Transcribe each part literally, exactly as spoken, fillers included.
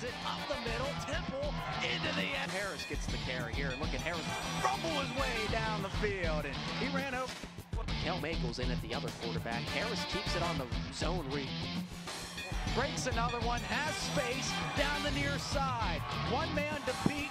it up the middle. Temple into the end. Harris gets the carry here. And look at Harris rumble his way down the field. And he ran over. Kel Maples in at the other quarterback. Harris keeps it on the zone read. Breaks another one. Has space down the near side. One man to beat.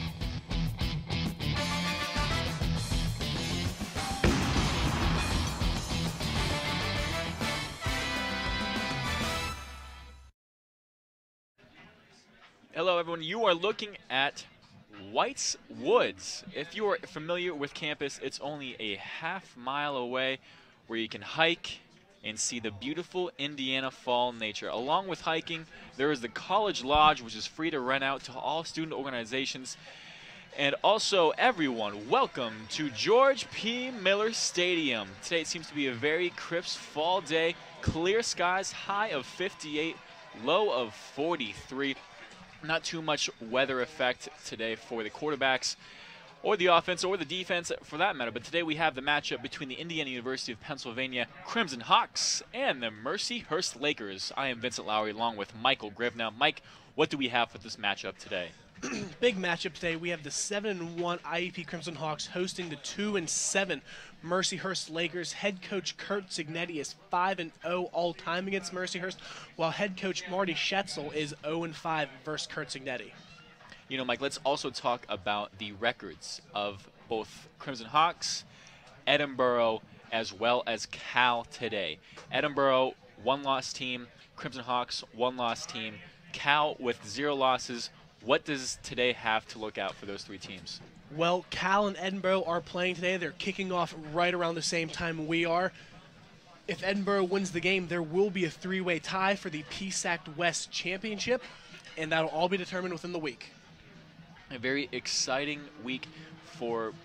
Hello everyone, you are looking at White's Woods. If you are familiar with campus, it's only a half mile away where you can hike and see the beautiful Indiana fall nature. Along with hiking, there is the College Lodge, which is free to rent out to all student organizations. And also, everyone, welcome to George P. Miller Stadium. Today it seems to be a very crisp fall day, clear skies, high of fifty-eight, low of forty-three. Not too much weather effect today for the quarterbacks or the offense or the defense for that matter. But today we have the matchup between the Indiana University of Pennsylvania Crimson Hawks and the Mercyhurst Lakers. I am Vincent Lowry along with Michael Grivna. Mike, what do we have for this matchup today? Big matchup today. We have the seven and one I U P Crimson Hawks hosting the two and seven Mercyhurst Lakers. Head coach Kurt Signetti is five and oh all-time against Mercyhurst, while head coach Marty Schetzel is oh and five versus Kurt Signetti. You know, Mike, let's also talk about the records of both Crimson Hawks, Edinboro, as well as Cal today. Edinboro, one-loss team. Crimson Hawks, one-loss team. Cal with zero losses. What does today have to look out for those three teams? Well, Cal and Edinboro are playing today. They're kicking off right around the same time we are. If Edinboro wins the game, there will be a three-way tie for the P SAC West Championship, and that'll all be determined within the week. A very exciting week for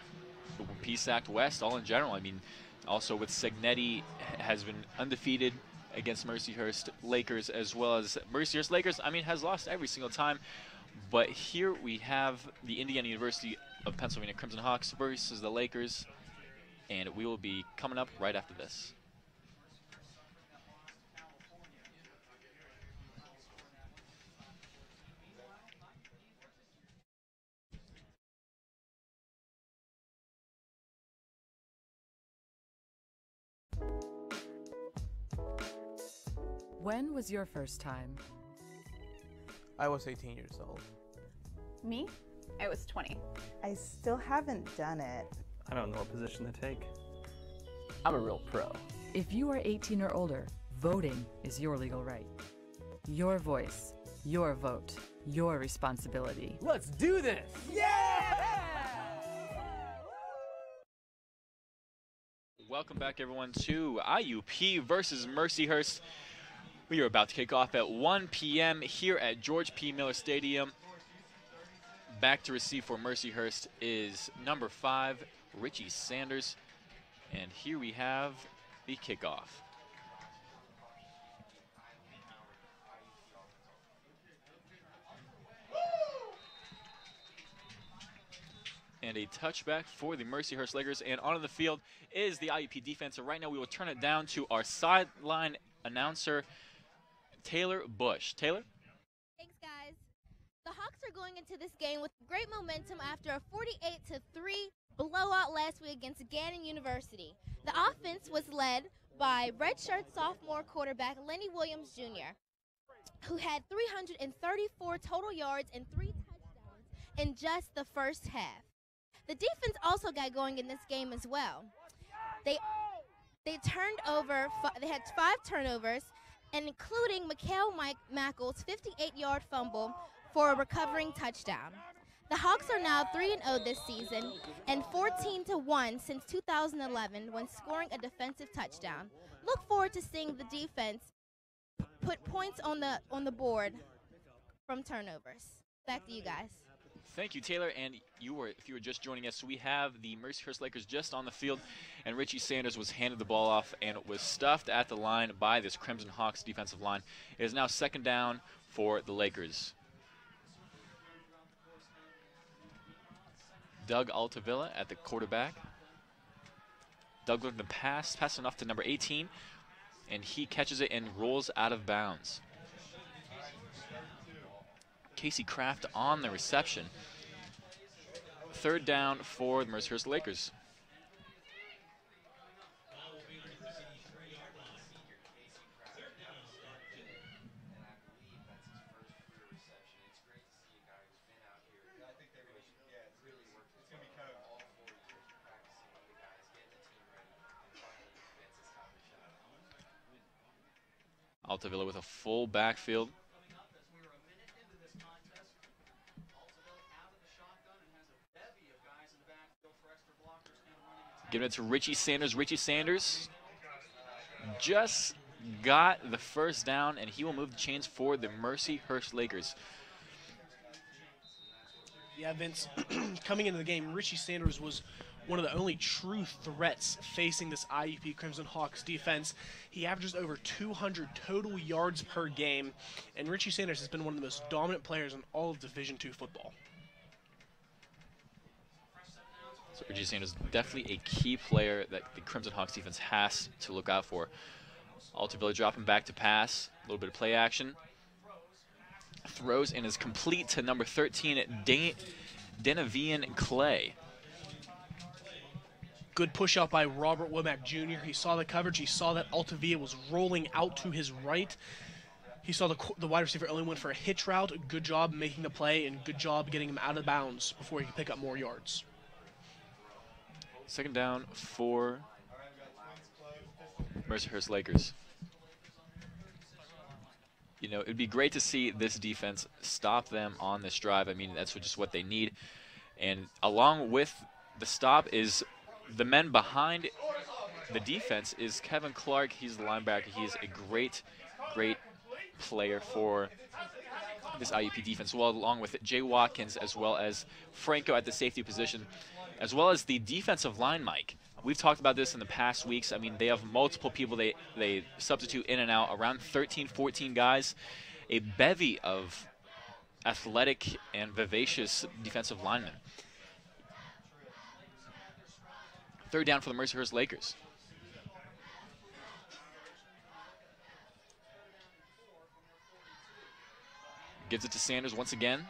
P SAC West, all in general. I mean, also with Signetti has been undefeated against Mercyhurst Lakers, as well as Mercyhurst Lakers, I mean, has lost every single time. But here we have the Indiana University of Pennsylvania Crimson Hawks versus the Lakers, and we will be coming up right after this. When was your first time? I was eighteen years old. Me? I was twenty. I still haven't done it. I don't know what position to take. I'm a real pro. If you are eighteen or older, voting is your legal right. Your voice, your vote, your responsibility. Let's do this! Yeah! Welcome back, everyone, to I U P versus Mercyhurst. We are about to kick off at one p m here at George P. Miller Stadium. Back to receive for Mercyhurst is number five, Richie Sanders. And here we have the kickoff. And a touchback for the Mercyhurst Lakers. And on the field is the I U P defense. So right now we will turn it down to our sideline announcer, Taylor Bush. Taylor? Thanks, guys. The Hawks are going into this game with great momentum after a forty-eight to three blowout last week against Gannon University. The offense was led by redshirt sophomore quarterback Lenny Williams Junior, who had three hundred thirty-four total yards and three touchdowns in just the first half. The defense also got going in this game as well. They they turned over, they had five turnovers, and including Mikael Mike Mackle's fifty-eight yard fumble for a recovering touchdown. The Hawks are now three and oh this season and fourteen to one since two thousand eleven when scoring a defensive touchdown. Look forward to seeing the defense put points on the on the board from turnovers. Back to you guys. Thank you, Taylor. And you were, if you were just joining us, we have the Mercyhurst Lakers just on the field, and Richie Sanders was handed the ball off and was stuffed at the line by this Crimson Hawks defensive line. It is now second down for the Lakers. Doug Altavilla at the quarterback. Doug looking to pass, pass enough to number eighteen, and he catches it and rolls out of bounds. Casey Kraft on the reception. Third down for the Mercyhurst Lakers. Altavilla with a full backfield. Giving it to Richie Sanders. Richie Sanders just got the first down, and he will move the chains for the Mercyhurst Lakers. Yeah, Vince, coming into the game, Richie Sanders was one of the only true threats facing this I U P Crimson Hawks defense. He averages over two hundred total yards per game, and Richie Sanders has been one of the most dominant players in all of Division two football. So Richie Sanders, definitely a key player that the Crimson Hawks defense has to look out for. Altavilla dropping back to pass, a little bit of play action. Throws and is complete to number thirteen, Dan Denavian Clay. Good push out by Robert Womack Junior He saw the coverage. He saw that Altavilla was rolling out to his right. He saw the, the wide receiver only went for a hitch route. Good job making the play, and good job getting him out of bounds before he could pick up more yards. Second down for Mercyhurst Lakers. You know, it'd be great to see this defense stop them on this drive. I mean, that's just what they need. And along with the stop is the men behind the defense is Kevin Clark. He's the linebacker. He's a great, great player for this I U P defense, well, along with Jay Watkins, as well as Franco at the safety position, as well as the defensive line, Mike. We've talked about this in the past weeks. I mean, they have multiple people they, they substitute in and out, around thirteen, fourteen guys, a bevy of athletic and vivacious defensive linemen. Third down for the Mercyhurst Lakers. Gives it to Sanders once again.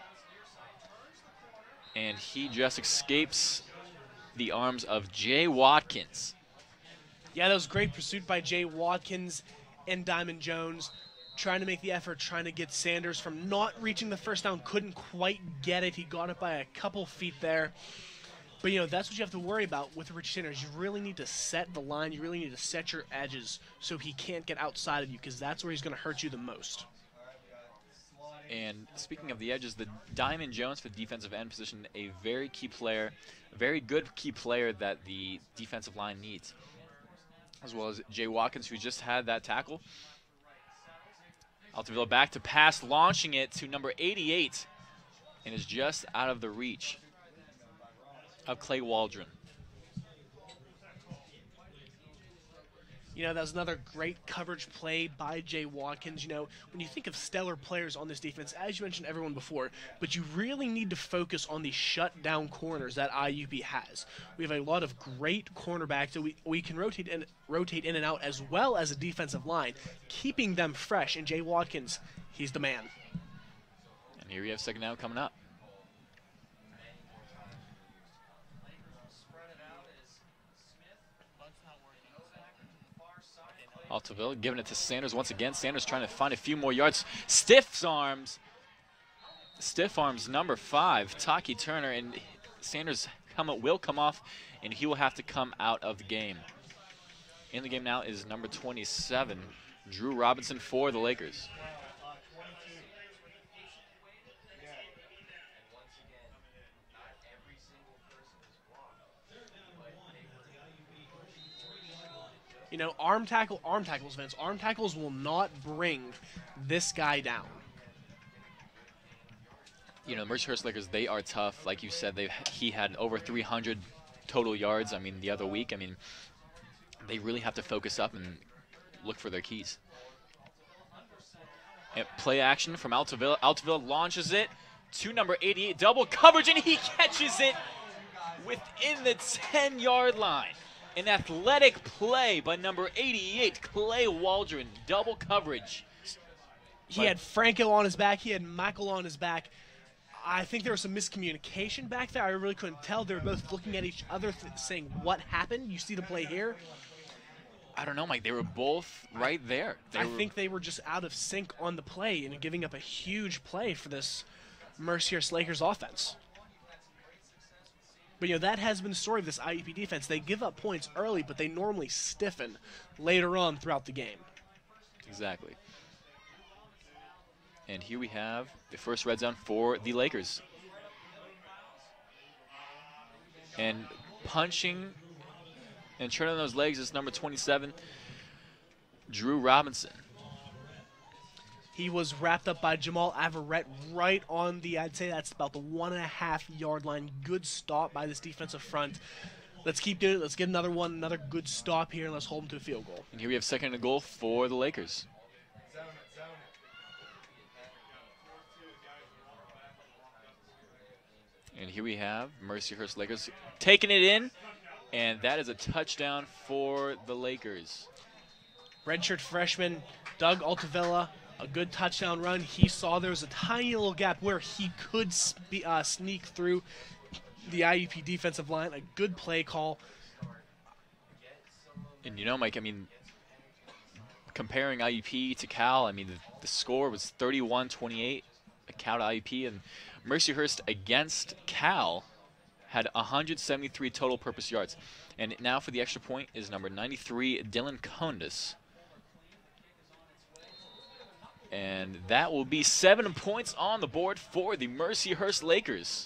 And he just escapes the arms of Jay Watkins. Yeah, that was great pursuit by Jay Watkins and Diamond Jones, trying to make the effort, trying to get Sanders from not reaching the first down. Couldn't quite get it. He got it by a couple feet there. But, you know, that's what you have to worry about with Richie Sanders. You really need to set the line. You really need to set your edges so he can't get outside of you, because that's where he's going to hurt you the most. And speaking of the edges, the Diamond Jones for the defensive end position, a very key player, a very good key player that the defensive line needs, as well as Jay Watkins, who just had that tackle. Altavilla back to pass, launching it to number eighty-eight, and is just out of the reach of Clay Waldron. You know, that was another great coverage play by Jay Watkins. You know, when you think of stellar players on this defense, as you mentioned everyone before, but you really need to focus on the shutdown corners that I U P has. We have a lot of great cornerbacks that we, we can rotate in, rotate in and out, as well as a defensive line, keeping them fresh. And Jay Watkins, he's the man. And here we have second down coming up. Altavilla giving it to Sanders once again. Sanders trying to find a few more yards. Stiff arms. Stiff arms number five, Taki Turner, and Sanders come, will come off, and he will have to come out of the game. In the game now is number twenty-seven, Drew Robinson for the Lakers. You know, arm tackle, arm tackles, Vince. Arm tackles will not bring this guy down. You know, Mercyhurst Lakers, they are tough. Like you said, they he had over three hundred total yards, I mean, the other week. I mean, they really have to focus up and look for their keys. And play action from Altavilla. Altavilla launches it to number eighty-eight. Double coverage, and he catches it within the ten-yard line. An athletic play by number eighty-eight, Clay Waldron. Double coverage. He had Franco on his back. He had Michael on his back. I think there was some miscommunication back there. I really couldn't tell. They were both looking at each other, th saying, what happened? You see the play here? I don't know, Mike. They were both right there. They I were... think they were just out of sync on the play and giving up a huge play for this Mercyhurst Lakers offense. But, you know, that has been the story of this I U P defense. They give up points early, but they normally stiffen later on throughout the game. Exactly. And here we have the first red zone for the Lakers. And punching and turning those legs is number twenty-seven, Drew Robinson. He was wrapped up by Jamal Averett right on the, I'd say that's about the one and a half yard line. Good stop by this defensive front. Let's keep doing it. Let's get another one, another good stop here, and let's hold him to a field goal. And here we have second and goal for the Lakers. And here we have Mercyhurst Lakers taking it in, and that is a touchdown for the Lakers. Redshirt freshman Doug Altavilla, a good touchdown run. He saw there was a tiny little gap where he could spe uh, sneak through the I U P defensive line. A good play call. And you know, Mike, I mean, comparing I U P to Cal, I mean, the, the score was thirty-one twenty-eight, Cal to I U P, and Mercyhurst against Cal had one hundred seventy-three total purpose yards. And now for the extra point is number ninety-three, Dylan Condis. And that will be seven points on the board for the Mercyhurst Lakers.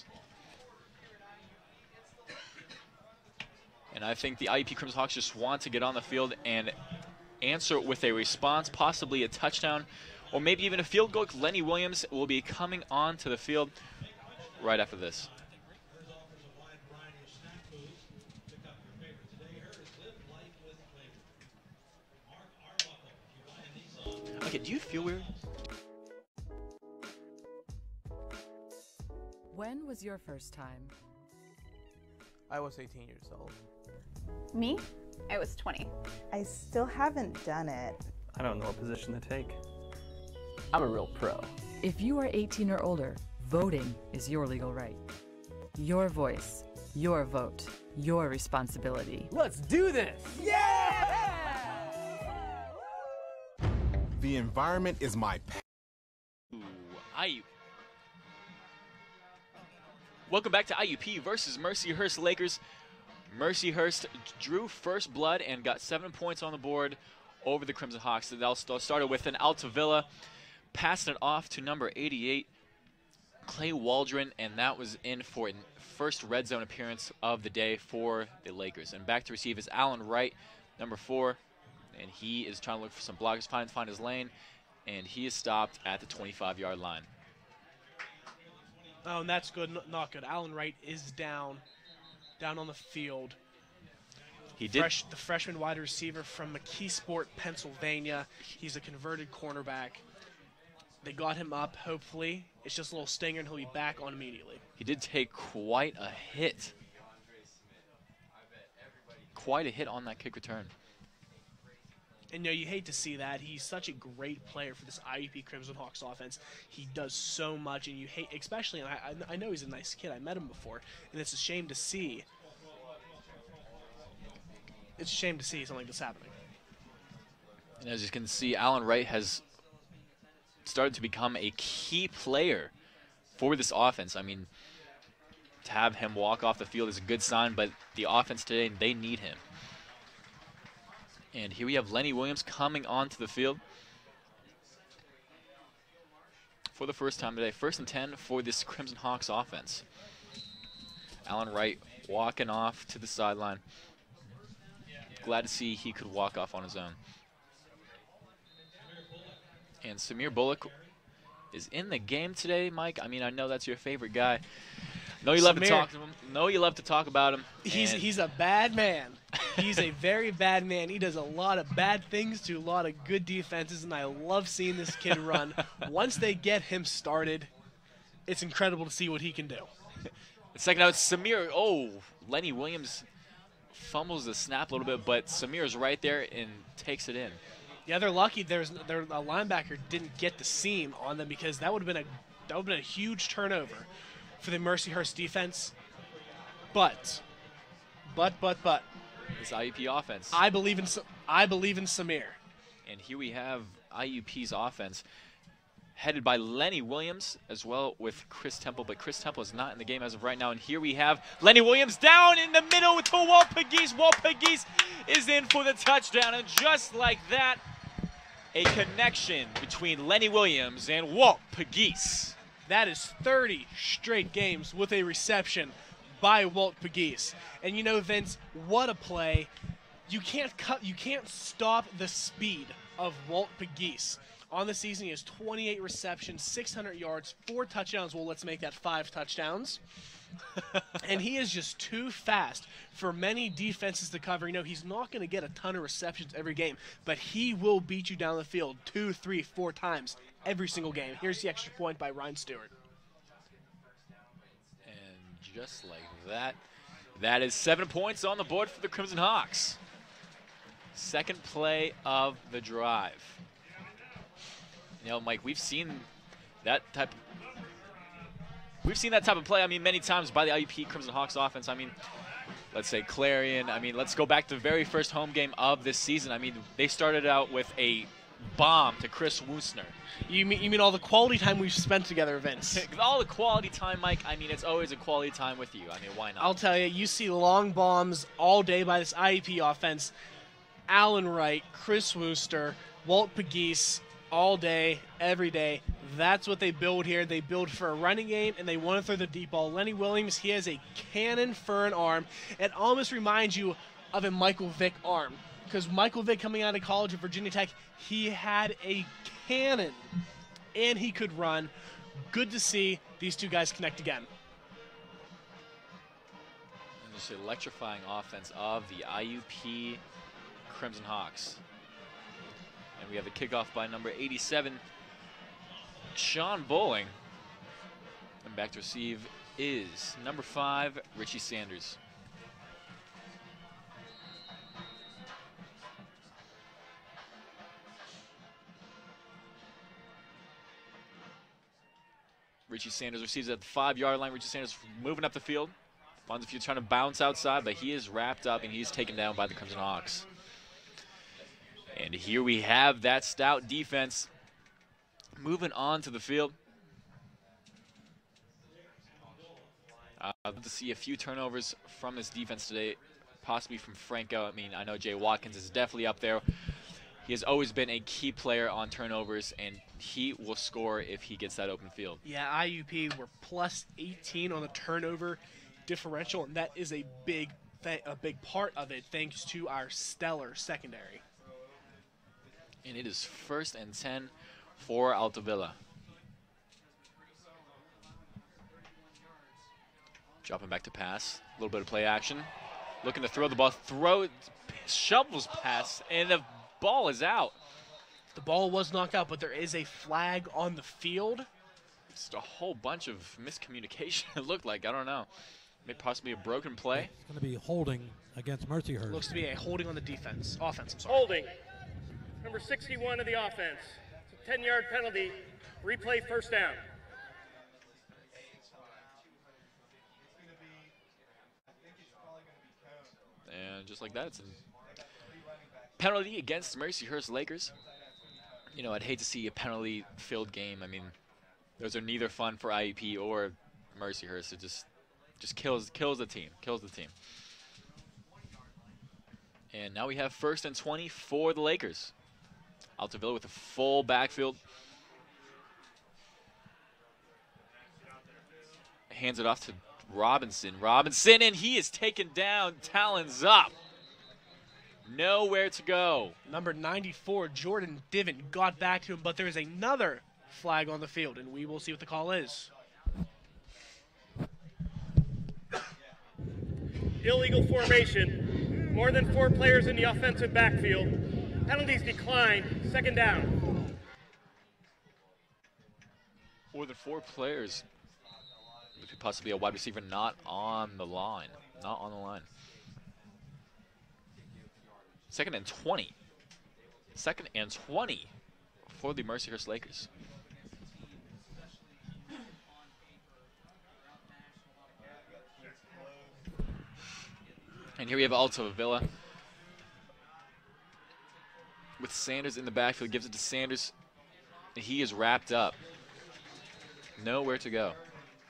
And I think the I U P Crimson Hawks just want to get on the field and answer with a response, possibly a touchdown, or maybe even a field goal. Lenny Williams will be coming onto the field right after this. Okay, do you feel weird? When was your first time? I was eighteen years old. Me? I was twenty. I still haven't done it. I don't know what position to take. I'm a real pro. If you are eighteen or older, voting is your legal right. Your voice, your vote, your responsibility. Let's do this! The environment is my passion. Ooh, I U P. Welcome back to I U P versus Mercyhurst Lakers. Mercyhurst drew first blood and got seven points on the board over the Crimson Hawks. They also started with an Altavilla, passing it off to number eighty-eight, Clay Waldron, and that was in for a first red zone appearance of the day for the Lakers. And back to receive is Alan Wright, number four, and he is trying to look for some blockers, find, find his lane, and he is stopped at the twenty-five yard line. Oh, and that's good, not good. Alan Wright is down, down on the field. He did. Fresh, the freshman wide receiver from McKeesport, Pennsylvania. He's a converted cornerback. They got him up, hopefully. It's just a little stinger, and he'll be back on immediately. He did take quite a hit. Quite a hit on that kick return. And, you know, you hate to see that. He's such a great player for this I U P Crimson Hawks offense. He does so much, and you hate, especially, and I, I know he's a nice kid. I met him before, and it's a shame to see. It's a shame to see something like this happening. And as you can see, Alan Wright has started to become a key player for this offense. I mean, to have him walk off the field is a good sign, but the offense today, they need him. And here we have Lenny Williams coming onto the field for the first time today. First and ten for this Crimson Hawks offense. Alan Wright walking off to the sideline. Glad to see he could walk off on his own. And Samir Bullock is in the game today, Mike. I mean, I know that's your favorite guy. Know you love Samir, to talk to him. Know you love to talk about him. He's he's a bad man. He's a very bad man. He does a lot of bad things to a lot of good defenses, and I love seeing this kid run. Once they get him started, it's incredible to see what he can do. The second out, Samir. Oh, Lenny Williams fumbles the snap a little bit, but Samir is right there and takes it in. Yeah, they're lucky there's their a linebacker didn't get the seam on them, because that would have been a that would have been a huge turnover for the Mercyhurst defense. But, but, but, but. This I U P offense. I believe in I believe in Samir. And here we have I U P's offense, headed by Lenny Williams, as well with Chris Temple, but Chris Temple is not in the game as of right now. And here we have Lenny Williams down in the middle to Walt Pegues. Walt Pegues is in for the touchdown, and just like that, a connection between Lenny Williams and Walt Pegues. That is thirty straight games with a reception by Walt Pegues. And you know, Vince, what a play. You can't cut you can't stop the speed of Walt Pegues. On the season, he has twenty-eight receptions, six hundred yards, four touchdowns. Well, let's make that five touchdowns. And he is just too fast for many defenses to cover. You know, he's not going to get a ton of receptions every game, but he will beat you down the field two, three, four times every single game. Here's the extra point by Ryan Stewart. And just like that, that is seven points on the board for the Crimson Hawks. Second play of the drive. You know, Mike, we've seen that type of We've seen that type of play, I mean, many times by the I U P Crimson Hawks offense. I mean, let's say Clarion. I mean, let's go back to the very first home game of this season. I mean, they started out with a bomb to Chris Woosner. You mean, you mean all the quality time we've spent together, Vince? All the quality time, Mike. I mean, it's always a quality time with you. I mean, why not? I'll tell you, you see long bombs all day by this I U P offense. Alan Wright, Chris Wooster, Walt Pegues, all day, every day. That's what they build here. They build for a running game, and they want to throw the deep ball. Lenny Williams, he has a cannon for an arm. It almost reminds you of a Michael Vick arm, because Michael Vick, coming out of college at Virginia Tech, he had a cannon, and he could run. Good to see these two guys connect again. And just an electrifying offense of the I U P Crimson Hawks. And we have a kickoff by number eighty-seven, Sean Bowling. And back to receive is number five, Richie Sanders. Richie Sanders receives at the five-yard line. Richie Sanders moving up the field. Finds a few trying to bounce outside, but he is wrapped up and he's taken down by the Crimson Hawks. And here we have that stout defense moving on to the field. Uh, I'd love to see a few turnovers from this defense today, possibly from Franco. I mean, I know Jay Watkins is definitely up there. He has always been a key player on turnovers, and he will score if he gets that open field. Yeah, I U P were plus eighteen on the turnover differential, and that is a big, th a big part of it, thanks to our stellar secondary. And it is first and ten for Altavilla. Dropping back to pass. A little bit of play action. Looking to throw the ball. Throw, shovels pass, and the ball is out. The ball was knocked out, but there is a flag on the field. Just a whole bunch of miscommunication, it looked like. I don't know. Maybe possibly a broken play. It's going to be holding against Mercyhurst. Looks to be a holding on the defense. Offense, I'm sorry. Holding. Number sixty-one of the offense. It's a ten-yard penalty. Replay first down. And just like that, it's a penalty against Mercyhurst Lakers. You know, I'd hate to see a penalty-filled game. I mean, those are neither fun for I U P or Mercyhurst. It just just kills kills the team, kills the team. And now we have first and twenty for the Lakers. Altavilla with a full backfield. Hands it off to Robinson. Robinson, and he is taken down, talons up. Nowhere to go. Number ninety-four, Jordan Diven, got back to him, but there is another flag on the field, and we will see what the call is. Illegal formation. More than four players in the offensive backfield. Penalties declined. Second down. More than four players. Could possibly a wide receiver not on the line. Not on the line. Second and twenty. Second and twenty for the Mercyhurst Lakers. And here we have Alto Villa with Sanders in the backfield. Gives it to Sanders. He is wrapped up. Nowhere to go.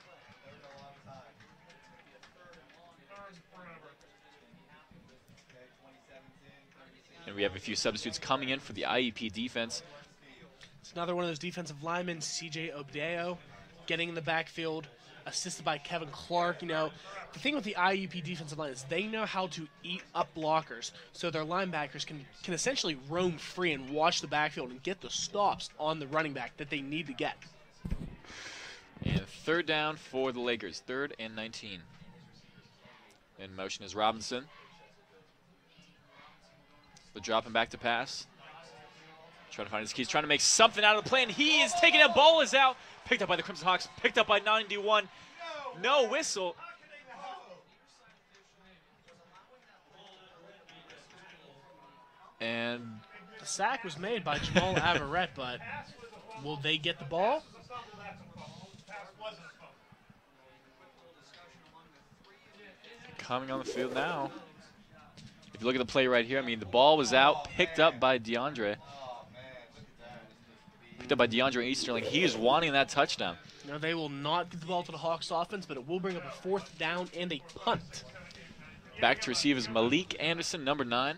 And we have a few substitutes coming in for the I U P defense. It's another one of those defensive linemen, C J Obdeo, getting in the backfield, assisted by Kevin Clark. You know, the thing with the I U P defensive line is they know how to eat up blockers, so their linebackers can, can essentially roam free and watch the backfield and get the stops on the running back that they need to get. And third down for the Lakers, third and nineteen. In motion is Robinson. The dropping back to pass. Trying to find his keys, trying to make something out of the play, and he is taking it. Ball is out. Picked up by the Crimson Hawks, picked up by ninety-one. No whistle. And the sack was made by Jamal Averett, but will they get the ball? Coming on the field now. If you look at the play right here, I mean, the ball was out, picked up by DeAndre. Picked up by DeAndre Easterling. He is wanting that touchdown. Now, they will not get the ball to the Hawks offense, but it will bring up a fourth down and a punt. Back to receive is Malik Anderson, number nine.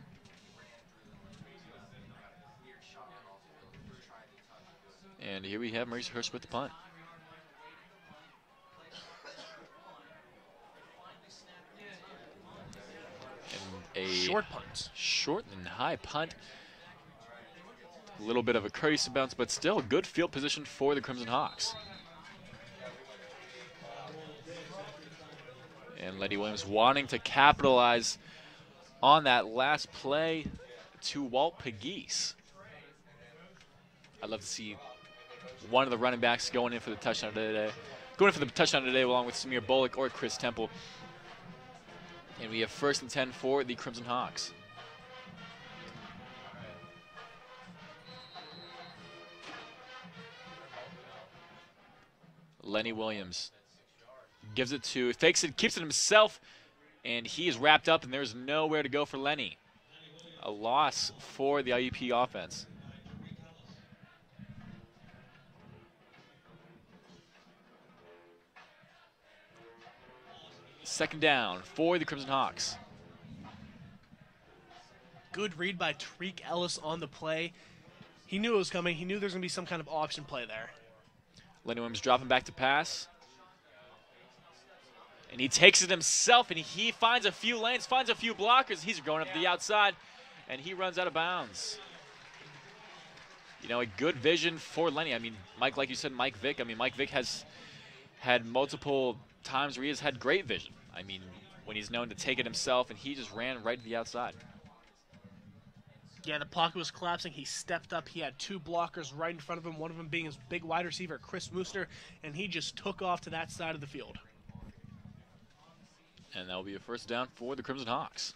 And here we have Mercyhurst with the punt. And a short punt. Short and high punt. A little bit of a crazy bounce, but still good field position for the Crimson Hawks. And Lenny Williams wanting to capitalize on that last play to Walt Pegues. I'd love to see one of the running backs going in for the touchdown today. Going in for the touchdown today along with Samir Bullock or Chris Temple. And we have first and ten for the Crimson Hawks. Lenny Williams gives it to, fakes it, keeps it himself, and he is wrapped up, and there's nowhere to go for Lenny. A loss for the I U P offense. Second down for the Crimson Hawks. Good read by Tariq Ellis on the play. He knew it was coming. He knew there was going to be some kind of option play there. Lenny Williams dropping back to pass. And he takes it himself, and he finds a few lanes, finds a few blockers. He's going up the outside, and he runs out of bounds. You know, a good vision for Lenny. I mean, Mike, like you said, Mike Vick. I mean, Mike Vick has had multiple times where he has had great vision. I mean, when he's known to take it himself, and he just ran right to the outside. Yeah, the pocket was collapsing. He stepped up. He had two blockers right in front of him, one of them being his big wide receiver, Chris Mooster, and he just took off to that side of the field. And that will be a first down for the Crimson Hawks.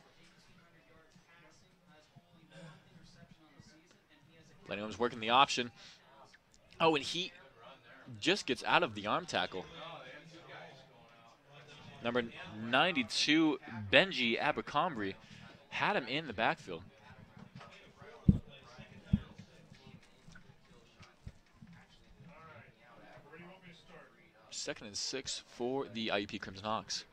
Lenny Williams working the option. Oh, and he just gets out of the arm tackle. Number ninety-two, Benji Abercrombie, had him in the backfield. Second and six for the I U P Crimson Hawks.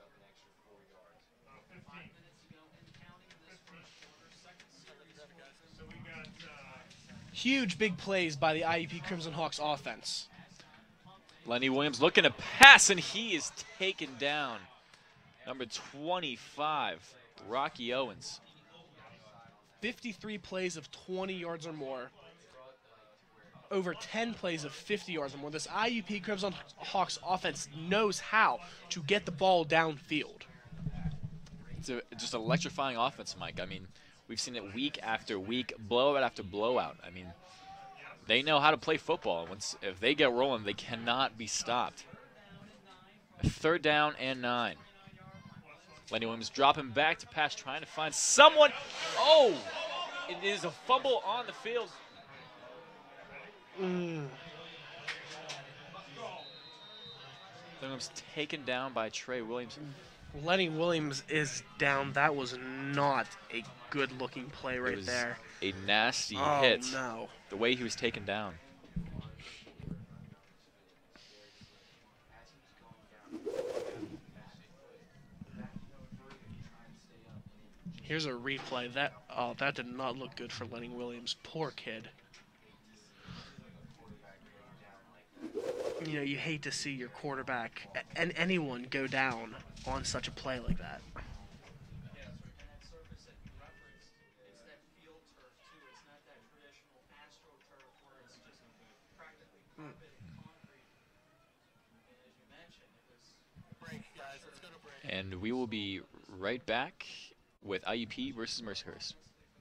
Huge big plays by the I U P Crimson Hawks offense. Lenny Williams looking to pass, and he is taken down. Number twenty-five, Rocky Owens. fifty-three plays of twenty yards or more. Over ten plays of fifty yards or more. This I U P Crimson Hawks offense knows how to get the ball downfield. It's a just electrifying offense, Mike. I mean, we've seen it week after week, blowout after blowout. I mean, they know how to play football. Once if they get rolling, they cannot be stopped. Third down and nine. Lenny Williams dropping back to pass, trying to find someone. Oh! It is a fumble on the field. Mm. Williams taken down by Trey Williams. Lenny Williams is down. That was not a good-looking play right it was there. A nasty oh, hit. No. The way he was taken down. Here's a replay. That oh, that did not look good for Lenny Williams. Poor kid. You know, you hate to see your quarterback and anyone go down on such a play like that. Hmm. And we will be right back with I U P versus Mercyhurst.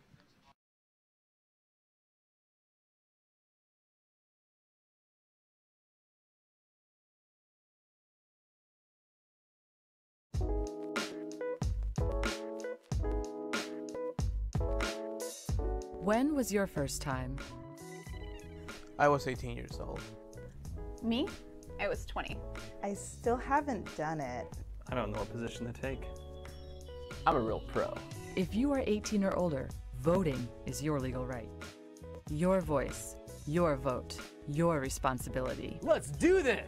When was your first time? I was eighteen years old. Me? I was twenty. I still haven't done it. I don't know what position to take. I'm a real pro. If you are eighteen or older, voting is your legal right. Your voice, your vote, your responsibility. Let's do this!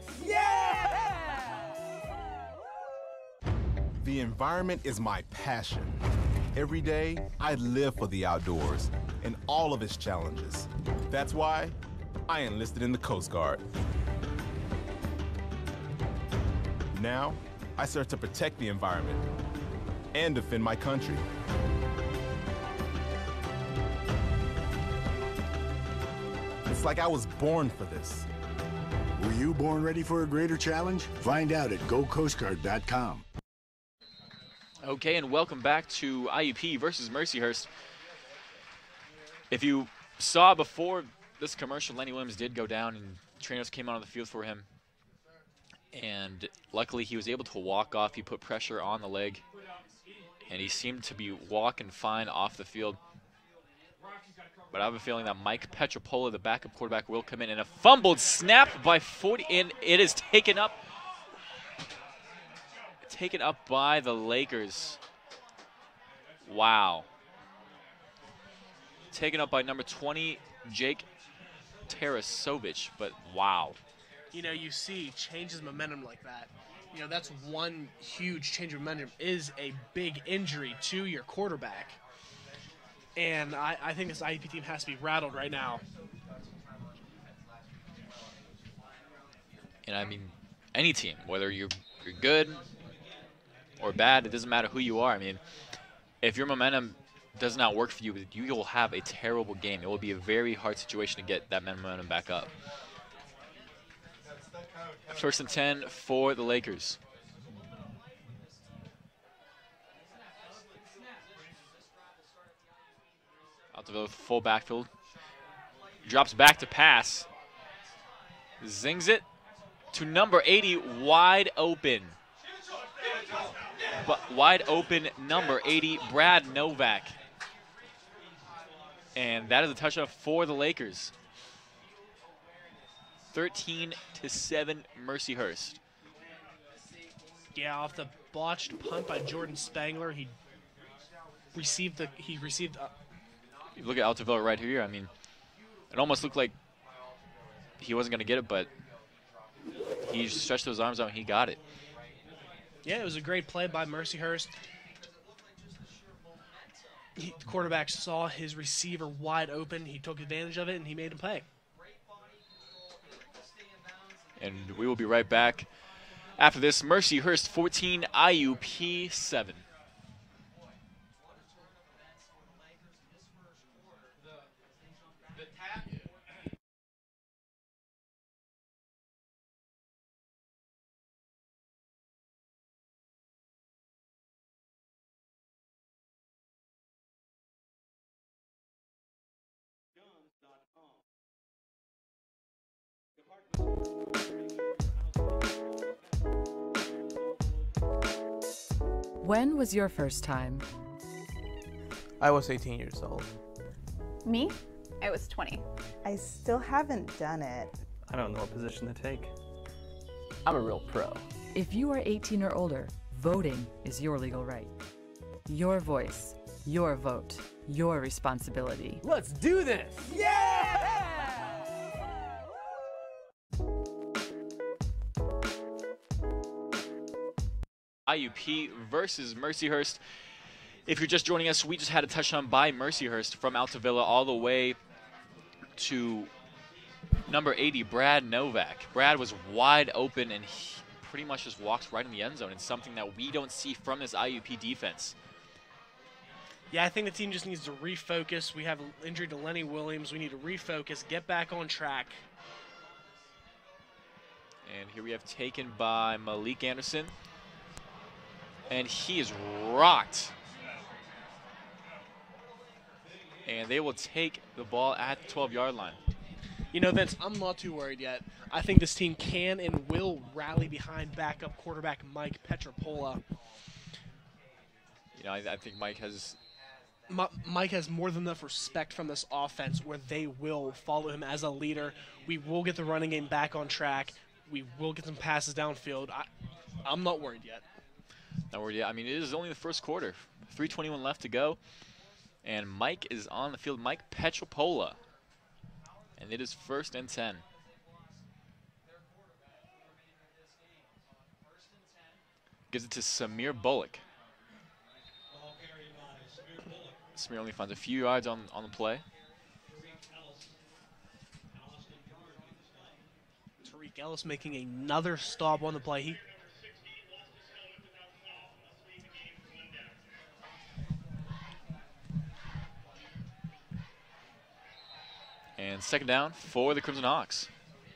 The environment is my passion. Every day, I live for the outdoors and all of its challenges. That's why I enlisted in the Coast Guard. Now, I serve to protect the environment and defend my country. It's like I was born for this. Were you born ready for a greater challenge? Find out at go coast guard dot com. Okay, and welcome back to I U P versus Mercyhurst. If you saw before this commercial, Lenny Williams did go down, and trainers came out on the field for him. And luckily, he was able to walk off. He put pressure on the leg, and he seemed to be walking fine off the field. But I have a feeling that Mike Petropola, the backup quarterback, will come in, and a fumbled snap by forty, and it is taken up. Taken up by the Lakers. Wow. Taken up by number twenty, Jake Tarasovich, but wow. You know, you see changes of momentum like that. You know, that's one huge change of momentum is a big injury to your quarterback. And I, I think this I U P team has to be rattled right now. And I mean, any team, whether you're, you're good or bad, it doesn't matter who you are. I mean, if your momentum does not work for you, you will have a terrible game. It will be a very hard situation to get that momentum back up. First and ten for the Lakers. Out to the full backfield. Drops back to pass. Zings it to number eighty, wide open. But wide open number eighty, Brad Novak. And that is a touchdown for the Lakers. thirteen to seven Mercyhurst. Yeah, off the botched punt by Jordan Spangler, he received the he received uh, You look at Altavilla right here. I mean, it almost looked like he wasn't going to get it, but he stretched those arms out and he got it. Yeah, it was a great play by Mercyhurst. He, the quarterback saw his receiver wide open. He took advantage of it, and he made him pay. And we will be right back after this. Mercyhurst fourteen, I U P seven. When was your first time? I was eighteen years old. Me? I was twenty. I still haven't done it. I don't know what position to take. I'm a real pro. If you are eighteen or older, voting is your legal right. Your voice, your vote, your responsibility. Let's do this! I U P versus Mercyhurst. If you're just joining us, we just had a touchdown by Mercyhurst from Altavilla all the way to number eighty, Brad Novak. Brad was wide open and he pretty much just walks right in the end zone. It's something that we don't see from this I U P defense. Yeah, I think the team just needs to refocus. We have an injury to Lenny Williams. We need to refocus, get back on track. And here we have taken by Malik Anderson. And he is rocked. And they will take the ball at the twelve-yard line. You know, Vince, I'm not too worried yet. I think this team can and will rally behind backup quarterback Mike Petropola. You know, I, I think Mike has... M Mike has more than enough respect from this offense where they will follow him as a leader. We will get the running game back on track. We will get some passes downfield. I, I'm not worried yet. Not worried yet. I mean, it is only the first quarter. three twenty-one left to go. And Mike is on the field. Mike Petropola. And it is first and ten. Gives it to Samir Bullock. Samir only finds a few yards on, on the play. Tariq Ellis making another stop on the play. He And second down for the Crimson Hawks.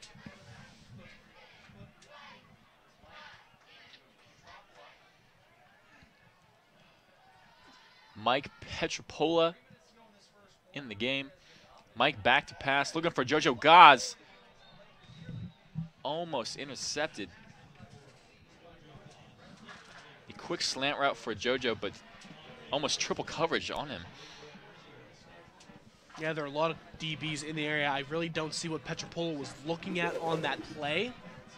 Mike Petropola in the game. Mike back to pass, looking for JoJo Gaz. Almost intercepted. A quick slant route for JoJo, but almost triple coverage on him. Yeah, there are a lot of D Bs in the area. I really don't see what Petropola was looking at on that play.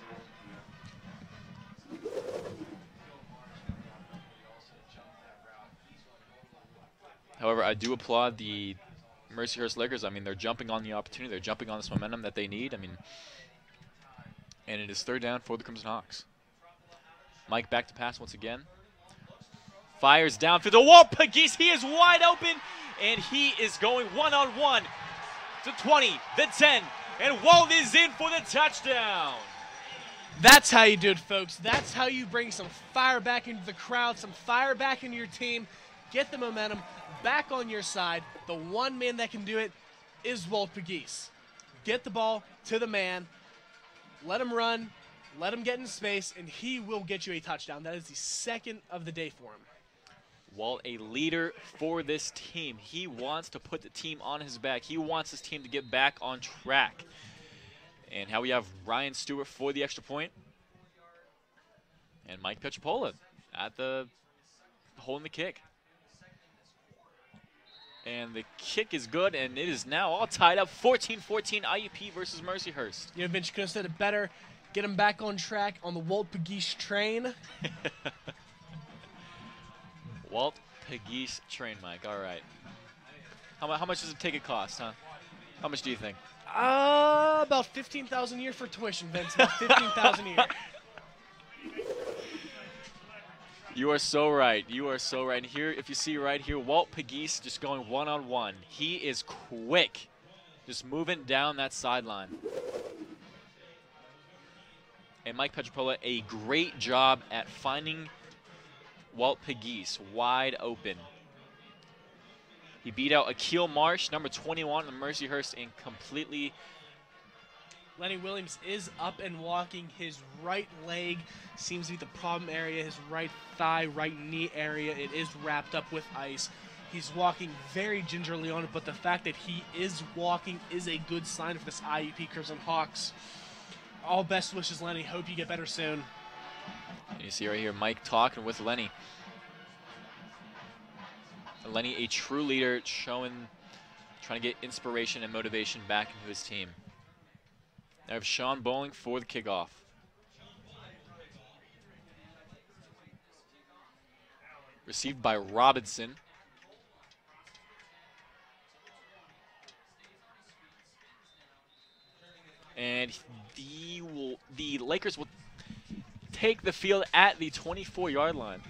However, I do applaud the Mercyhurst Lakers. I mean, they're jumping on the opportunity. They're jumping on this momentum that they need. I mean, and it is third down for the Crimson Hawks. Mike back to pass once again. Fires down for the Walt Pagis. He is wide open, and he is going one-on-one to twenty, the ten, and Walt is in for the touchdown. That's how you do it, folks. That's how you bring some fire back into the crowd, some fire back into your team, get the momentum back on your side. The one man that can do it is Walt Pagis. Get the ball to the man, let him run, let him get in space, and he will get you a touchdown. That is the second of the day for him. Walt, a leader for this team. He wants to put the team on his back. He wants his team to get back on track. And how we have Ryan Stewart for the extra point. And Mike Petropola at the holding the kick. And the kick is good, and it is now all tied up. fourteen fourteen I U P versus Mercyhurst. You know, Vince, you could have said it better. Get him back on track on the Walt Pagis train. Walt Pagis train, Mike. All right. How, how much does a ticket cost, huh? How much do you think? Uh, about fifteen thousand dollars a year for tuition, Vince. About fifteen thousand dollars a year. You are so right. You are so right. And here, if you see right here, Walt Pagis just going one-on-one. He is quick, just moving down that sideline. And Mike Petropola, a great job at finding Walt Pagis wide open. He beat out Akil Marsh, number twenty-one, on the Mercyhurst, and completely... Lenny Williams is up and walking. His right leg seems to be the problem area. His right thigh, right knee area, it is wrapped up with ice. He's walking very gingerly on it, but the fact that he is walking is a good sign for this I U P Crimson Hawks. All best wishes, Lenny. Hope you get better soon. And you see right here Mike talking with Lenny. Lenny, a true leader, showing trying to get inspiration and motivation back into his team. Now we have Sean Bowling for the kickoff. Received by Robinson. And the, will, the Lakers will take the field at the twenty-four yard line.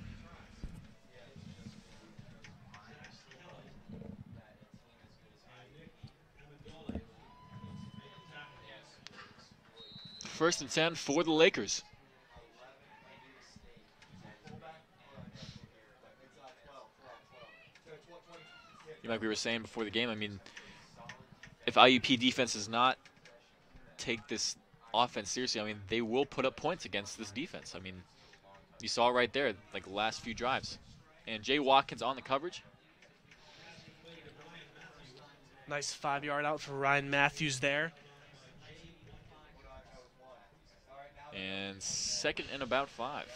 First and ten for the Lakers. Like we were saying before the game, I mean, if I U P defense does not take this offense seriously, I mean, they will put up points against this defense. I mean, you saw it right there, like the last few drives. And Jay Watkins on the coverage. Nice five-yard out for Ryan Matthews there. And second and about five.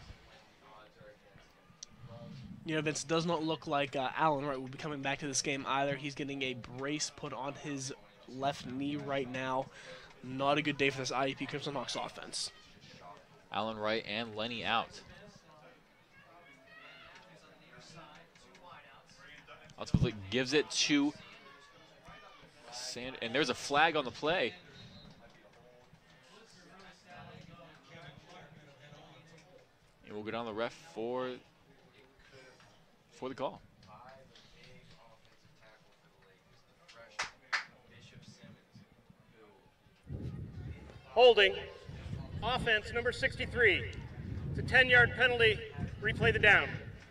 You know, Vince, does not look like uh, Allen Wright will be coming back to this game either. He's getting a brace put on his left knee right now. Not a good day for this I U P Crimson Hawks offense. Allen Wright and Lenny out. Ultimately gives it to Sand, and there's a flag on the play. And we'll go down the ref for for the call. Holding. Offense number sixty-three. It's a ten yard penalty. Replay the down.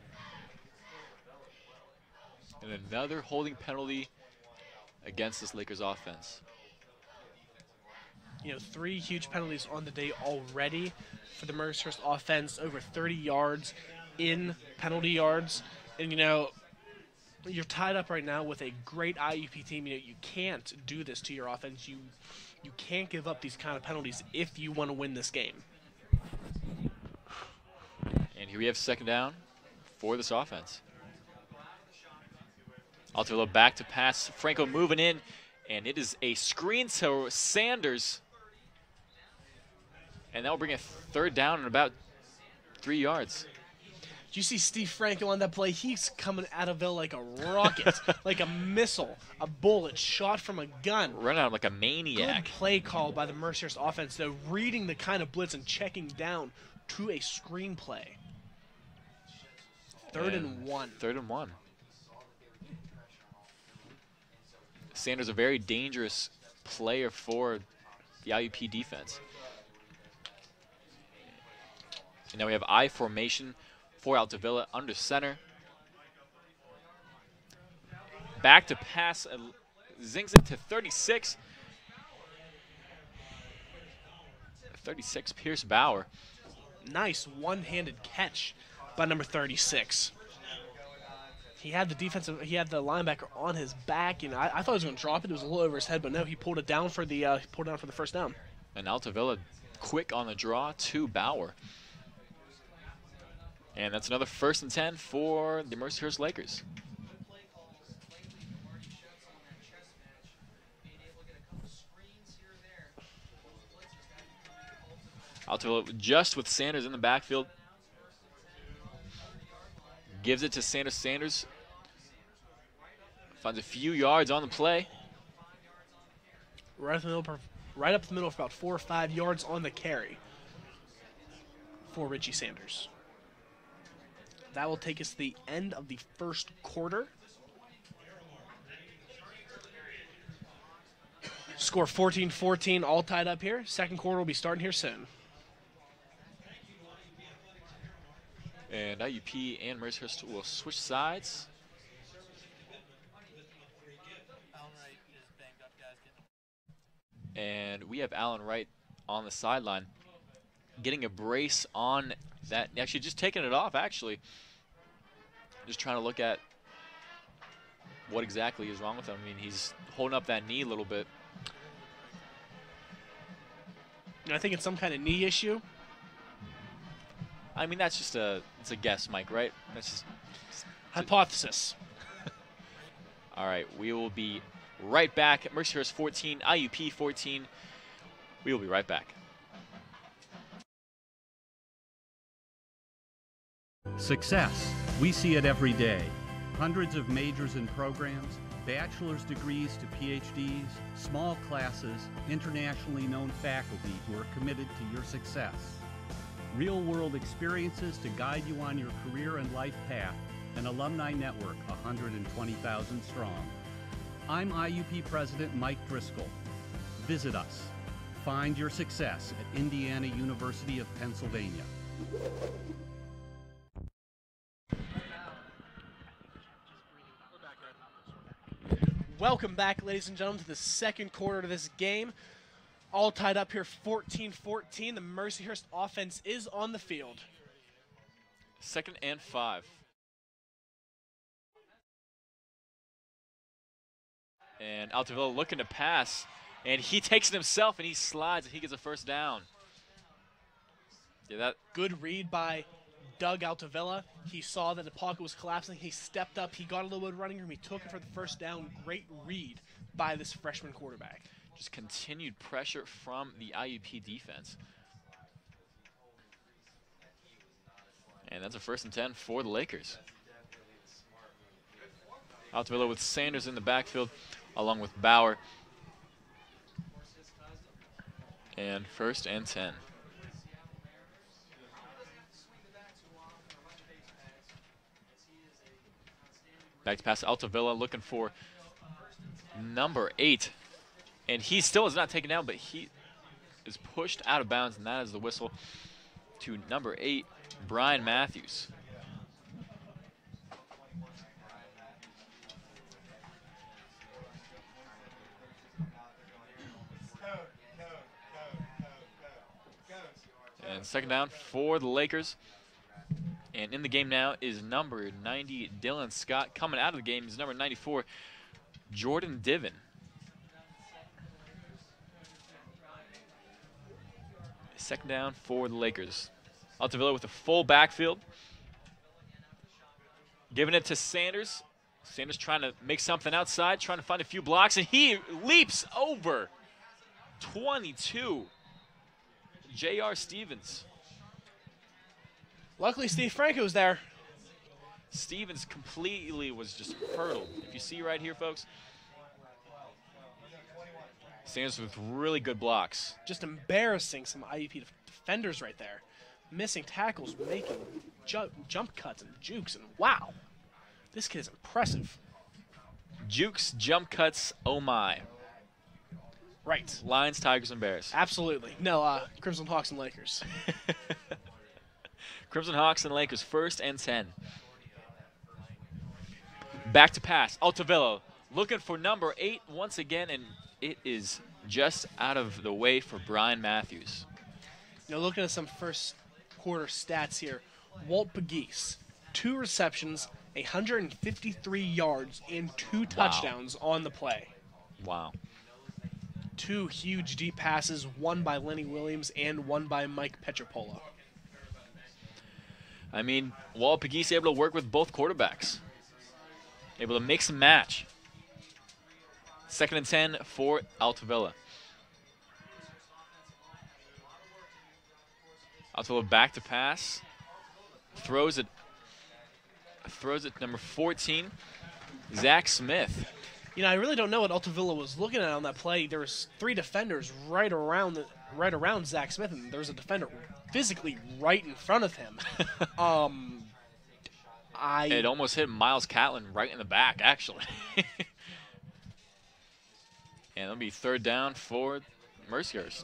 And another holding penalty against this Lakers offense. You know, three huge penalties on the day already for the Mercyhurst offense, over thirty yards in penalty yards. And, you know, you're tied up right now with a great I U P team. You know, you can't do this to your offense. You you can't give up these kind of penalties if you want to win this game. And here we have second down for this offense. Altavilla back to pass. Franco moving in, and it is a screen to Sanders. And that will bring a third down and about three yards. Did you see Steve Franco on that play? He's coming out of it like a rocket, like a missile, a bullet shot from a gun. Run out like a maniac. Good play call by the Mercyhurst offense, though, reading the kind of blitz and checking down to a screen play. Third and, and one. Third and one. Sanders a very dangerous player for the I U P defense. And now we have I formation for Altavilla under center. Back to pass, uh, zings it to thirty-six. thirty-six, Pierce Bauer. Nice one-handed catch by number thirty-six. He had the defensive, he had the linebacker on his back, and I, I thought he was going to drop it. It was a little over his head, but no, he pulled it down for the uh, pulled it down for the first down. And Altavilla quick on the draw to Bauer. And that's another first and ten for the Mercyhurst Lakers. Altavilla just with Sanders in the backfield. Gives it to Sanders. Sanders finds a few yards on the play. Right up the middle, right up the middle for about four or five yards on the carry for Richie Sanders. That will take us to the end of the first quarter. Score fourteen fourteen, all tied up here. Second quarter will be starting here soon. And I U P and Mercyhurst will switch sides. And we have Allen Wright on the sideline, getting a brace on that. Actually, just taking it off, actually. Just trying to look at what exactly is wrong with him. I mean, he's holding up that knee a little bit. I think it's some kind of knee issue. I mean, that's just a, it's a guess, Mike, right? That's just, hypothesis. All right, we will be right back at Mercyhurst fourteen, I U P fourteen. We will be right back. Success. We see it every day. Hundreds of majors and programs, bachelor's degrees to P H Ds, small classes, internationally known faculty who are committed to your success. Real-world experiences to guide you on your career and life path. An alumni network one hundred twenty thousand strong. I'm I U P President Mike Driscoll. Visit us. Find your success at Indiana University of Pennsylvania. Welcome back, ladies and gentlemen, to the second quarter of this game. All tied up here, fourteen fourteen. The Mercyhurst offense is on the field. Second and five. And Altavilla looking to pass, and he takes it himself, and he slides, and he gets a first down. Yeah, that good read by Doug Altavilla. He saw that the pocket was collapsing. He stepped up. He got a little bit of running room. He took it for the first down. Great read by this freshman quarterback. Just continued pressure from the I U P defense. And that's a first and ten for the Lakers. Altavilla with Sanders in the backfield, along with Bauer. And first and ten. Back to pass Altavilla, looking for number eight. And he still is not taken down, but he is pushed out of bounds, and that is the whistle to number eight, Brian Matthews. And second down for the Lakers. And in the game now is number ninety, Dylan Scott. Coming out of the game is number ninety-four, Jordan Diven. Second down for the Lakers. Altavilla with a full backfield. Giving it to Sanders. Sanders trying to make something outside, trying to find a few blocks, and he leaps over twenty-two. J R Stevens. Luckily, Steve Franco's there. Stevens completely was just hurdled. If you see right here, folks, Sanders with really good blocks. Just embarrassing some I U P def defenders right there. Missing tackles, making ju jump cuts and jukes, and wow, this kid is impressive. Jukes, jump cuts, oh my. Right. Lions, Tigers, and Bears. Absolutely. No, uh, Crimson Hawks and Lakers. Crimson Hawks and Lakers, first and ten. Back to pass. Altavilla looking for number eight once again, and it is just out of the way for Brian Matthews. Now looking at some first quarter stats here. Walt Pegues, two receptions, one hundred fifty-three yards, and two touchdowns wow. on the play. Wow. Two huge deep passes, one by Lenny Williams and one by Mike Petropola. I mean, Walt Pegues able to work with both quarterbacks. Able to mix and match. Second and ten for Altavilla. Altavilla back to pass. Throws it. Throws it to number fourteen, Zach Smith. You know, I really don't know what Altavilla was looking at on that play. There was three defenders right around the, right around Zach Smith, and there was a defender physically right in front of him. um, I it almost hit Miles Catlin right in the back, actually. And it'll be third down for Mercyhurst.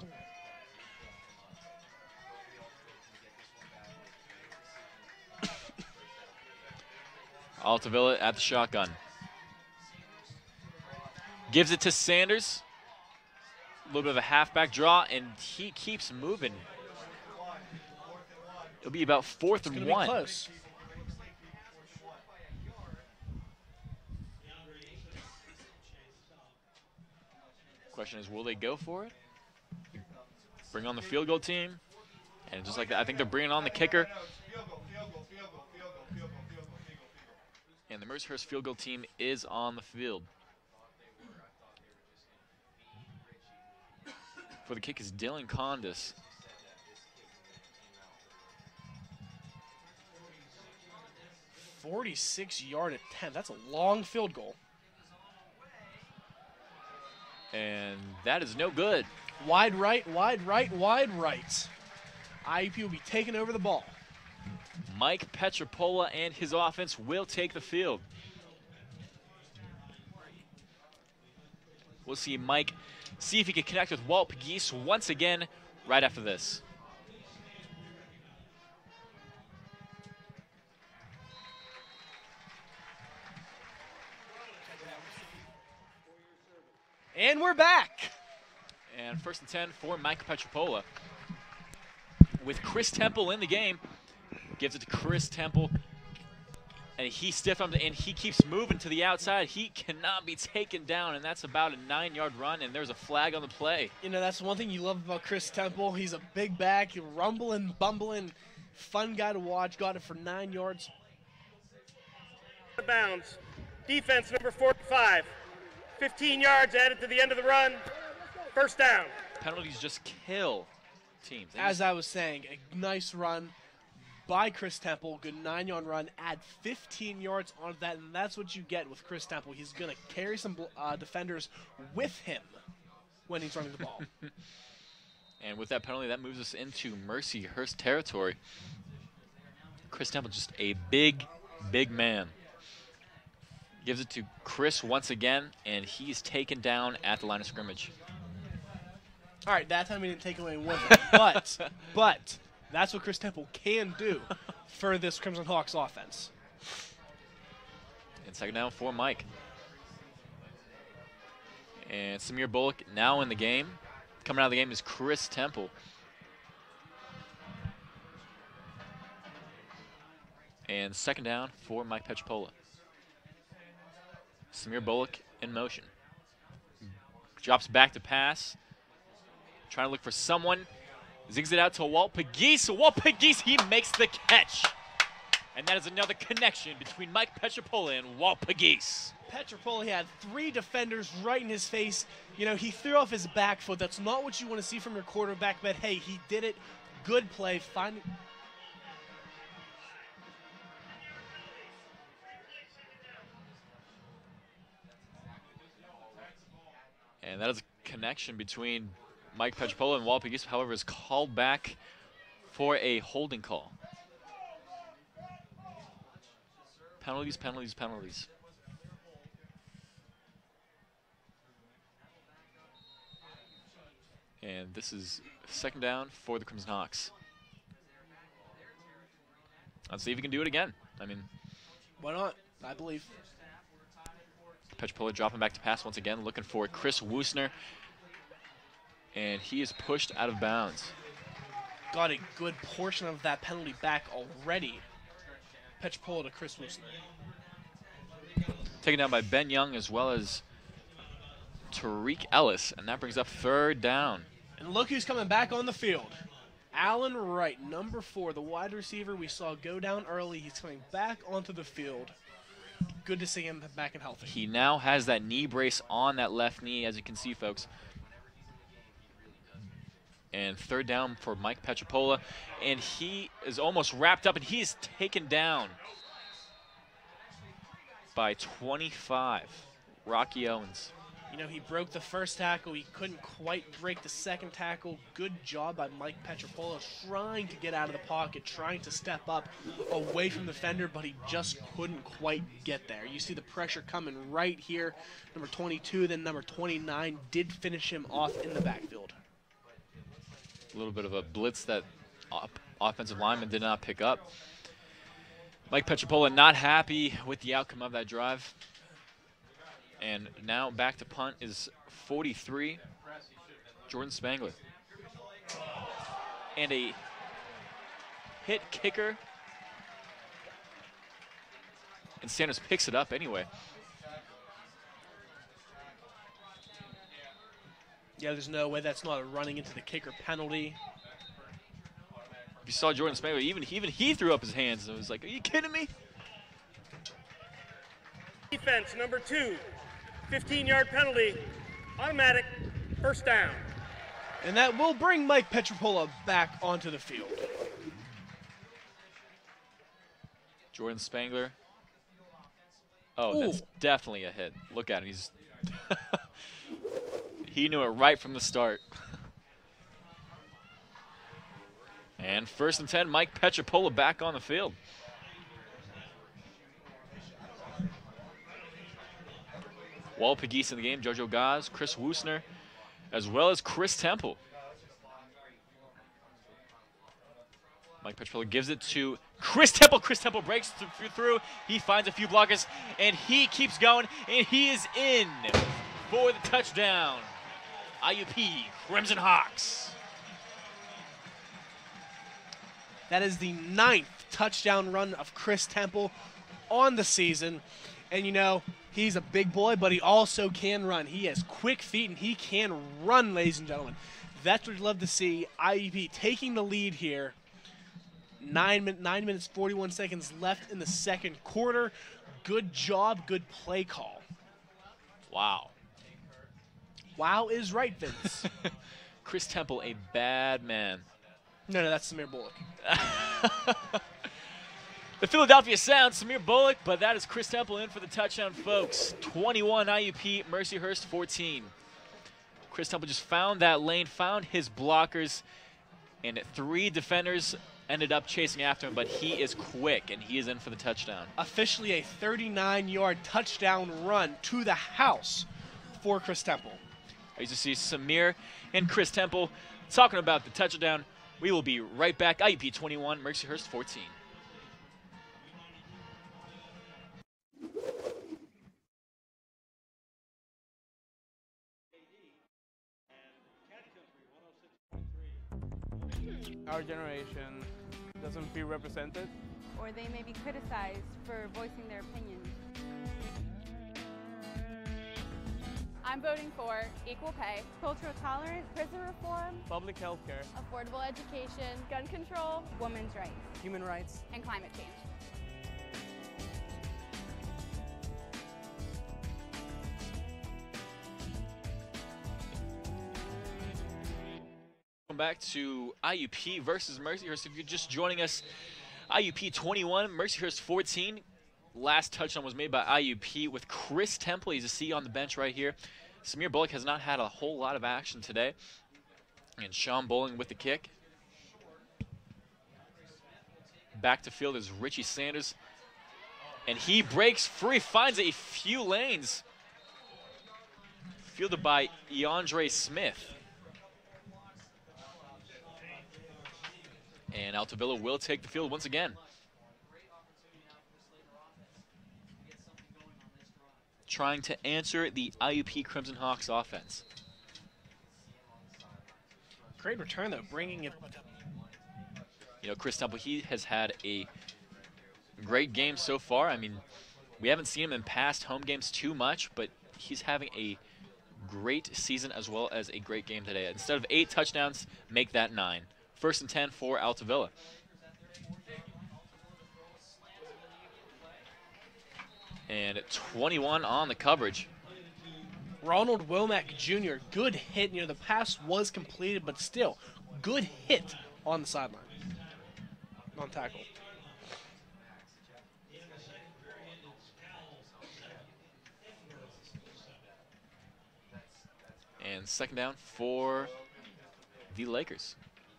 Altavilla at the shotgun. Gives it to Sanders. A little bit of a halfback draw, and he keeps moving. It'll be about fourth and one. Be close. Question is, will they go for it? Bring on the field goal team, and just like that, I think they're bringing on the kicker. And the Mercyhurst field goal team is on the field. For the kick is Dylan Condis. forty-six yard attempt. That's a long field goal. And that is no good. Wide right, wide right, wide right. I U P will be taking over the ball. Mike Petropola and his offense will take the field. We'll see Mike see if he can connect with Walt Pegues once again right after this. And we're back. And first and ten for Mike Petropola. With Chris Temple in the game. Gives it to Chris Temple. And he stiff arms and he keeps moving to the outside. He cannot be taken down, and that's about a nine-yard run, and there's a flag on the play. You know, that's one thing you love about Chris Temple. He's a big back, he's rumbling, bumbling, fun guy to watch. Got it for nine yards. Bounds. Defense number forty-five. fifteen yards added to the end of the run. First down. Penalties just kill teams. They As just I was saying, a nice run by Chris Temple. Good nine-yard run. Add fifteen yards onto that, and that's what you get with Chris Temple. He's going to carry some uh, defenders with him when he's running the ball. And with that penalty, that moves us into Mercyhurst territory. Chris Temple, just a big, big man. Gives it to Chris once again, and he's taken down at the line of scrimmage. All right, that time he didn't take away with him, but, but that's what Chris Temple can do for this Crimson Hawks offense. And second down for Mike. And Samir Bullock now in the game. Coming out of the game is Chris Temple. And second down for Mike Petropola. Samir Bullock in motion. Drops back to pass. Trying to look for someone. Zigs it out to Walt Pegues. Walt Pegues, he makes the catch. And that is another connection between Mike Petropola and Walt Pegues. Petropola had three defenders right in his face. You know, he threw off his back foot. That's not what you want to see from your quarterback, but hey, he did it. Good play. Finding. And that is a connection between Mike Petropola and Walt Pegues, however, is called back for a holding call. Penalties, penalties, penalties. And this is second down for the Crimson Hawks. Let's see if he can do it again. I mean, why not? I believe. Petropola dropping back to pass once again, looking for Chris Woosner. And he is pushed out of bounds. Got a good portion of that penalty back already. Petropola to Chris Woosner. Taken down by Ben Young as well as Tariq Ellis. And that brings up third down. And look who's coming back on the field. Alan Wright, number four, the wide receiver we saw go down early. He's coming back onto the field. Good to see him back and healthy. He now has that knee brace on that left knee, as you can see, folks. And third down for Mike Petropola. And he is almost wrapped up, and he is taken down by twenty-five. Rocky Owens. You know, he broke the first tackle. He couldn't quite break the second tackle. Good job by Mike Petropola trying to get out of the pocket, trying to step up away from the defender, but he just couldn't quite get there. You see the pressure coming right here. Number twenty-two, then number twenty-nine did finish him off in the backfield. A little bit of a blitz that op offensive lineman did not pick up. Mike Petropola not happy with the outcome of that drive. And now back to punt is forty-three, Jordan Spangler. And a hit kicker. And Sanders picks it up anyway. Yeah, there's no way that's not a running into the kicker penalty. If you saw Jordan Spangler, even, even he threw up his hands and was like, are you kidding me? offense, number two, fifteen-yard penalty, automatic, first down. And that will bring Mike Petropola back onto the field. Jordan Spangler. Oh, Ooh. that's definitely a hit. Look at him. He's he knew it right from the start. And first and ten, Mike Petropola back on the field. Wall Pagese in the game, Jojo Gaz, Chris Woosner, as well as Chris Temple. Mike Petropola gives it to Chris Temple. Chris Temple breaks th through. He finds a few blockers, and he keeps going, and he is in for the touchdown. I U P Crimson Hawks. That is the ninth touchdown run of Chris Temple on the season. And, you know, he's a big boy, but he also can run. He has quick feet, and he can run, ladies and gentlemen. That's what we'd love to see. I U P taking the lead here. Nine, min nine minutes, forty-one seconds left in the second quarter. Good job, good play call. Wow. Wow is right, Vince. Chris Temple, a bad man. No, no, that's Samir Bullock. The Philadelphia Sound, Samir Bullock, but that is Chris Temple in for the touchdown, folks. twenty-one I U P, Mercyhurst fourteen. Chris Temple just found that lane, found his blockers, and three defenders ended up chasing after him, but he is quick, and he is in for the touchdown. Officially a thirty-nine-yard touchdown run to the house for Chris Temple. As you see Samir and Chris Temple talking about the touchdown. We will be right back. I U P twenty-one, Mercyhurst fourteen. Our generation doesn't feel represented. Or they may be criticized for voicing their opinions. I'm voting for equal pay, cultural tolerance, prison reform, Public health care, affordable education, gun control, women's rights, human rights, and climate change. Welcome back to I U P versus Mercyhurst. If you're just joining us, I U P twenty-one, Mercyhurst fourteen. Last touchdown was made by I U P with Chris Temple. He's a C on the bench right here. Samir Bullock has not had a whole lot of action today. And Sean Bowling with the kick. Back to field is Richie Sanders. And he breaks free, finds a few lanes. Fielded by Eandre Smith. And Altavilla will take the field once again. Trying to answer the I U P Crimson Hawks offense. Great return, though, bringing it. You know, Chris Temple, he has had a great game so far. I mean, we haven't seen him in past home games too much, but he's having a great season as well as a great game today. Instead of eight touchdowns, make that nine. First and ten for Altavilla. And twenty-one on the coverage. Ronald Womack Junior, good hit. You know, the pass was completed, but still, good hit on the sideline. On tackle. And second down for the Lakers.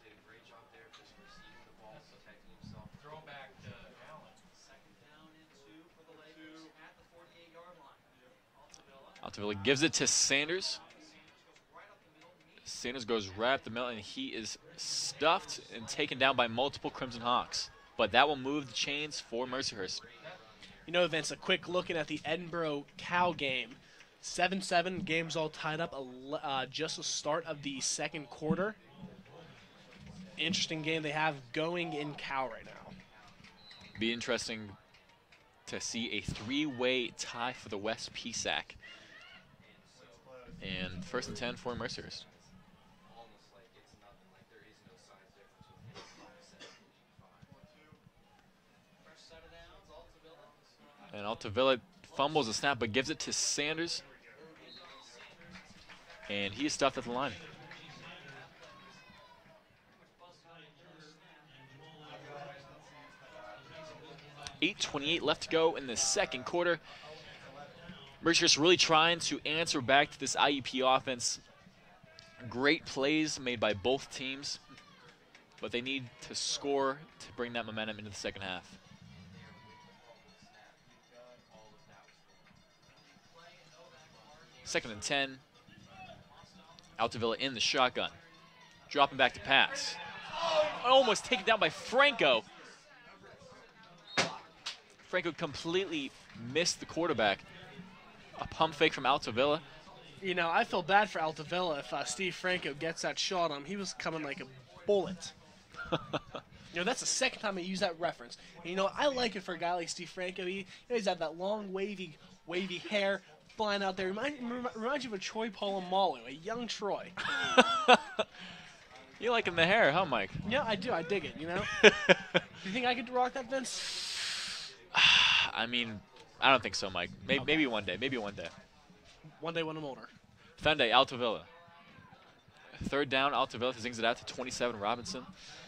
Altavilla gives it to Sanders. Sanders goes right up the middle, and he is stuffed and taken down by multiple Crimson Hawks. But that will move the chains for Mercyhurst. You know, Vince, a quick looking at the Edinburgh-Cal game. seven seven, game's all tied up, uh, just the start of the second quarter. Interesting game they have going in Cal right now. Be interesting to see a three-way tie for the West P S A C. And first and ten for Mercyhurst. And Altavilla fumbles the snap, but gives it to Sanders. And he is stuffed at the line. eight twenty-eight left to go in the second quarter. Mercyhurst really trying to answer back to this I U P offense. Great plays made by both teams, but they need to score to bring that momentum into the second half. Second and ten. Altavilla in the shotgun. Dropping back to pass. Almost taken down by Franco. Franco completely missed the quarterback. A pump fake from Altavilla. You know, I feel bad for Altavilla if uh, Steve Franco gets that shot on him. He was coming like a bullet. You know, that's the second time I use that reference. And, you know, I like it for a guy like Steve Franco. He, you know, he's got that long, wavy, wavy hair flying out there. Remind, reminds you of a Troy Polamalu, a young Troy. You like him the hair, huh, Mike? Yeah, I do. I dig it, you know? Do you think I could rock that, Vince? I mean, I don't think so, Mike. Maybe, okay. maybe one day. Maybe one day. One day when I'm older. Sunday, Altavilla. Third down, Altavilla zings it out to twenty-seven, Robinson.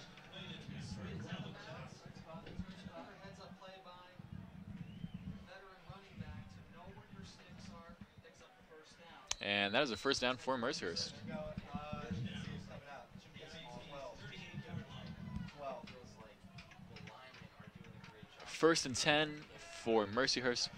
And that is a first down for Mercyhurst. First and ten for Mercyhurst.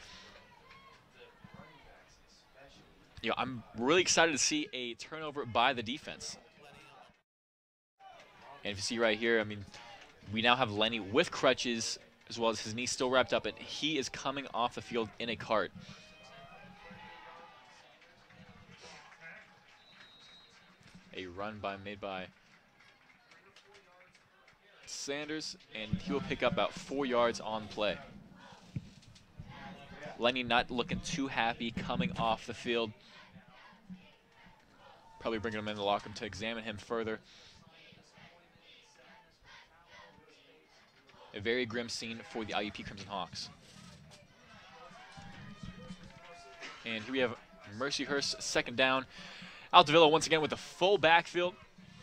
You know, I'm really excited to see a turnover by the defense. And if you see right here, I mean, we now have Lenny with crutches as well as his knee still wrapped up, and he is coming off the field in a cart. A run by made by Sanders, and he will pick up about four yards on play. Lenny not looking too happy coming off the field. Probably bringing him in the locker room to examine him further. A very grim scene for the I U P Crimson Hawks. And here we have Mercyhurst second down. Altavilla once again with the full backfield.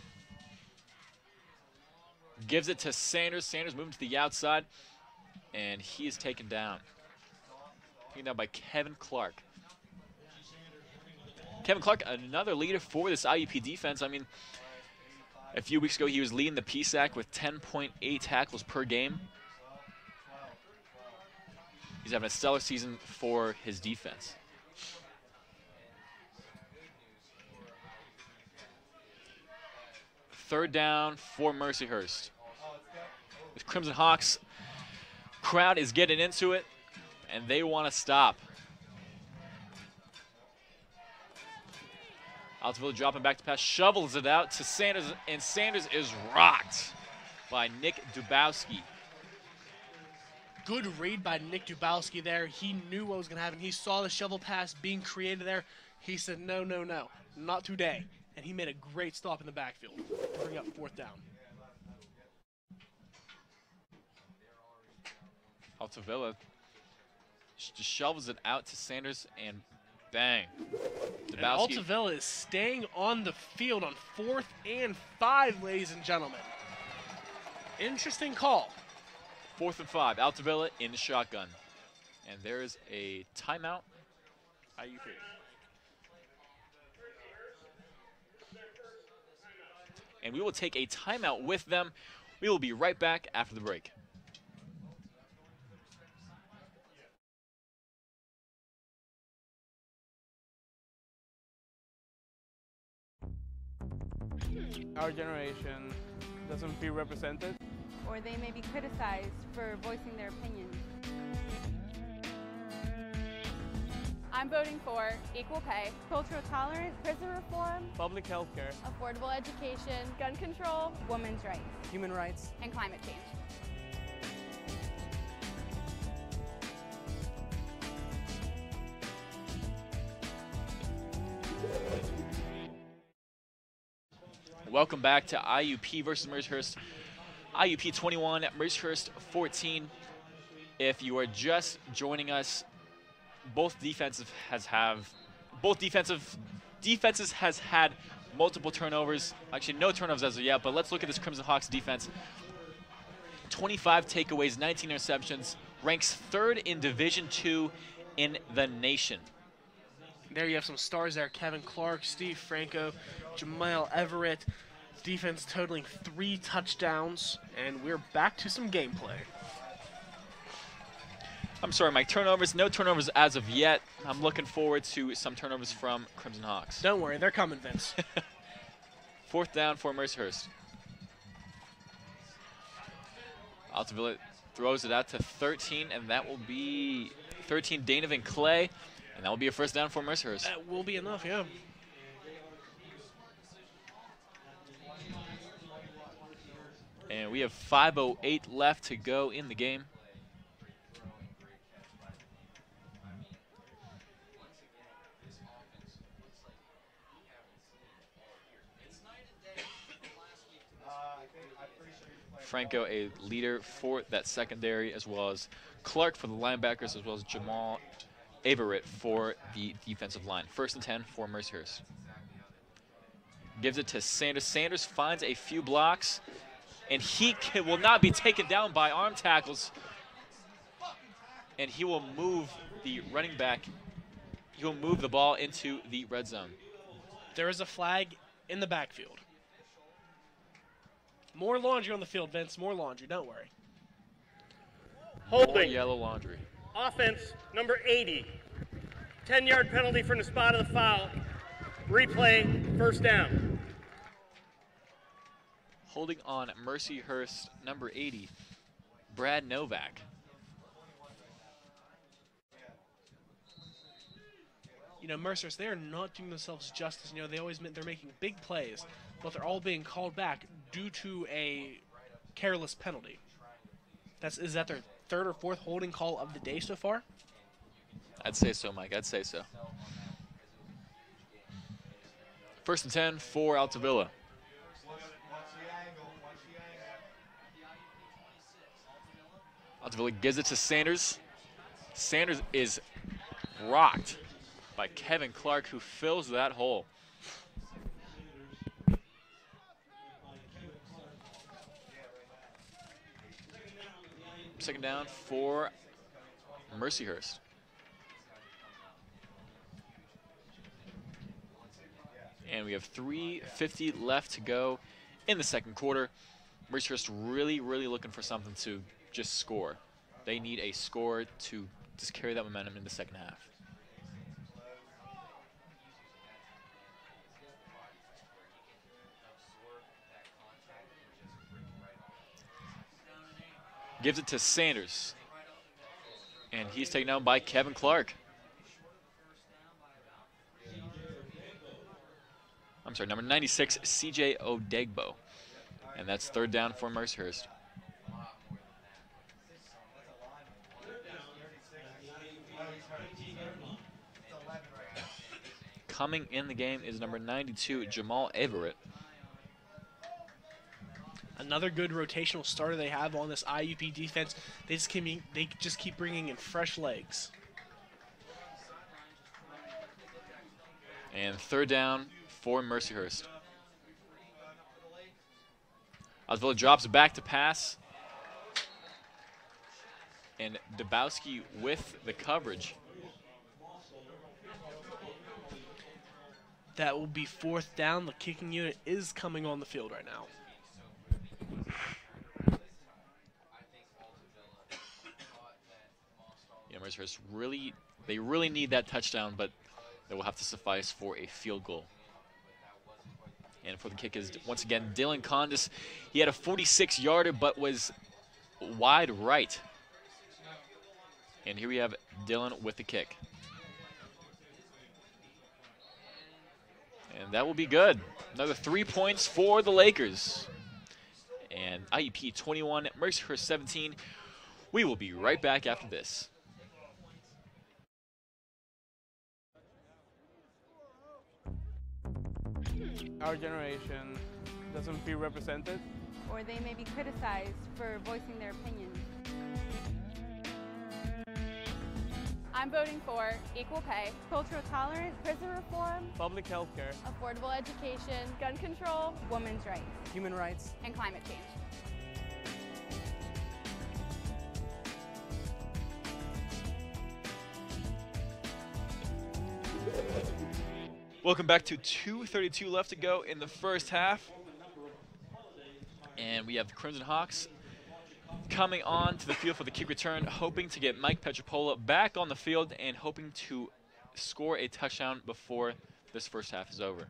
Gives it to Sanders. Sanders moving to the outside. And he is taken down. Taken down by Kevin Clark. Kevin Clark, another leader for this I U P defense. I mean, a few weeks ago he was leading the P S A C with ten point eight tackles per game. He's having a stellar season for his defense. Third down for Mercyhurst. The Crimson Hawks crowd is getting into it, and they want to stop. Altavilla dropping back to pass, shovels it out to Sanders, and Sanders is rocked by Nick Dubowski. Good read by Nick Dubowski there. He knew what was going to happen. He saw the shovel pass being created there. He said, no, no, no, not today. And he made a great stop in the backfield to bring up fourth down. Altavilla just shovels it out to Sanders, and bang. And Altavilla is staying on the field on fourth and five, ladies and gentlemen. Interesting call. Fourth and five, Altavilla in the shotgun. And there is a timeout. I U P. And we will take a timeout with them. We will be right back after the break. Our generation doesn't feel represented. Or they may be criticized for voicing their opinions. I'm voting for equal pay, cultural tolerance, prison reform, public health care, affordable education, gun control, women's rights, human rights, and climate change. Welcome back to I U P versus Mercyhurst. I U P twenty-one, Mercyhurst fourteen. If you are just joining us, both defensive has have both defensive defenses has had multiple turnovers. Actually, no turnovers as of yet. But let's look at this Crimson Hawks defense. twenty-five takeaways, nineteen interceptions, ranks third in Division Two in the nation. There you have some stars there: Kevin Clark, Steve Franco, Jamal Everett. Defense totaling three touchdowns, and we're back to some gameplay. I'm sorry, Mike. Turnovers, no turnovers as of yet. I'm looking forward to some turnovers from Crimson Hawks. Don't worry, they're coming, Vince. Fourth down for Mercyhurst. Altavilla throws it out to thirteen, and that will be thirteen Danovan Clay, and that will be a first down for Mercyhurst. That will be enough, yeah. And we have five oh eight left to go in the game. Franco, a leader for that secondary, as well as Clark for the linebackers, as well as Jamal Everett for the defensive line. First and ten for Mercyhurst. Gives it to Sanders. Sanders finds a few blocks, and he can, will not be taken down by arm tackles. And he will move the running back. He will move the ball into the red zone. There is a flag in the backfield. More laundry on the field, Vince. More laundry. Don't worry. Holding. More yellow laundry. Offense, number eighty. ten-yard penalty from the spot of the foul. Replay, first down. Holding on Mercyhurst, number eighty, Brad Novak. You know, Mercyhurst, they are not doing themselves justice. You know, they always they're making big plays, but they're all being called back due to a careless penalty. That's is that their third or fourth holding call of the day so far? I'd say so, Mike. I'd say so. First and ten for Altavilla. Altavilla gives it to Sanders. Sanders is rocked by Kevin Clark, who fills that hole. Second down for Mercyhurst. And we have three fifty left to go in the second quarter. Mercyhurst really, really looking for something to just score. They need a score to just carry that momentum in the second half. Gives it to Sanders. And he's taken down by Kevin Clark. I'm sorry, number ninety-six, C J Odegbo. And that's third down for Mercyhurst. Coming in the game is number ninety-two, Jamal Everett. Another good rotational starter they have on this I U P defense. They just keep, they just keep bringing in fresh legs. And third down for Mercyhurst. Oswald drops back to pass. And Dabowski with the coverage. That will be fourth down. The kicking unit is coming on the field right now. Yeah, Mercyhurst really, they really need that touchdown, but they will have to suffice for a field goal. And for the kick is, once again, Dylan Condis. He had a forty-six yarder, but was wide right. And here we have Dylan with the kick. And that will be good. Another three points for the Lakers. And I U P twenty-one, Mercyhurst seventeen. We will be right back after this. Our generation doesn't feel represented. Or they may be criticized for voicing their opinions. I'm voting for equal pay, cultural tolerance, prison reform, public health care, affordable education, gun control, women's rights, human rights, and climate change. Welcome back to two thirty-two left to go in the first half. And we have the Crimson Hawks coming on to the field for the kick return, hoping to get Mike Petropola back on the field and hoping to score a touchdown before this first half is over.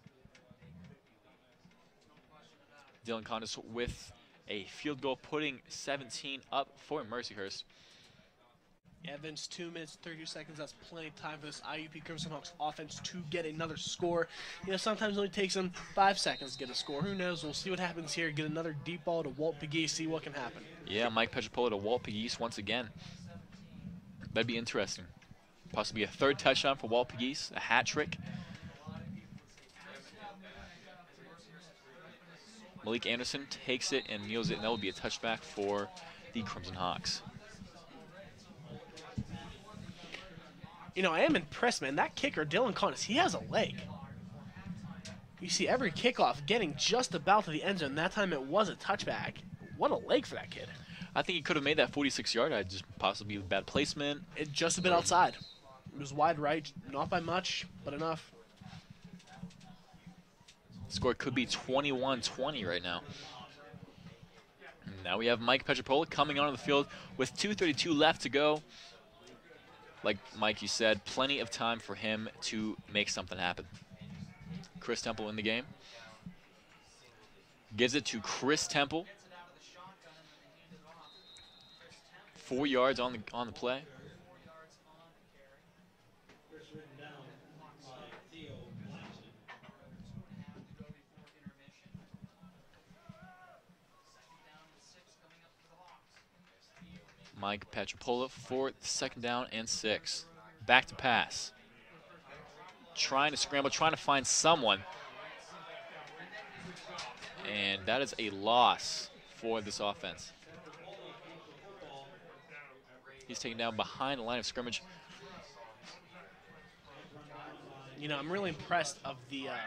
Dylan Condis with a field goal, putting seventeen up for Mercyhurst. Yeah, Vince, two minutes, thirty-two seconds. That's plenty of time for this I U P Crimson Hawks offense to get another score. You know, sometimes it only takes them five seconds to get a score. Who knows? We'll see what happens here. Get another deep ball to Walt Pegues, see what can happen. Yeah, Mike Petropola to Walt Pegues once again. That'd be interesting. Possibly a third touchdown for Walt Pegues, a hat trick. Malik Anderson takes it and kneels it, and that will be a touchback for the Crimson Hawks. You know, I am impressed, man. That kicker, Dylan Condis, he has a leg. You see every kickoff getting just about to the end zone. That time it was a touchback. What a leg for that kid. I think he could have made that forty-six yard. I just possibly bad placement. It just a bit outside. It was wide right, not by much, but enough. Score could be twenty-one twenty right now. And now we have Mike Petropola coming onto the field with two thirty-two left to go. Like Mike, you said, plenty of time for him to make something happen. Chris Temple in the game. Gives it to Chris Temple. Four yards on the on the play. Mike Petropola for second down and six. Back to pass. Trying to scramble, trying to find someone. And that is a loss for this offense. He's taken down behind the line of scrimmage. You know, I'm really impressed of the... Uh,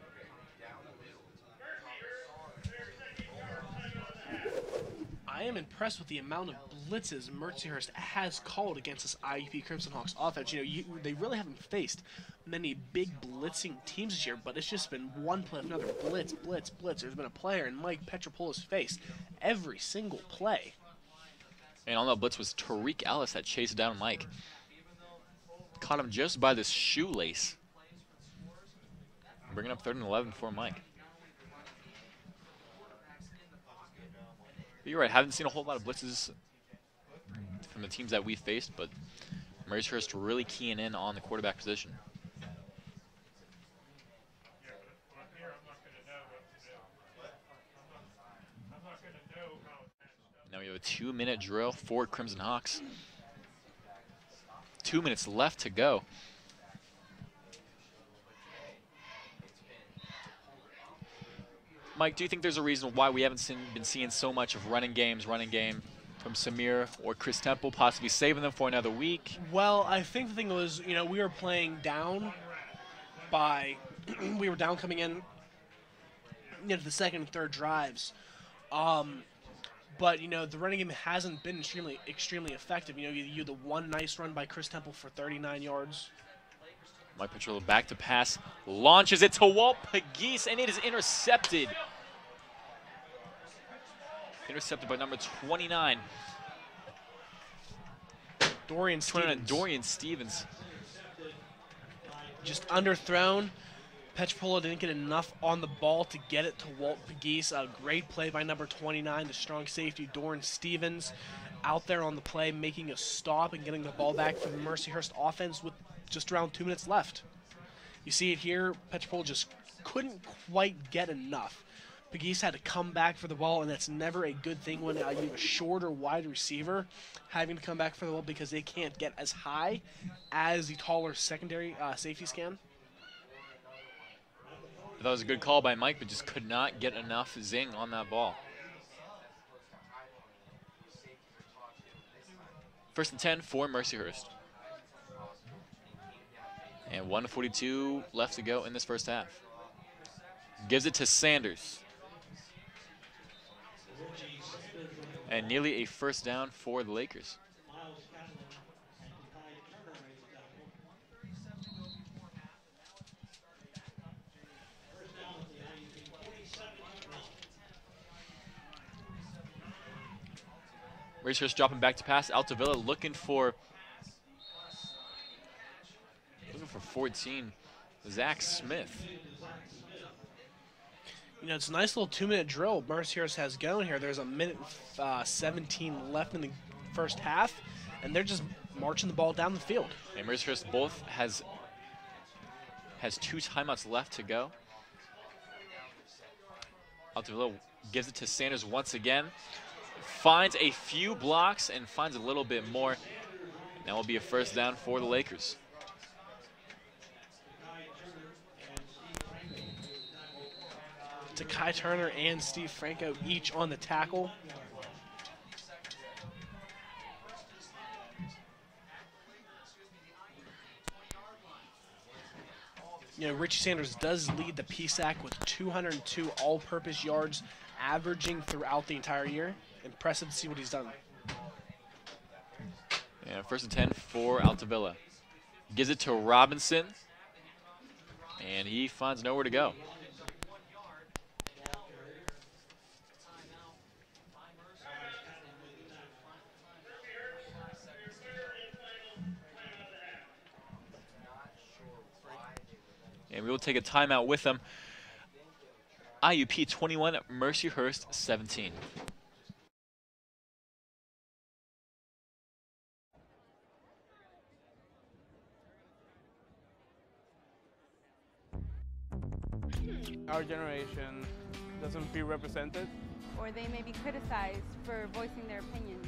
I am impressed with the amount of blitzes Mercyhurst has called against this I U P Crimson Hawks offense. You know, you, they really haven't faced many big blitzing teams this year, but it's just been one play after another. Blitz, blitz, blitz. There's been a player in Mike Petropola's face every single play. And on that blitz was Tariq Ellis that chased down Mike. Caught him just by this shoelace. Bringing up third and eleven for Mike. But you're right, haven't seen a whole lot of blitzes from the teams that we faced, but Mercyhurst really keying in on the quarterback position. Now we have a two-minute drill for Crimson Hawks. Two minutes left to go. Mike, do you think there's a reason why we haven't seen, been seeing so much of running games, running game from Samir or Chris Temple, possibly saving them for another week? Well, I think the thing was, you know, we were playing down by, we were down coming in into the second and third drives. Um, but, you know, the running game hasn't been extremely, extremely effective. You know, you, you had the one nice run by Chris Temple for thirty-nine yards. Mike Petropola back to pass, launches it to Walt Pegues, and it is intercepted. Intercepted by number twenty-nine. Dorian Stevens. Dorian Stevens. Just underthrown. Petropola didn't get enough on the ball to get it to Walt Pegues. A great play by number twenty-nine, the strong safety, Dorian Stevens, out there on the play, making a stop and getting the ball back for the Mercyhurst offense with just around two minutes left. You see it here, Petropola just couldn't quite get enough. Pegues had to come back for the ball, and that's never a good thing when uh, you have a shorter wide receiver having to come back for the ball because they can't get as high as the taller secondary uh, safeties can. That was a good call by Mike, but just could not get enough zing on that ball. First and ten for Mercyhurst. And one forty-two left to go in this first half. Gives it to Sanders. And nearly a first down for the Lakers. Mercyhurst dropping back to pass. Altavilla looking for looking for fourteen. Zach Smith. You know, it's a nice little two-minute drill Mercyhurst has going here. There's a minute uh, seventeen left in the first half, and they're just marching the ball down the field. And Mercyhurst both has has two timeouts left to go. Altavilla gives it to Sanders once again. Finds a few blocks and finds a little bit more. That will be a first down for the Lakers. To Kai Turner and Steve Franco each on the tackle. You know, Richie Sanders does lead the P S A C with two hundred two all-purpose yards averaging throughout the entire year. Impressive to see what he's done. And first and ten for Altavilla. Gives it to Robinson, and he finds nowhere to go. And we will take a timeout with them. I U P twenty-one, Mercyhurst seventeen. Our generation doesn't feel represented. Or they may be criticized for voicing their opinions.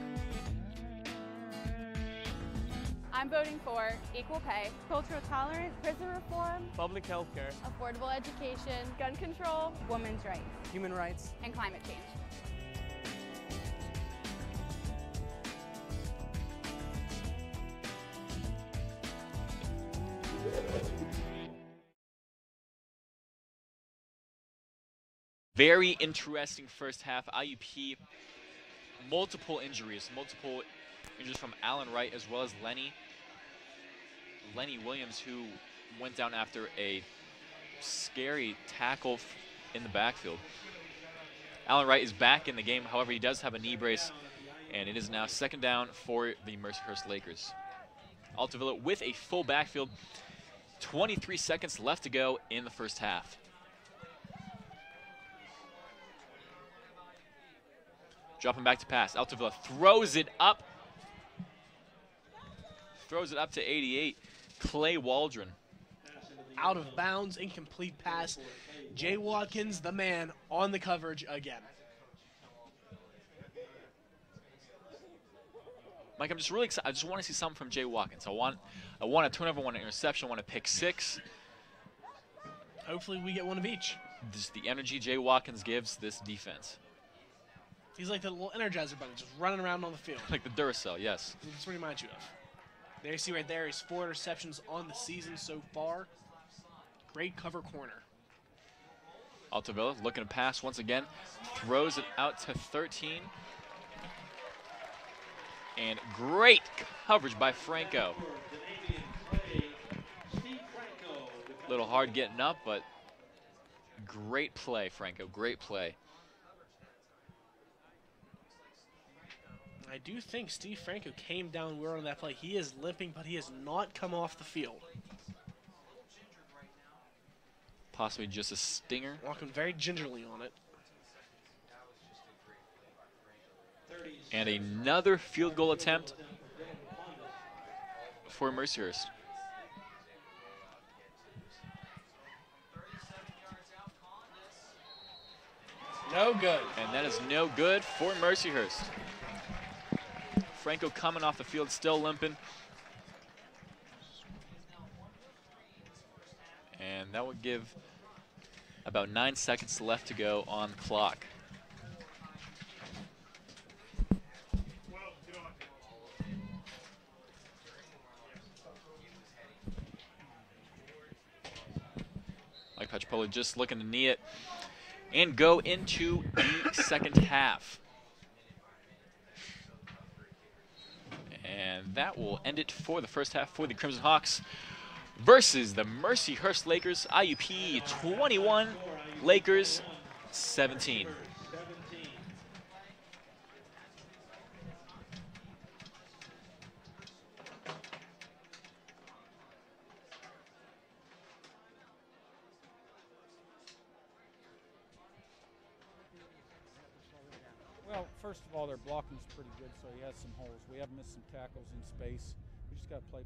I'm voting for equal pay, cultural tolerance, prison reform, Public health care, affordable education, gun control, women's rights, human rights, and climate change. Very interesting first half. I U P, multiple injuries, multiple injuries from Alan Wright as well as Lenny. Lenny Williams, who went down after a scary tackle in the backfield. Alan Wright is back in the game. However, he does have a knee brace, and it is now second down for the Mercyhurst Lakers. Altavilla with a full backfield. twenty-three seconds left to go in the first half. Dropping back to pass. Altavilla throws it up. Throws it up to eighty-eight. Clay Waldron. Out of bounds, incomplete pass. Jay Watkins, the man, on the coverage again. Mike, I'm just really excited. I just want to see something from Jay Watkins. I want, I want a turnover, I want an interception, I want a pick six. Hopefully we get one of each. Just the energy Jay Watkins gives this defense. He's like the little Energizer bunny, just running around on the field. Like the Duracell, yes. That's what he reminds you of. There you see right there, he's four interceptions on the season so far. Great cover corner. Altavilla looking to pass once again. Throws it out to thirteen. And great coverage by Franco. Little hard getting up, but great play, Franco, great play. I do think Steve Franco came down weird on that play. He is limping, but he has not come off the field. Possibly just a stinger. Walking very gingerly on it. And another field goal attempt for Mercyhurst. No good. And that is no good for Mercyhurst. Franco coming off the field, still limping. And that would give about nine seconds left to go on the clock. Probably just looking to knee it and go into the second half. And that will end it for the first half for the Crimson Hawks versus the Mercyhurst Lakers. I U P twenty-one, Lakers seventeen. Well, first of all, their blocking's pretty good, so he has some holes. We have missed some tackles in space. We just got to play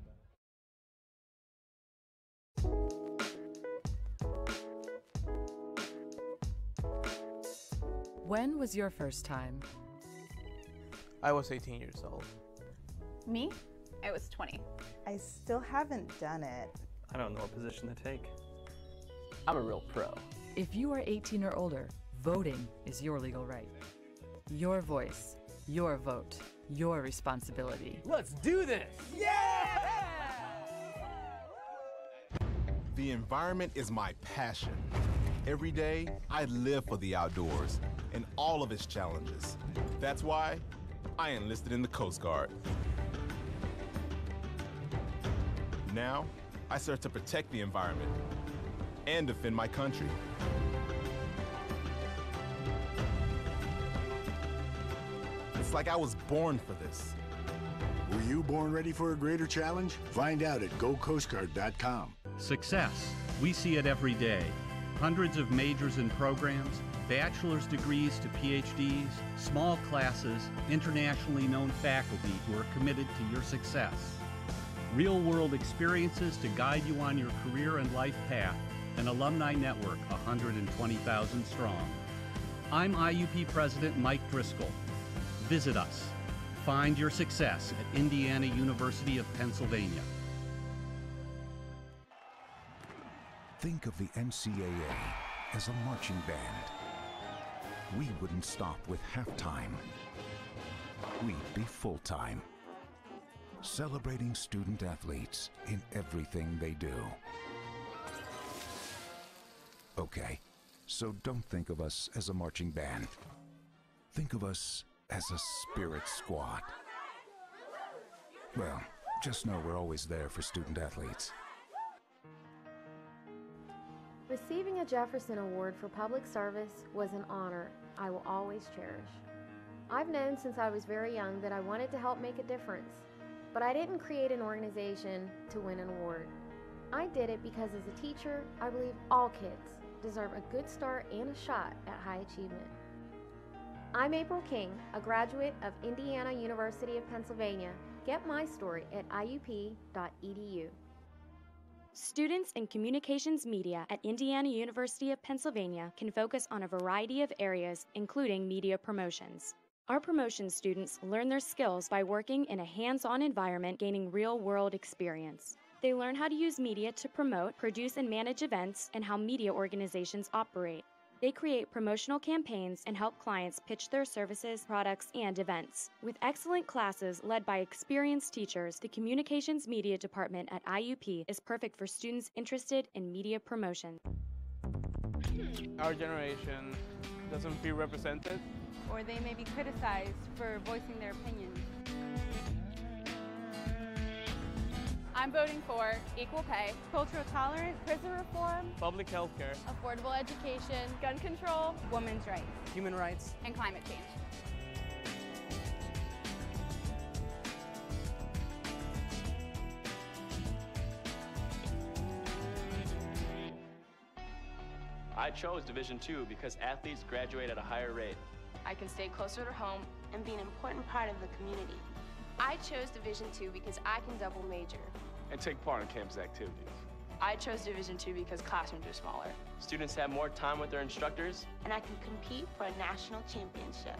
better. When was your first time? I was eighteen years old. Me? I was twenty. I still haven't done it. I don't know what position to take. I'm a real pro. If you are eighteen or older, voting is your legal right. Your voice, your vote, your responsibility. Let's do this! Yeah! The environment is my passion. Every day, I live for the outdoors and all of its challenges. That's why I enlisted in the Coast Guard. Now, I serve to protect the environment and defend my country. It's like I was born for this. Were you born ready for a greater challenge? Find out at go coast guard dot com. Success. We see it every day. Hundreds of majors and programs, bachelor's degrees to P H Ds, small classes, internationally known faculty who are committed to your success. Real-world experiences to guide you on your career and life path. An alumni network one hundred twenty thousand strong. I'm I U P President Mike Driscoll. Visit us. Find your success at Indiana University of Pennsylvania. Think of the N C A A as a marching band. We wouldn't stop with halftime. We'd be full-time, celebrating student athletes in everything they do. Okay, so don't think of us as a marching band. Think of us as a spirit squad. Well, just know we're always there for student athletes. Receiving a Jefferson Award for public service was an honor I will always cherish. I've known since I was very young that I wanted to help make a difference, but I didn't create an organization to win an award. I did it because as a teacher, I believe all kids deserve a good start and a shot at high achievement. I'm April King, a graduate of Indiana University of Pennsylvania. Get my story at I U P dot E D U. Students in communications media at Indiana University of Pennsylvania can focus on a variety of areas, including media promotions. Our promotion students learn their skills by working in a hands-on environment, gaining real-world experience. They learn how to use media to promote, produce, and manage events, and how media organizations operate. They create promotional campaigns and help clients pitch their services, products, and events. With excellent classes led by experienced teachers, the Communications Media Department at I U P is perfect for students interested in media promotion. Our generation doesn't feel represented. Or they may be criticized for voicing their opinions. I'm voting for equal pay, cultural tolerance, prison reform, public health care, affordable education, gun control, women's rights, human rights, and climate change. I chose Division two because athletes graduate at a higher rate. I can stay closer to home and be an important part of the community. I chose Division two because I can double major and take part in campus activities. I chose Division two because classrooms are smaller. Students have more time with their instructors. And I can compete for a national championship.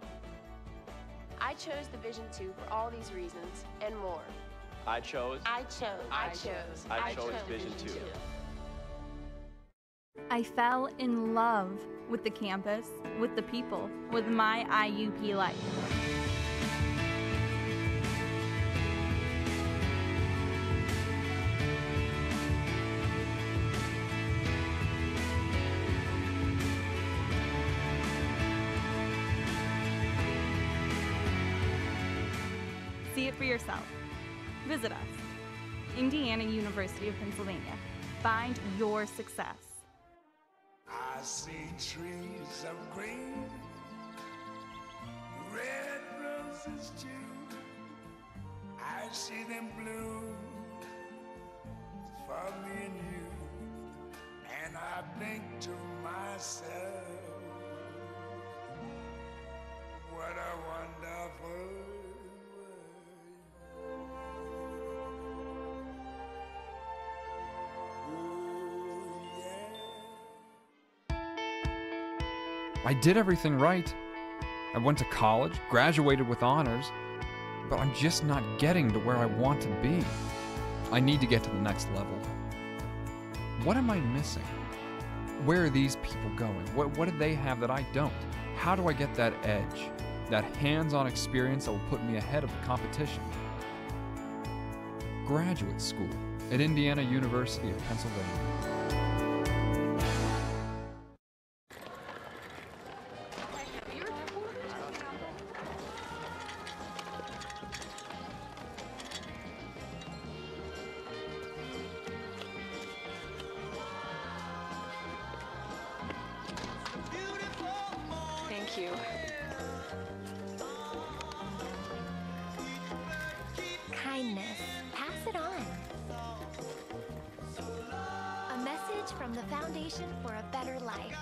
I chose Division two for all these reasons and more. I chose. I chose. I chose. I, I chose, chose Division two. I fell in love with the campus, with the people, with my I U P life. See it for yourself. Visit us. Indiana University of Pennsylvania. Find your success. I see trees of green, red roses too. I see them bloom for me and you, and I think to myself, what a wonderful I did everything right. I went to college, graduated with honors, but I'm just not getting to where I want to be. I need to get to the next level. What am I missing? Where are these people going? What, what do they have that I don't? How do I get that edge, that hands-on experience that will put me ahead of the competition? Graduate school at Indiana University of Pennsylvania. Thank you. Kindness. Pass it on. A message from the Foundation for a Better Life.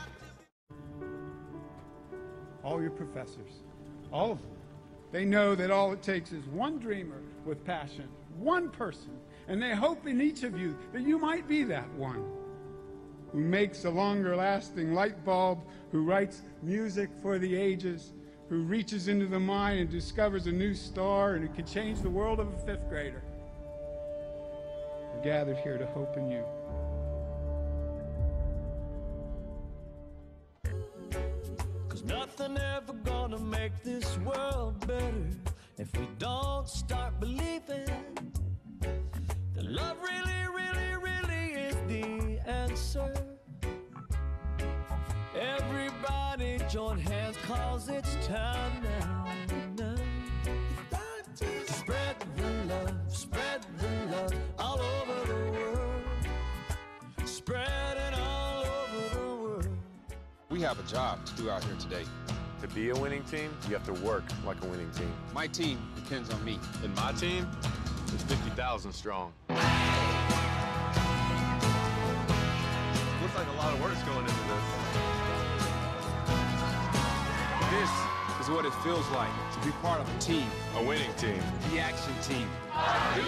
All your professors, all of them, they know that all it takes is one dreamer with passion, one person, and they hope in each of you that you might be that one who makes a longer-lasting light bulb, who writes music for the ages, who reaches into the mind and discovers a new star, and who can change the world of a fifth grader. We're gathered here to hope in you. Cause nothing ever gonna make this world better if we don't start believing that love really, really, really is the answer. Everybody join hands cause it's time now, now. Spread the love, spread the love all over the world. Spread it all over the world. We have a job to do out here today. To be a winning team, you have to work like a winning team. My team depends on me. And my team is fifty thousand strong. Looks like a lot of work's going into this. This is what it feels like to be part of a team. A winning team. The Action Team. Action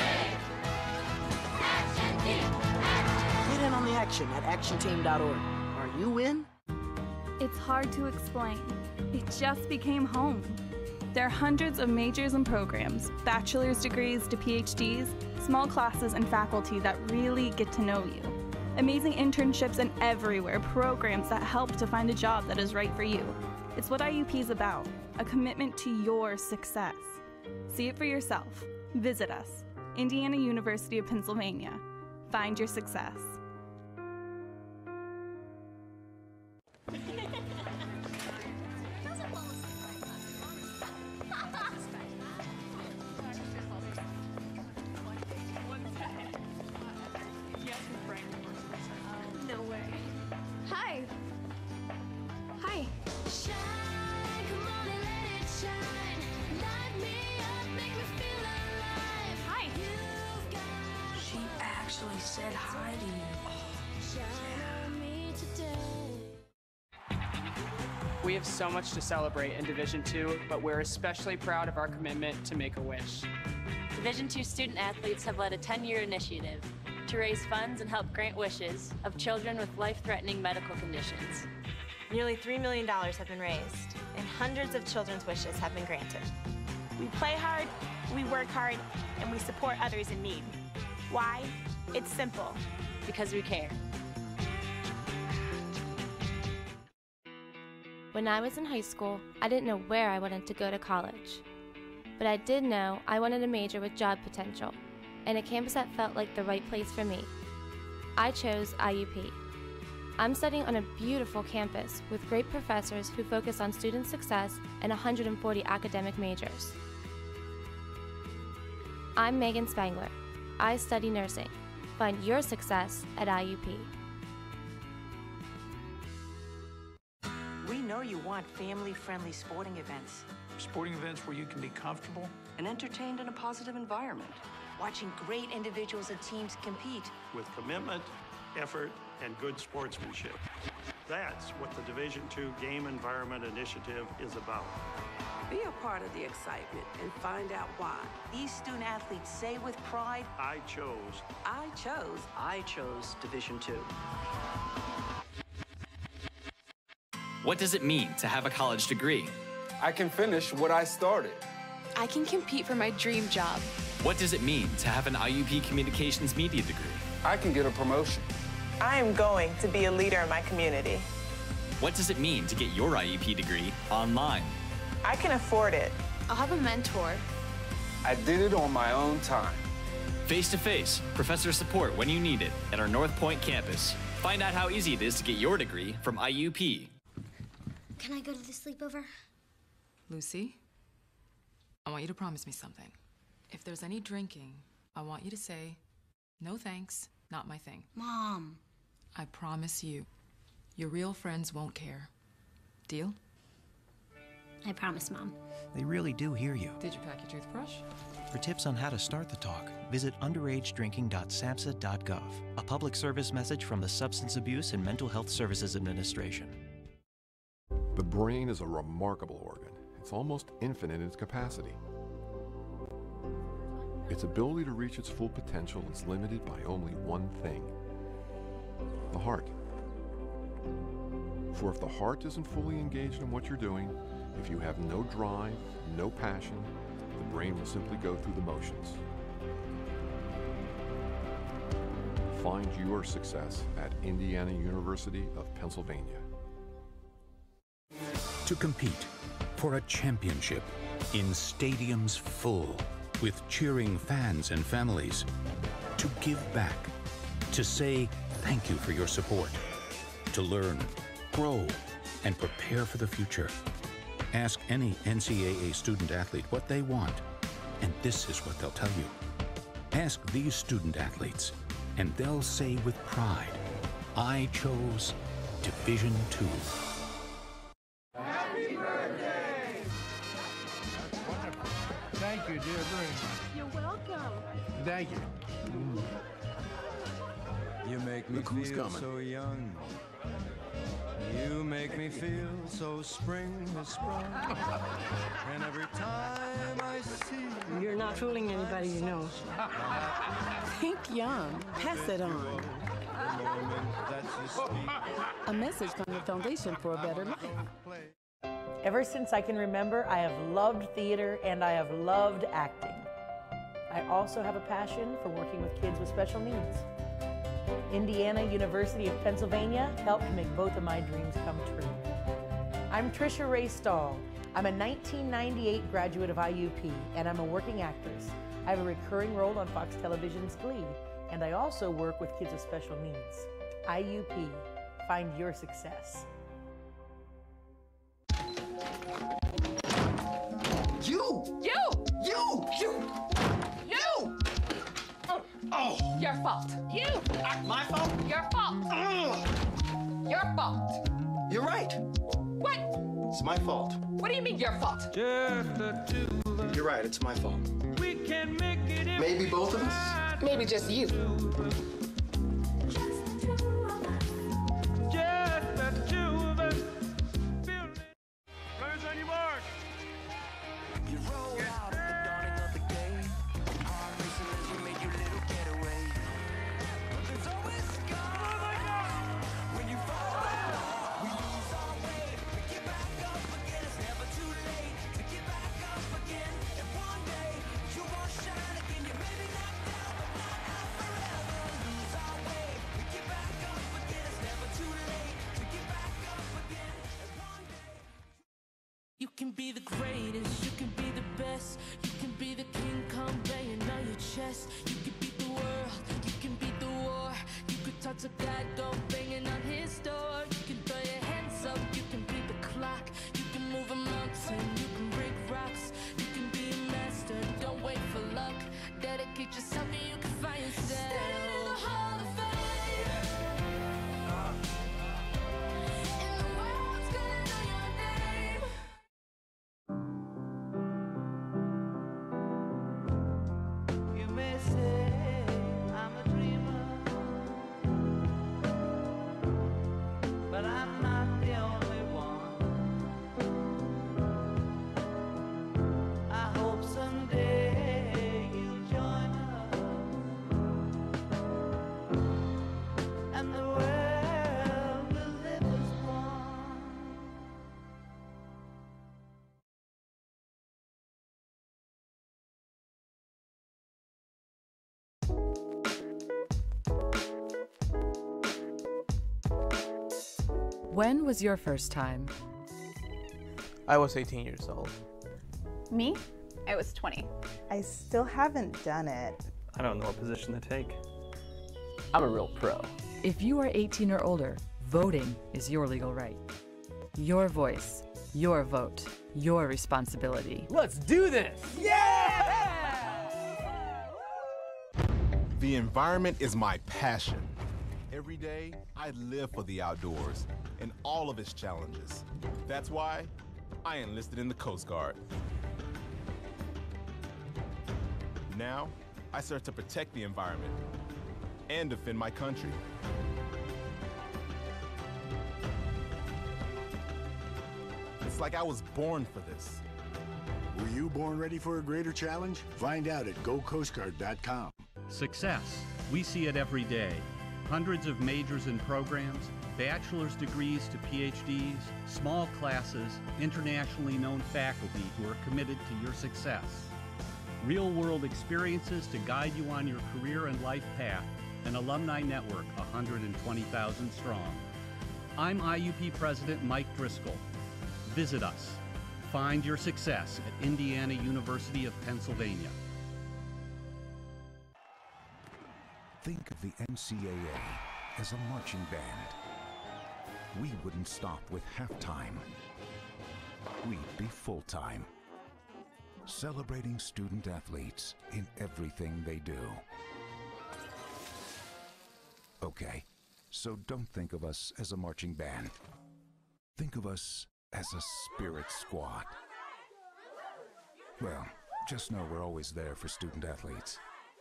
Team! Get in on the action at action team dot org. Are you in? It's hard to explain. It just became home. There are hundreds of majors and programs, bachelor's degrees to P H Ds, small classes and faculty that really get to know you. Amazing internships and everywhere, programs that help to find a job that is right for you. It's what I U P is about, a commitment to your success. See it for yourself. Visit us, Indiana University of Pennsylvania. Find your success. No way. Hi. Hi. Shine, come on and let it shine. Light me up, make me feel alive. Hi. You've got She actually said hi to you. shine on me today. We have so much to celebrate in Division two, but we're especially proud of our commitment to Make-A-Wish. Division two student athletes have led a ten-year initiative to raise funds and help grant wishes of children with life-threatening medical conditions. Nearly three million dollars have been raised, and hundreds of children's wishes have been granted. We play hard, we work hard, and we support others in need. Why? It's simple. Because we care. When I was in high school, I didn't know where I wanted to go to college. But I did know I wanted a major with job potential, and a campus that felt like the right place for me. I chose I U P. I'm studying on a beautiful campus with great professors who focus on student success and one hundred forty academic majors. I'm Megan Spangler. I study nursing. Find your success at I U P. We know you want family-friendly sporting events. Sporting events where you can be comfortable and entertained in a positive environment. Watching great individuals and teams compete. With commitment, effort, and good sportsmanship. That's what the Division two Game Environment Initiative is about. Be a part of the excitement and find out why. These student athletes say with pride, I chose. I chose. I chose Division two. What does it mean to have a college degree? I can finish what I started. I can compete for my dream job. What does it mean to have an I U P Communications Media degree? I can get a promotion. I am going to be a leader in my community. What does it mean to get your I U P degree online? I can afford it. I'll have a mentor. I did it on my own time. Face-to-face, professor support when you need it at our North Point campus. Find out how easy it is to get your degree from I U P. Can I go to the sleepover? Lucy, I want you to promise me something. If there's any drinking, I want you to say, no thanks, not my thing. Mom. I promise you, your real friends won't care. Deal? I promise, Mom. They really do hear you. Did you pack your toothbrush? For tips on how to start the talk, visit underage drinking dot samhsa dot gov. A public service message from the Substance Abuse and Mental Health Services Administration. The brain is a remarkable organ. It's almost infinite in its capacity. Its ability to reach its full potential is limited by only one thing: the heart. For if the heart isn't fully engaged in what you're doing, if you have no drive, no passion, the brain will simply go through the motions. Find your success at Indiana University of Pennsylvania. To compete for a championship in stadiums full with cheering fans and families. To give back. To say thank you for your support. To learn, grow, and prepare for the future. Ask any N C double A student athlete what they want, and this is what they'll tell you. Ask these student athletes, and they'll say with pride, I chose Division two. Happy birthday! That's wonderful. Thank you, dear Bree. You're welcome. Thank you. Mm. You make me Look who's feel coming. so young. You make me feel so spring has sprung. And every time I see you, You're not fooling anybody you know. Think young. Pass it on. the moment that you speak. A message from the Foundation for a Better Life. Ever since I can remember, I have loved theater and I have loved acting. I also have a passion for working with kids with special needs. Indiana University of Pennsylvania helped make both of my dreams come true. I'm Trisha Ray Stahl. I'm a nineteen ninety-eight graduate of I U P, and I'm a working actress. I have a recurring role on Fox Television's Glee, and I also work with kids with special needs. I U P, find your success. You! You! You! You! You! Oh! Your fault. You! My fault? Your fault. Ugh. Your fault. You're right. What? It's my fault. What do you mean your fault? You're right, it's my fault. We can make it. Maybe both of us? Maybe just you. Just the two of us. Runners on your mark. You roll out at the dawning of the day. Heart racing as you make your little getaway. But there's always a scar. When you fall down, we lose our way. We get back up again. It's never too late to get back up again. And one day you won't shine again. You may be knocked down, but not out forever. Lose our way. We get back up again. It's never too late to get back up again. And one day you can be the greatest, you can be the best, you can be the king come banging on your chest. You can beat the world, you can beat the war. You could touch a god, go banging on his door. You can throw your hands up, you can beat the clock. You can move a mountain, you can break rocks. You can be a master, don't wait for luck. That say I'm a dreamer, but I'm not the only one. I hope someday you'll join us, and the world will live as one. When was your first time? I was eighteen years old. Me? I was twenty. I still haven't done it. I don't know what position to take. I'm a real pro. If you are eighteen or older, voting is your legal right. Your voice, your vote, your responsibility. Let's do this! The environment is my passion. Every day, I live for the outdoors and all of its challenges. That's why I enlisted in the Coast Guard. Now, I serve to protect the environment and defend my country. It's like I was born for this. Were you born ready for a greater challenge? Find out at go coast guard dot com. Success. We see it every day. Hundreds of majors and programs, bachelor's degrees to P H Ds, small classes, internationally known faculty who are committed to your success. Real-world experiences to guide you on your career and life path. An alumni network one hundred twenty thousand strong. I'm I U P President Mike Driscoll. Visit us. Find your success at Indiana University of Pennsylvania. Think of the N C A A as a marching band. We wouldn't stop with halftime. We'd be full-time, celebrating student athletes in everything they do. Okay, so don't think of us as a marching band. Think of us as a spirit squad. Well, just know we're always there for student athletes.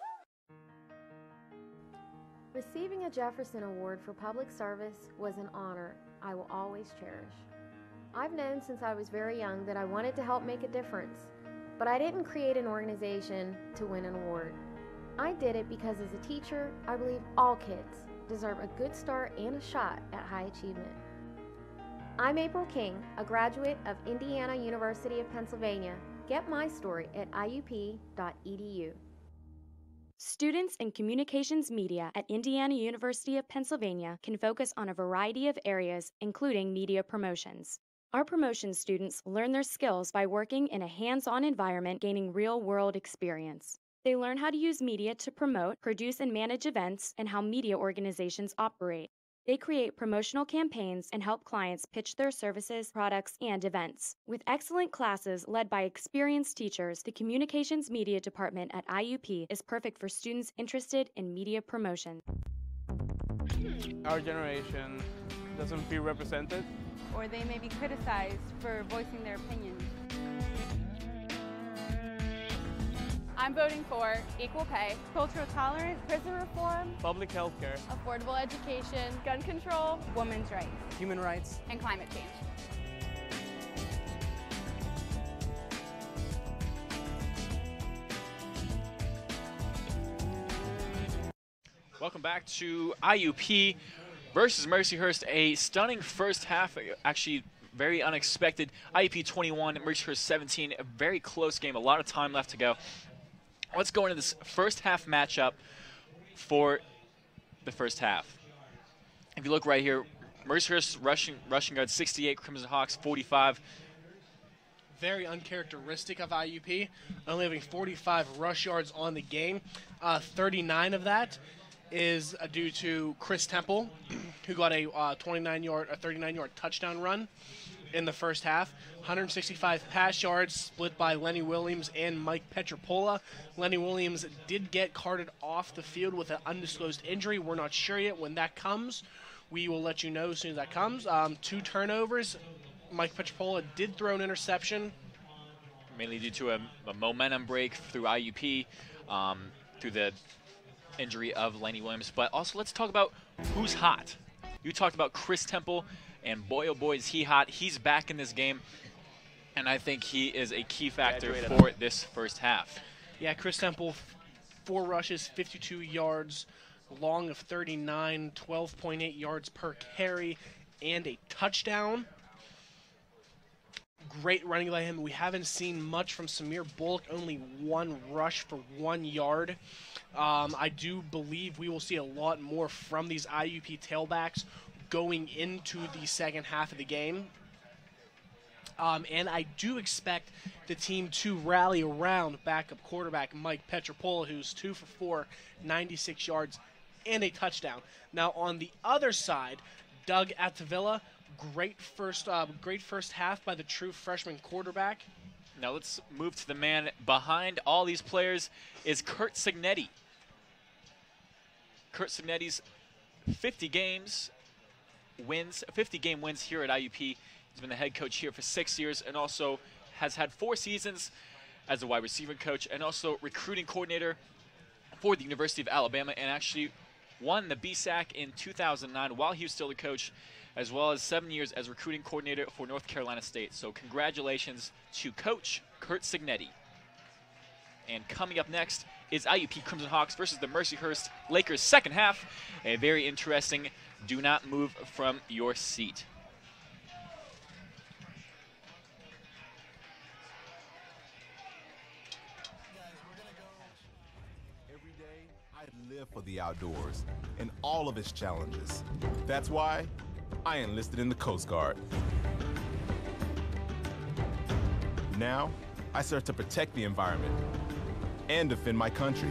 Receiving a Jefferson Award for public service was an honor I will always cherish. I've known since I was very young that I wanted to help make a difference, but I didn't create an organization to win an award. I did it because as a teacher, I believe all kids deserve a good start and a shot at high achievement. I'm April King, a graduate of Indiana University of Pennsylvania. Get my story at I U P dot E D U. Students in communications media at Indiana University of Pennsylvania can focus on a variety of areas, including media promotions. Our promotion students learn their skills by working in a hands-on environment, gaining real-world experience. They learn how to use media to promote, produce, and manage events, and how media organizations operate. They create promotional campaigns and help clients pitch their services, products, and events. With excellent classes led by experienced teachers, the Communications Media Department at I U P is perfect for students interested in media promotion. Our generation doesn't feel represented. Or they may be criticized for voicing their opinions. I'm voting for equal pay, cultural tolerance, prison reform, public health care, affordable education, gun control, women's rights, human rights, and climate change. Welcome back to I U P versus Mercyhurst. A stunning first half, actually very unexpected. I U P twenty-one, Mercyhurst seventeen, a very close game, a lot of time left to go. Let's go into this first half matchup for the first half. If you look right here, Mercyhurst rushing, rushing guard sixty-eight, Crimson Hawks forty-five. Very uncharacteristic of I U P, only having forty-five rush yards on the game. Uh, thirty-nine of that is uh, due to Chris Temple, who got a uh, twenty-nine yard, a thirty-nine yard touchdown run in the first half. one hundred sixty-five pass yards split by Lenny Williams and Mike Petropola. Lenny Williams did get carted off the field with an undisclosed injury. We're not sure yet when that comes. We will let you know as soon as that comes. Um, two turnovers. Mike Petropola did throw an interception. Mainly due to a, a momentum break through I U P. Um, through the injury of Lenny Williams. But also, let's talk about who's hot. You talked about Chris Temple, and boy, oh boy, is he hot. He's back in this game, and I think he is a key factor for this first half. Yeah, Chris Temple, four rushes, fifty-two yards, long of thirty-nine, twelve point eight yards per carry, and a touchdown. Great running by him. We haven't seen much from Samir Bullock, only one rush for one yard. Um, I do believe we will see a lot more from these I U P tailbacks going into the second half of the game. Um, and I do expect the team to rally around backup quarterback Mike Petropola, who's two for four, ninety-six yards, and a touchdown. Now on the other side, Doug Attavilla, great first, uh, great first half by the true freshman quarterback. Now let's move to the man behind all these players is Kurt Signetti. Kurt Signetti's fifty games wins, fifty game wins here at I U P. He's been the head coach here for six years and also has had four seasons as a wide receiver coach and also recruiting coordinator for the University of Alabama, and actually won the B S A C in two thousand nine while he was still a coach, as well as seven years as recruiting coordinator for North Carolina State. So congratulations to Coach Kurt Signetti. And coming up next is I U P Crimson Hawks versus the Mercyhurst Lakers second half. A very interesting, do not move from your seat. Every day, I live for the outdoors and all of its challenges. That's why I enlisted in the Coast Guard. Now, I serve to protect the environment and defend my country.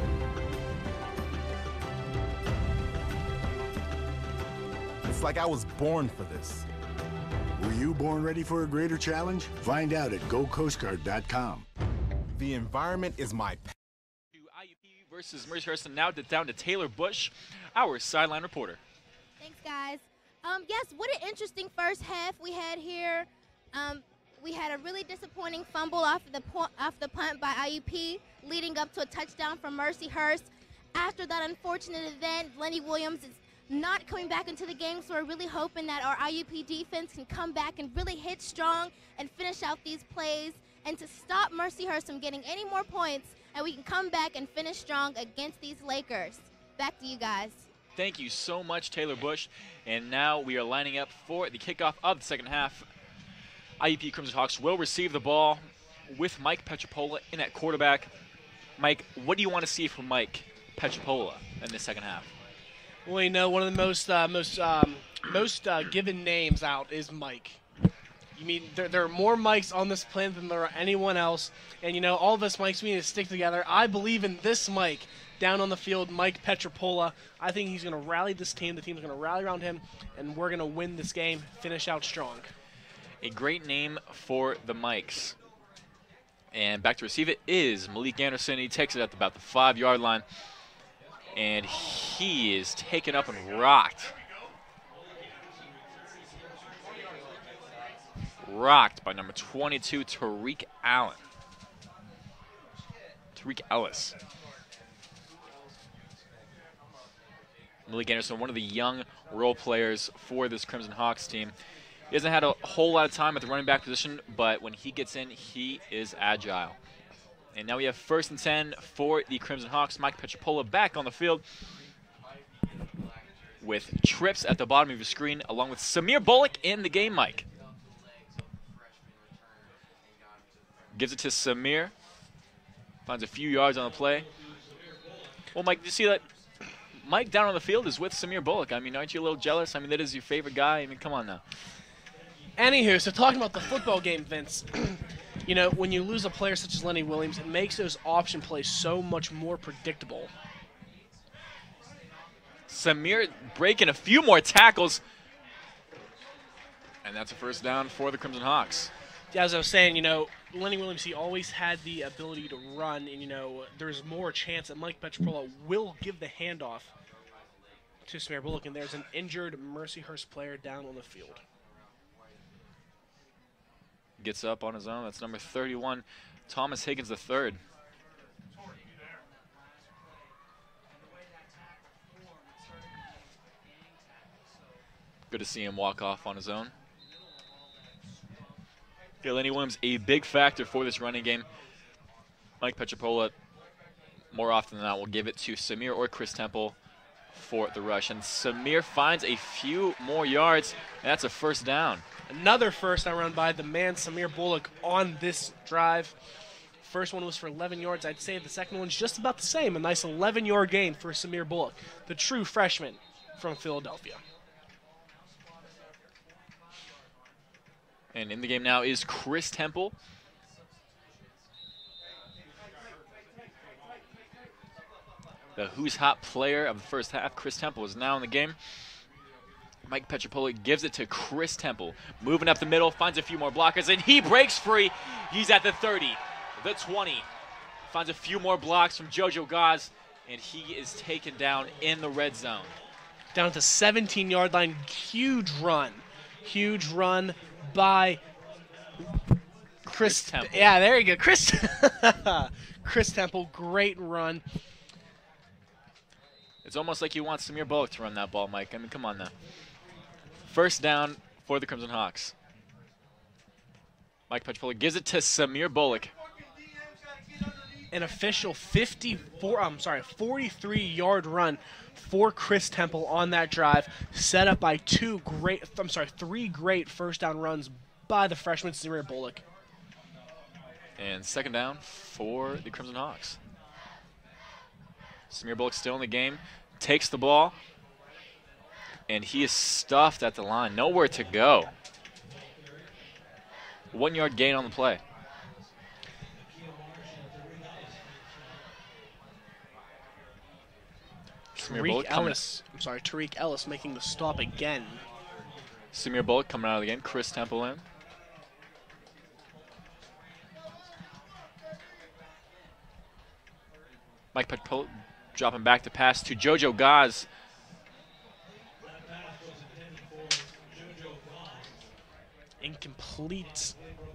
It's like I was born for this. Were you born ready for a greater challenge? Find out at go coast guard dot com. The environment is my passion. I U P versus Mercyhurst, and now down to Taylor Bush, our sideline reporter. Thanks, guys. Um, yes, what an interesting first half we had here. Um, we had a really disappointing fumble off the po- off the punt by I U P, leading up to a touchdown from Mercyhurst. After that unfortunate event, Lenny Williams is not coming back into the game, so we're really hoping that our I U P defense can come back and really hit strong and finish out these plays and to stop Mercyhurst from getting any more points, and we can come back and finish strong against these Lakers. Back to you guys. Thank you so much, Taylor Bush. And now we are lining up for the kickoff of the second half. I U P Crimson Hawks will receive the ball with Mike Petropola in at quarterback. Mike, what do you want to see from Mike Petropola in this second half? Well, you know, one of the most uh, most um, most uh, given names out is Mike. You mean there, there are more Mikes on this planet than there are anyone else, and you know all of us Mikes, we need to stick together. I believe in this Mike down on the field, Mike Petropola. I think he's going to rally this team. The team's going to rally around him, and we're going to win this game, finish out strong. A great name for the Mikes. And back to receive it is Malik Anderson. He takes it at about the five-yard line, and he is taken up and rocked. Rocked by number twenty-two, Tariq Allen. Tariq Ellis. Malik Anderson, one of the young role players for this Crimson Hawks team. He hasn't had a whole lot of time at the running back position, but when he gets in, he is agile. And now we have first and ten for the Crimson Hawks. Mike Petropola back on the field with trips at the bottom of your screen, along with Samir Bullock in the game, Mike. Gives it to Samir. Finds a few yards on the play. Well, Mike, did you see that? Mike down on the field is with Samir Bullock. I mean, aren't you a little jealous? I mean, that is your favorite guy. I mean, come on now. Anywho, so talking about the football game, Vince, you know, when you lose a player such as Lenny Williams, it makes those option plays so much more predictable. Samir breaking a few more tackles. And that's a first down for the Crimson Hawks. As I was saying, you know, Lenny Williams, he always had the ability to run, and, you know, there's more chance that Mike Petropola will give the handoff to Samir Bullock, and there's an injured Mercyhurst player down on the field. Gets up on his own. That's number thirty-one, Thomas Higgins the third. Good to see him walk off on his own. Delaney Williams, a big factor for this running game. Mike Petropola, more often than not, will give it to Samir or Chris Temple for the rush. And Samir finds a few more yards, and that's a first down. Another first down run by the man, Samir Bullock, on this drive. First one was for eleven yards. I'd say the second one's just about the same. A nice eleven-yard gain for Samir Bullock, the true freshman from Philadelphia. And in the game now is Chris Temple. The who's hot player of the first half, Chris Temple, is now in the game. Mike Petropola gives it to Chris Temple. Moving up the middle, finds a few more blockers, and he breaks free. He's at the thirty, the twenty. Finds a few more blocks from JoJo Gaz, and he is taken down in the red zone. Down to seventeen-yard line, huge run. Huge run by Chris, Chris Temple. Yeah, there you go. Chris, Chris Temple, great run. It's almost like you want Samir Bullock to run that ball, Mike. I mean, come on now. First down for the Crimson Hawks. Mike Petropola gives it to Samir Bullock. An official fifty-four, I'm sorry, forty-three-yard run for Chris Temple on that drive, set up by two great, I'm sorry, three great first down runs by the freshman Samir Bullock. And second down for the Crimson Hawks. Samir Bullock still in the game, takes the ball, and he is stuffed at the line. Nowhere to go. One-yard gain on the play. Tariq Ellis, I'm sorry, Tariq Ellis making the stop again. Samir Bullock coming out of the game, Chris Temple in. Mike Petropola dropping back to pass to JoJo Gaz. Incomplete.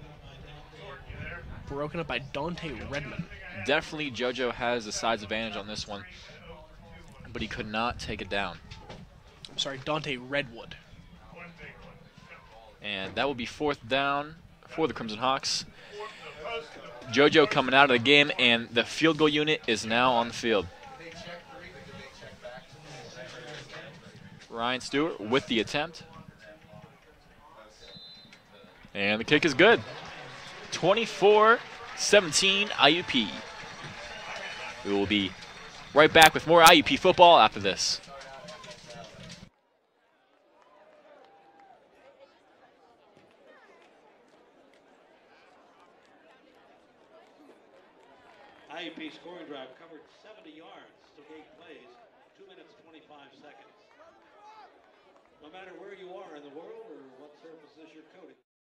Broken up by Dante Redmond. Definitely JoJo has the size advantage on this one, but he could not take it down. I'm sorry, Dante Redwood. And that will be fourth down for the Crimson Hawks. JoJo coming out of the game, and the field goal unit is now on the field. Ryan Stewart with the attempt. And the kick is good. twenty-four seventeen I U P. We will be right back with more I U P football after this. I U P scoring drive covered seventy yards, took eight plays, two minutes, twenty-five seconds. No matter where you are in the world or what surfaces you're coating.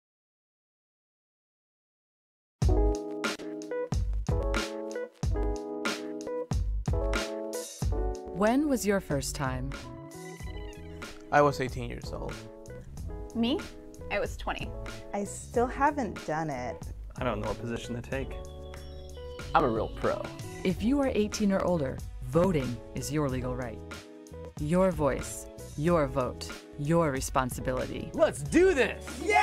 When was your first time? I was eighteen years old. Me? I was twenty. I still haven't done it. I don't know what position to take. I'm a real pro. If you are eighteen or older, voting is your legal right. Your voice, your vote, your responsibility. Let's do this!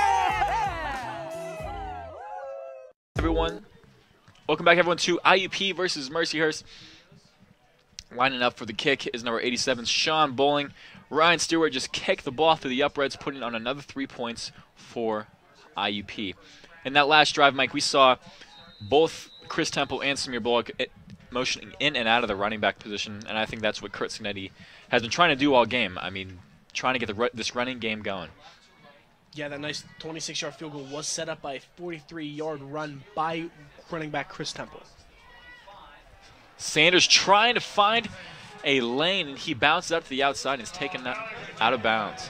Everyone, welcome back everyone to I U P versus Mercyhurst. Lining up for the kick is number eighty-seven, Sean Bowling. Ryan Stewart just kicked the ball through the uprights, putting on another three points for I U P. In that last drive, Mike, we saw both Chris Temple and Samir Bullock motioning in and out of the running back position, and I think that's what Kurt Signetti has been trying to do all game. I mean, trying to get the, this running game going. Yeah, that nice twenty-six-yard field goal was set up by a forty-three-yard run by running back Chris Temple. Sanders trying to find a lane, and he bounces out to the outside and is taken out of bounds.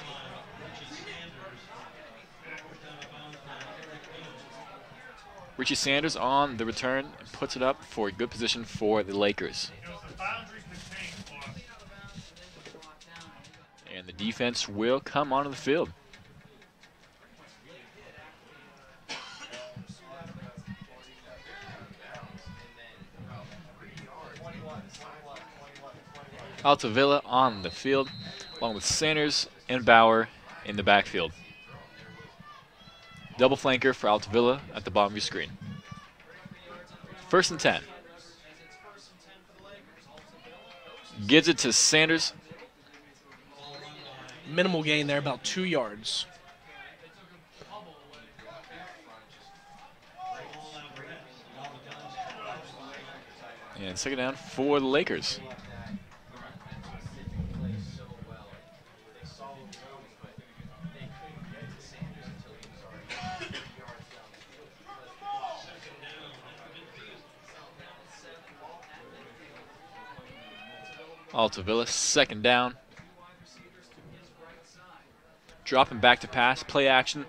Richie Sanders on the return and puts it up for a good position for the Lakers. And the defense will come onto the field. Altavilla on the field, along with Sanders and Bauer in the backfield. Double flanker for Altavilla at the bottom of your screen. First and ten. Gives it to Sanders. Minimal gain there, about two yards. And second down for the Lakers. Altavilla, second down. Dropping back to pass, play action.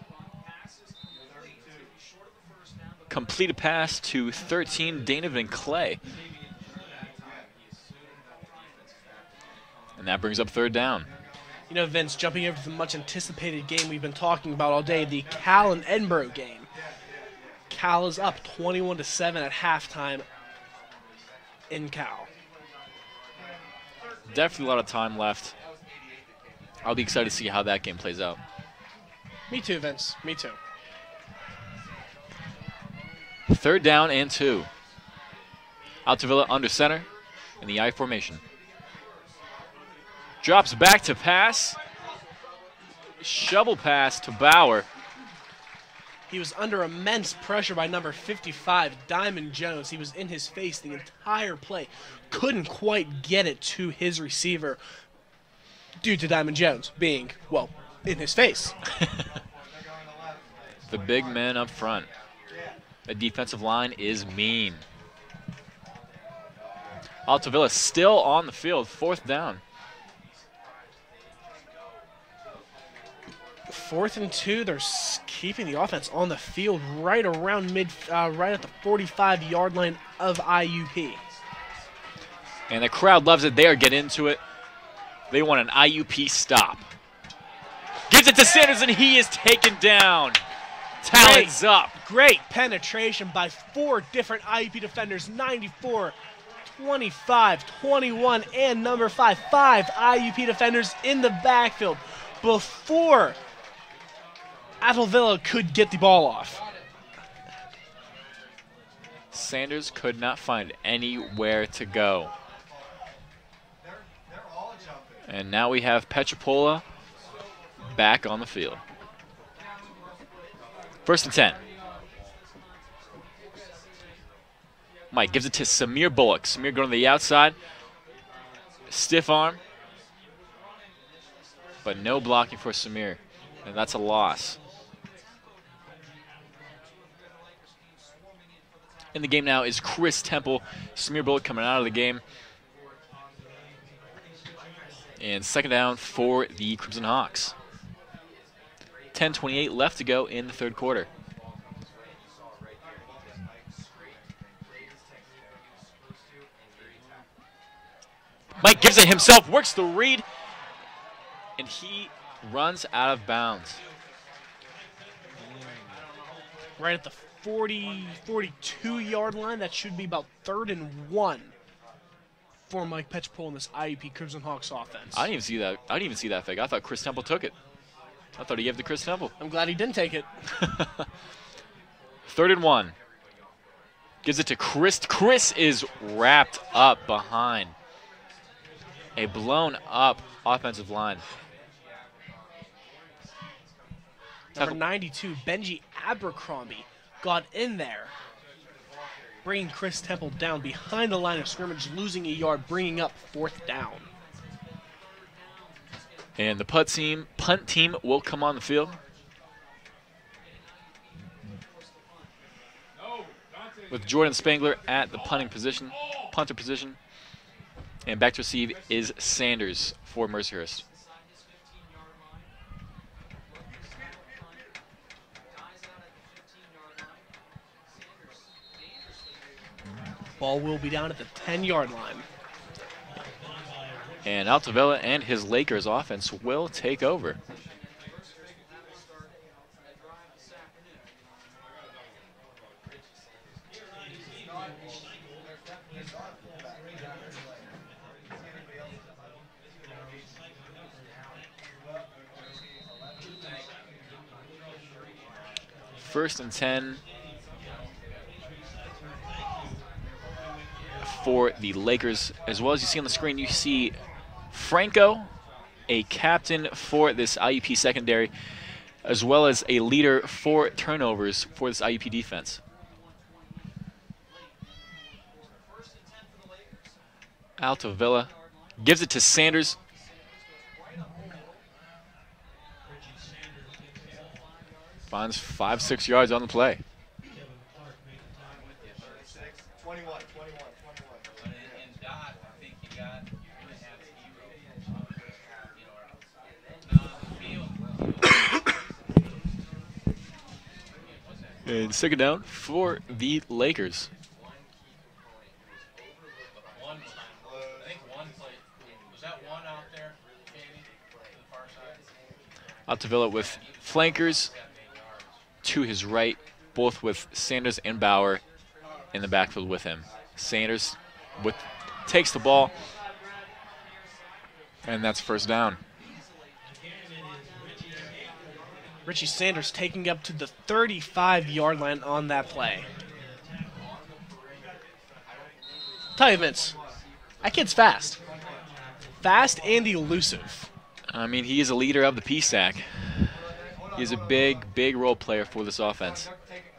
Complete a pass to thirteen, Danovan Clay. And that brings up third down. You know, Vince, jumping over to the much anticipated game we've been talking about all day, the Cal and Edinburgh game. Cal is up twenty-one to seven at halftime in Cal. Definitely a lot of time left. I'll be excited to see how that game plays out. Me too, Vince. Me too. Third down and two. Altavilla under center in the I formation. Drops back to pass. Shovel pass to Bauer. He was under immense pressure by number fifty-five, Diamond Jones. He was in his face the entire play. Couldn't quite get it to his receiver due to Diamond Jones being, well, in his face. The big man up front. The defensive line is mean. Altavilla still on the field, fourth down. Fourth and two, they're keeping the offense on the field right around mid, uh, right at the forty-five yard line of I U P. And the crowd loves it. They are getting into it. They want an I U P stop. Gives it to Sanders, and he is taken down. Talons up. Great penetration by four different I U P defenders, ninety-four, twenty-five, twenty-one, and number five. Five I U P defenders in the backfield before Altavilla could get the ball off. Sanders could not find anywhere to go. And now we have Petropola back on the field. First and ten. Mike gives it to Samir Bullock. Samir going to the outside. Stiff arm. But no blocking for Samir. And that's a loss. In the game now is Chris Temple. Samir Bullock coming out of the game. And second down for the Crimson Hawks. ten twenty-eight left to go in the third quarter. Mike gives it himself, works the read, and he runs out of bounds. Right at the forty, forty-two yard line. That should be about third and one for Mike Petropola in this I U P Crimson Hawks offense. I didn't even see that. I didn't even see that fake. I thought Chris Temple took it. I thought he gave it to Chris Temple. I'm glad he didn't take it. Third and one. Gives it to Chris. Chris is wrapped up behind a blown up offensive line. Number ninety-two, Benji Abercrombie, got in there, bringing Chris Temple down behind the line of scrimmage, losing a yard, bringing up fourth down. And the punt team, punt team will come on the field. With Jordan Spangler at the punting position, punter position. And back to receive is Sanders for Mercyhurst. Ball will be down at the ten yard line. And Altavilla and his Lakers offense will take over. First and ten for the Lakers. As well as you see on the screen, you see Franco, a captain for this I U P secondary, as well as a leader for turnovers for this I U P defense. Altavilla gives it to Sanders. Finds five, six yards on the play. And second down for the Lakers. Altavilla with flankers to his right, both with Sanders and Bauer in the backfield with him. Sanders with, takes the ball, and that's first down. Richie Sanders taking up to the thirty-five yard line on that play. Tell you, Vince, that kid's fast. Fast and elusive. I mean, he is a leader of the P S A C. He's a big, big role player for this offense.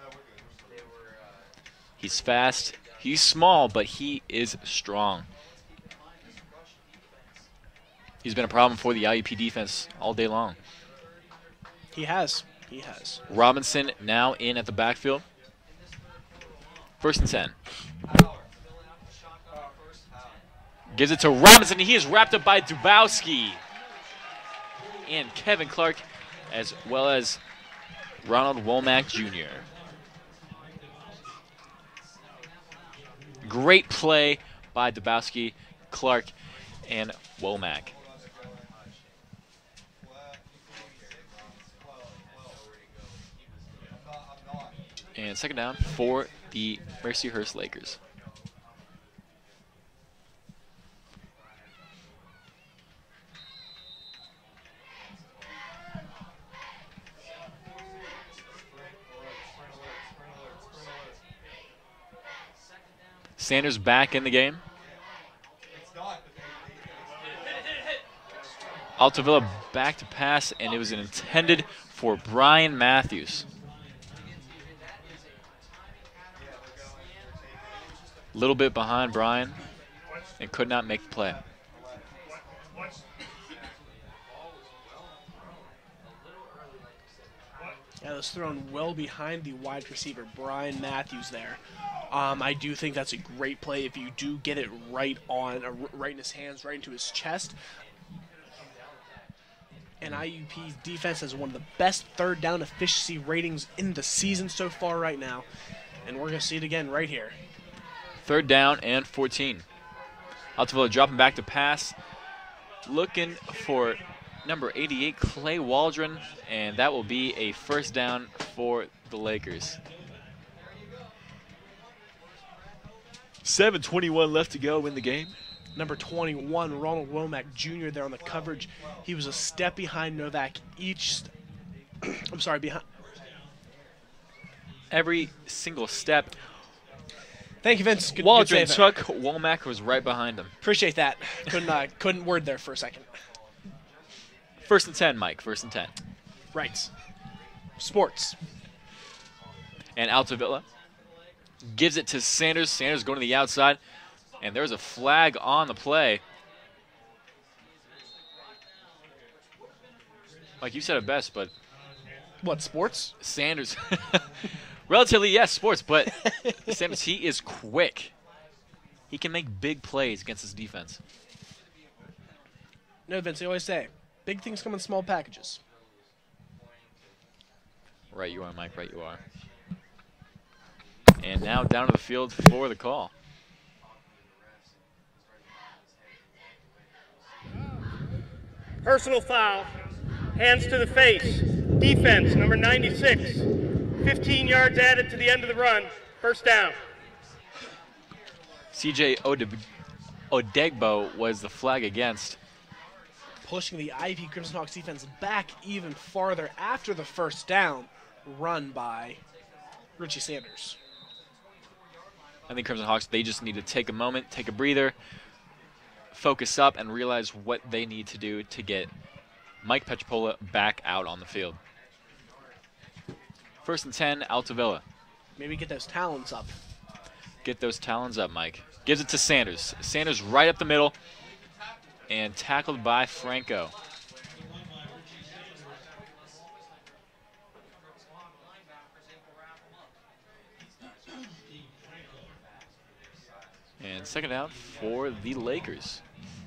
He's fast. He's small, but he is strong. He's been a problem for the I U P defense all day long. He has. He has. Robinson now in at the backfield. First and ten. Gives it to Robinson. He is wrapped up by Dubowski and Kevin Clark, as well as Ronald Womack Junior Great play by Dubowski, Clark, and Womack. And second down for the Mercyhurst Lakers. Sanders back in the game. Altavilla back to pass, and it was intended for Brian Matthews. A little bit behind Brian and could not make the play. Yeah, it was thrown well behind the wide receiver, Brian Matthews there. Um, I do think that's a great play if you do get it right on, uh, right in his hands, right into his chest. And I U P's defense has one of the best third down efficiency ratings in the season so far right now. And we're going to see it again right here. Third down and fourteen. Altavilla dropping back to pass. Looking for number eighty-eight, Clay Waldron, and that will be a first down for the Lakers. seven twenty-one left to go in the game. Number twenty-one, Ronald Womack Junior there on the coverage. He was a step behind Novak each. I'm sorry, behind. Every single step. Thank you, Vince. Good, Waldron good save took, Womack was right behind him. Appreciate that. Couldn't uh, couldn't word there for a second. First and ten, Mike. First and ten. Right. Sports. And Altavilla gives it to Sanders. Sanders going to the outside, and there's a flag on the play. Mike, you said it best, but what, sports? Sanders. Relatively, yes, sports, but Sanders, he is quick. He can make big plays against his defense. No, Vince, they always say, big things come in small packages. Right you are, Mike, right you are. And now down to the field for the call. Personal foul, hands to the face, defense, number ninety-six. fifteen yards added to the end of the run, first down. C J Odegbo was the flag against. Pushing the I U P Crimson Hawks defense back even farther after the first down. run by Richie Sanders. I think Crimson Hawks, they just need to take a moment, take a breather, focus up, and realize what they need to do to get Mike Petropola back out on the field. First and ten, Altavilla. Maybe get those talons up. Get those talons up, Mike. Gives it to Sanders. Sanders right up the middle and tackled by Franco. And second out for the Lakers.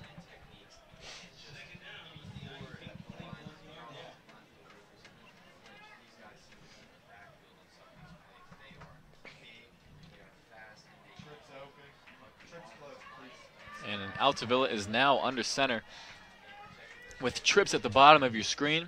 And Altavilla is now under center with trips at the bottom of your screen.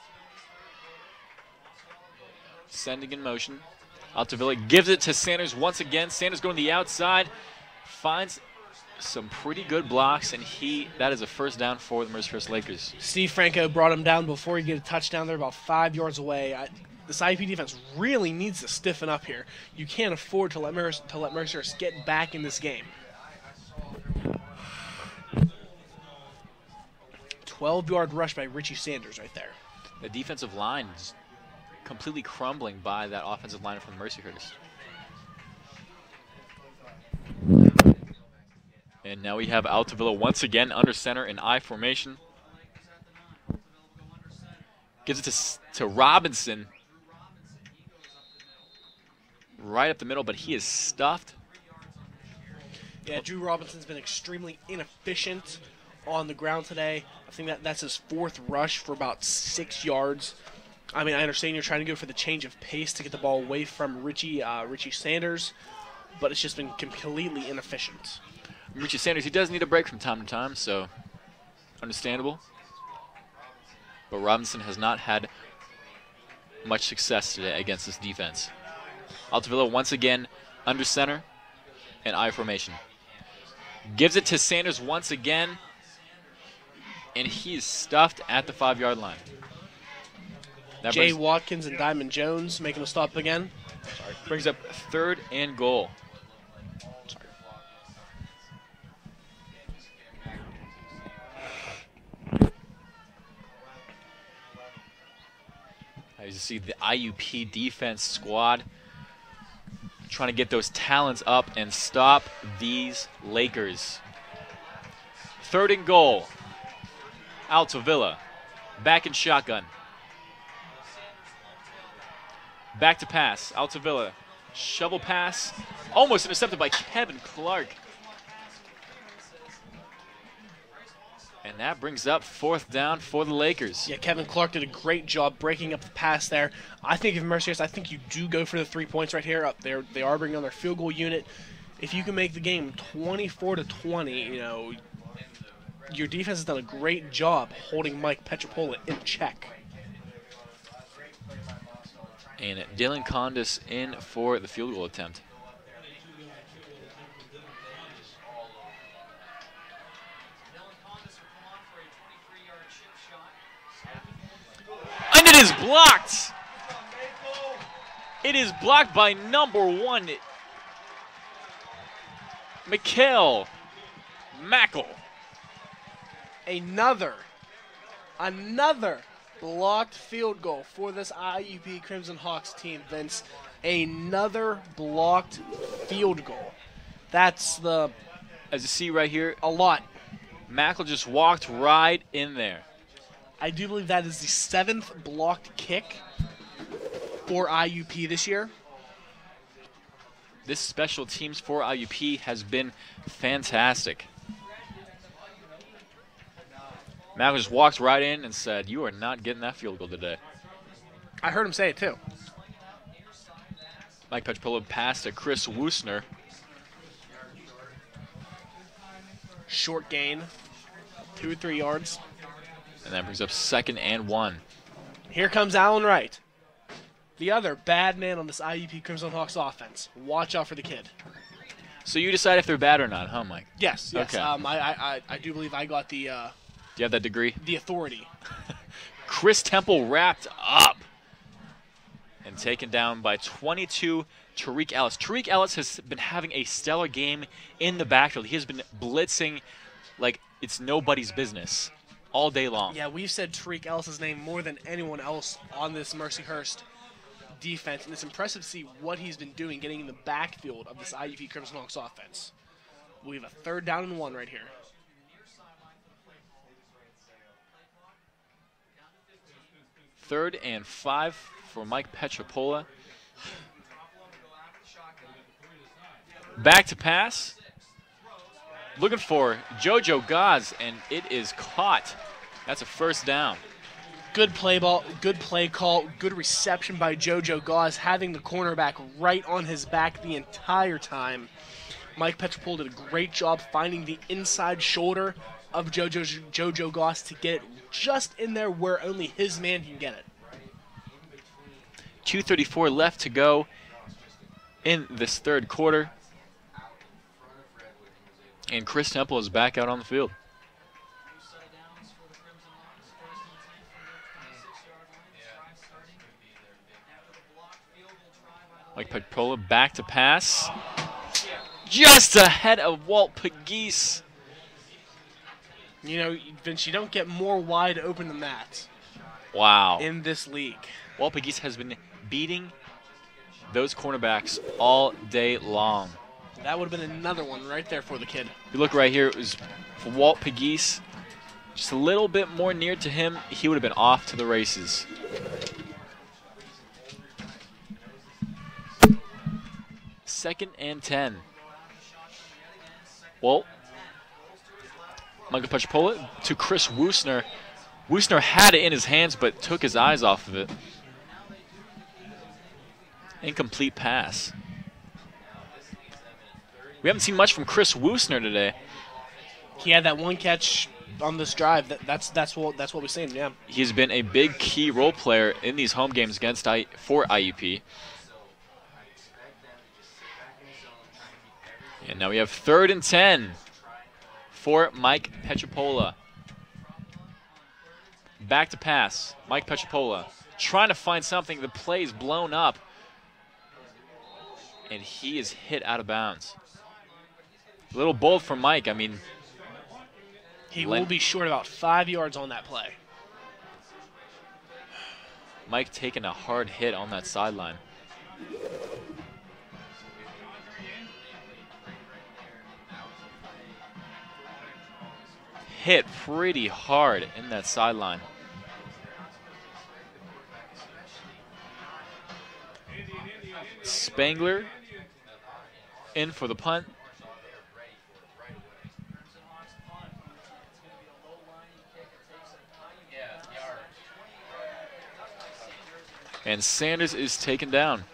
Sending in motion. Altavilla gives it to Sanders once again. Sanders going to the outside. Finds some pretty good blocks, and he that is a first down for the Mercyhurst Lakers. Steve Franco brought him down before he get a touchdown. They're about five yards away. I, this I U P defense really needs to stiffen up here. You can't afford to let, Merc to let Mercyhurst get back in this game. twelve-yard rush by Richie Sanders right there. The defensive line is completely crumbling by that offensive line from Mercyhurst. And now we have Altavilla once again under center in I formation. Gives it to, to Robinson. Right up the middle, but he is stuffed. Yeah, Drew Robinson's been extremely inefficient on the ground today. I think that that's his fourth rush for about six yards. I mean, I understand you're trying to go for the change of pace to get the ball away from Richie, uh, Richie Sanders, but it's just been completely inefficient. Richie Sanders, he does need a break from time to time, so understandable. But Robinson has not had much success today against this defense. Altavilla once again under center and I formation. Gives it to Sanders once again, and he is stuffed at the five-yard line. That Jay brings, Watkins and Diamond Jones making a stop again. sorry, brings up third and goal. As you see, the I U P defense squad trying to get those talents up and stop these Lakers. Third and goal. Altavilla. Back in shotgun. Back to pass. Altavilla. Shovel pass. Almost intercepted by Kevin Clark. And that brings up fourth down for the Lakers. Yeah, Kevin Clark did a great job breaking up the pass there. I think if Mercyhurst, I think you do go for the three points right here. Up there, they are bringing on their field goal unit. If you can make the game twenty-four to twenty, you know, your defense has done a great job holding Mike Petropola in check. And Dylan Condis in for the field goal attempt. And it is blocked. It is blocked by number one, Mikael Mackel. Another, another blocked field goal for this I U P Crimson Hawks team, Vince. Another blocked field goal. That's the... As you see right here, a lot. Mackel just walked right in there. I do believe that is the seventh blocked kick for I U P this year. This special teams for I U P has been fantastic. Mackel just walked right in and said, "You are not getting that field goal today." I heard him say it too. Mike Petropola passed to Chris Woosner. Short gain, two or three yards. And that brings up second and one. Here comes Allen Wright, the other bad man on this I U P Crimson Hawks offense. Watch out for the kid. So you decide if they're bad or not, huh, Mike? Yes, yes. Okay. Um, I, I, I do believe I got the... Uh, Do you have that degree? The authority. Chris Temple wrapped up. and taken down by twenty-two, Tariq Ellis. Tariq Ellis has been having a stellar game in the backfield. He has been blitzing like it's nobody's business all day long. Yeah, we've said Tariq Ellis' name more than anyone else on this Mercyhurst defense, and it's impressive to see what he's been doing getting in the backfield of this I U P Crimson Hawks offense. We have a third down and one right here. Third and five for Mike Petropola. Back to pass. Looking for JoJo Gaz, and it is caught. That's a first down. Good play ball, good play call, good reception by JoJo Gaz, having the cornerback right on his back the entire time. Mike Petropola did a great job finding the inside shoulder of JoJo, JoJo Gaz to get it just in there where only his man can get it. two thirty-four left to go in this third quarter. And Chris Temple is back out on the field. Mike Petropola back to pass. Just ahead of Walt Pegues. You know, Vince, you don't get more wide open than that. Wow. In this league. Walt Pegues has been beating those cornerbacks all day long. That would have been another one right there for the kid. If you look right here, it was for Walt Pegues. Just a little bit more near to him, he would have been off to the races. Second and ten. Walt. Michael Petropola to Chris Woosner. Woosner had it in his hands, but took his eyes off of it. Incomplete pass. We haven't seen much from Chris Woosner today. He had that one catch on this drive. That, that's that's what that's what we're saying. Yeah. He's been a big key role player in these home games against I for I U P. And now we have third and ten for Mike Petropola. Back to pass. Mike Petropola trying to find something. The play is blown up. And he is hit out of bounds. A little bold from Mike. I mean, he will be short about five yards on that play. Mike taking a hard hit on that sideline. Hit pretty hard in that sideline. Spangler in for the punt. And Sanders is taken down.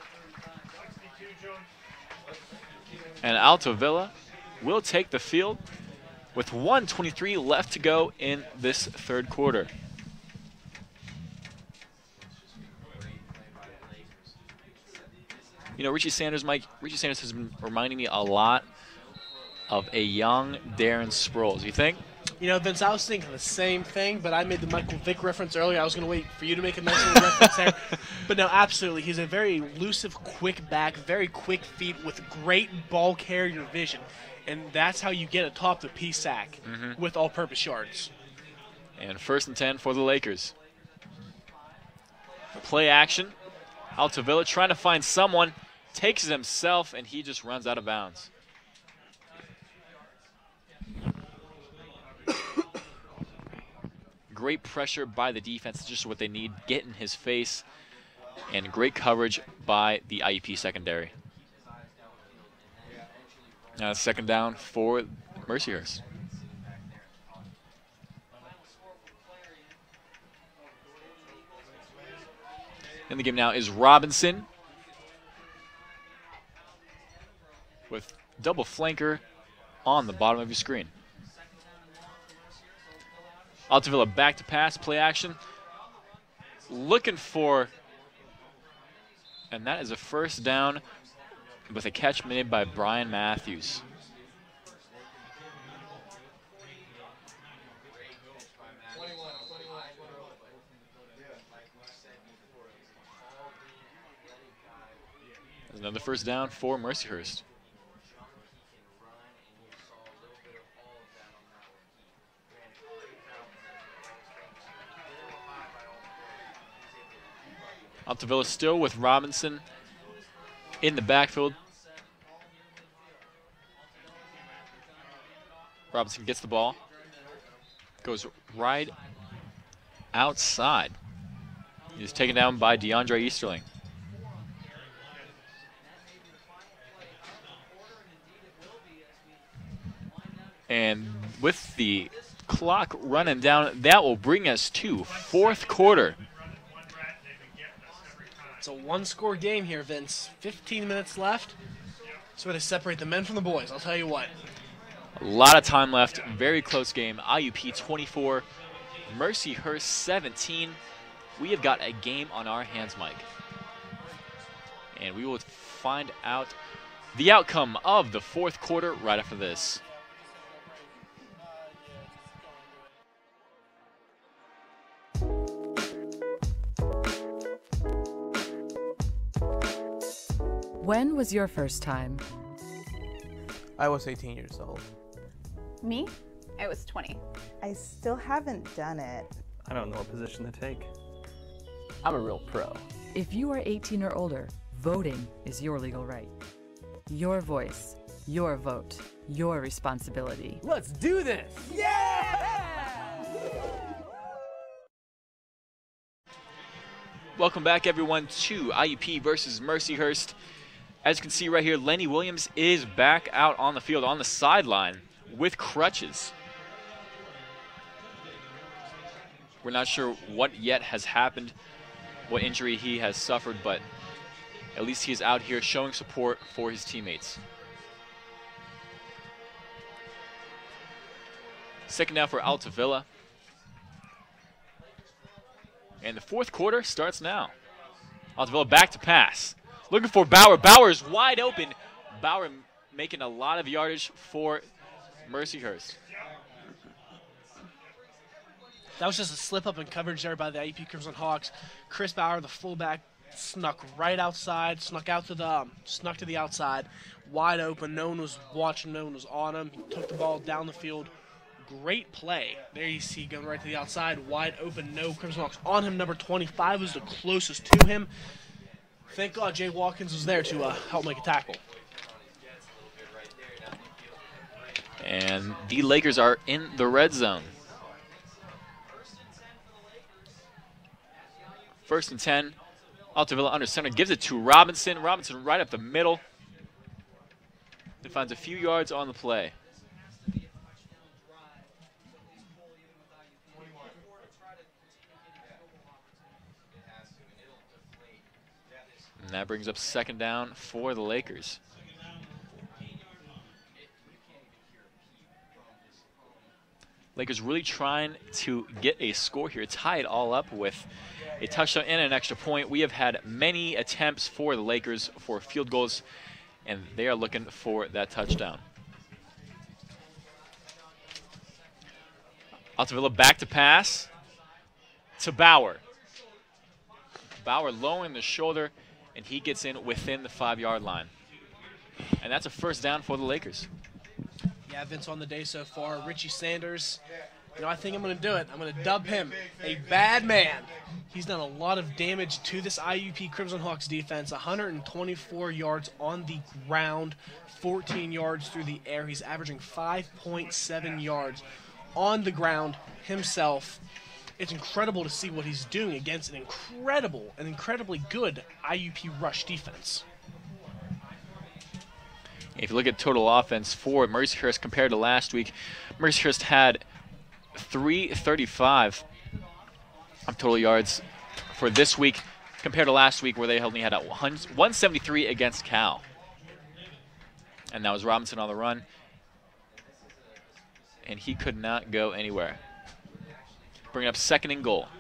And Alto Villa will take the field with one twenty-three left to go in this third quarter. You know, Richie Sanders, Mike, Richie Sanders has been reminding me a lot of a young Darren Sproles. You think? You know, Vince, I was thinking the same thing, but I made the Michael Vick reference earlier. I was going to wait for you to make a nice little reference there. But no, absolutely. He's a very elusive, quick back, very quick feet with great ball carrier vision. And that's how you get a top to P sack mm-hmm. with all-purpose yards. And first and ten for the Lakers. Play action. Altavilla trying to find someone. Takes it himself, and he just runs out of bounds. Great pressure by the defense, just what they need. Get in his face. And great coverage by the I U P secondary. Now second down for Mercyhurst. In the game now is Robinson with double flanker on the bottom of your screen. Altavilla back to pass, play action. Looking for, and that is a first down with a catch made by Brian Matthews. Another first down for Mercyhurst. Altavilla still with Robinson in the backfield. Robinson gets the ball, goes right outside. He's taken down by DeAndre Easterling. And with the clock running down, that will bring us to fourth quarter. It's a one-score game here, Vince. fifteen minutes left. That's where they separate the men from the boys, I'll tell you what. A lot of time left. Very close game. I U P twenty-four, Mercyhurst seventeen. We have got a game on our hands, Mike. And we will find out the outcome of the fourth quarter right after this. When was your first time? I was eighteen years old. Me? I was twenty. I still haven't done it. I don't know what position to take. I'm a real pro. If you are eighteen or older, voting is your legal right. Your voice, your vote, your responsibility. Let's do this! Welcome back, everyone, to I U P versus Mercyhurst. As you can see right here, Lenny Williams is back out on the field on the sideline with crutches. We're not sure what yet has happened, what injury he has suffered, but at least he is out here showing support for his teammates. Second down for Altavilla. And the fourth quarter starts now. Altavilla back to pass. Looking for Bauer. Bauer is wide open. Bauer making a lot of yardage for Mercyhurst. That was just a slip up in coverage there by the I U P Crimson Hawks. Chris Bauer, the fullback, snuck right outside, snuck out to the um, snuck to the outside, wide open. No one was watching, no one was on him. He took the ball down the field. Great play. There you see going right to the outside, wide open. No Crimson Hawks on him. Number twenty-five was the closest to him. Thank God Jay Watkins was there to uh, help make a tackle. And the Lakers are in the red zone. First and ten. Altavilla under center gives it to Robinson. Robinson right up the middle. He finds a few yards on the play. And that brings up second down for the Lakers. Lakers really trying to get a score here, tie it all up with a touchdown and an extra point. We have had many attempts for the Lakers for field goals, and they are looking for that touchdown. Altavilla back to pass to Bauer. Bauer lowering the shoulder, and he gets in within the five-yard line. And that's a first down for the Lakers. Yeah, Vince on the day so far. Richie Sanders, you know, I think I'm going to do it. I'm going to dub him a bad man. He's done a lot of damage to this I U P Crimson Hawks defense. one hundred twenty-four yards on the ground, fourteen yards through the air. He's averaging five point seven yards on the ground himself. It's incredible to see what he's doing against an incredible, an incredibly good I U P rush defense. If you look at total offense for Mercyhurst compared to last week, Mercyhurst had three thirty-five of total yards for this week compared to last week where they only had a one seventy-three against Cal. And that was Robinson on the run. And he could not go anywhere. Bringing up second and goal.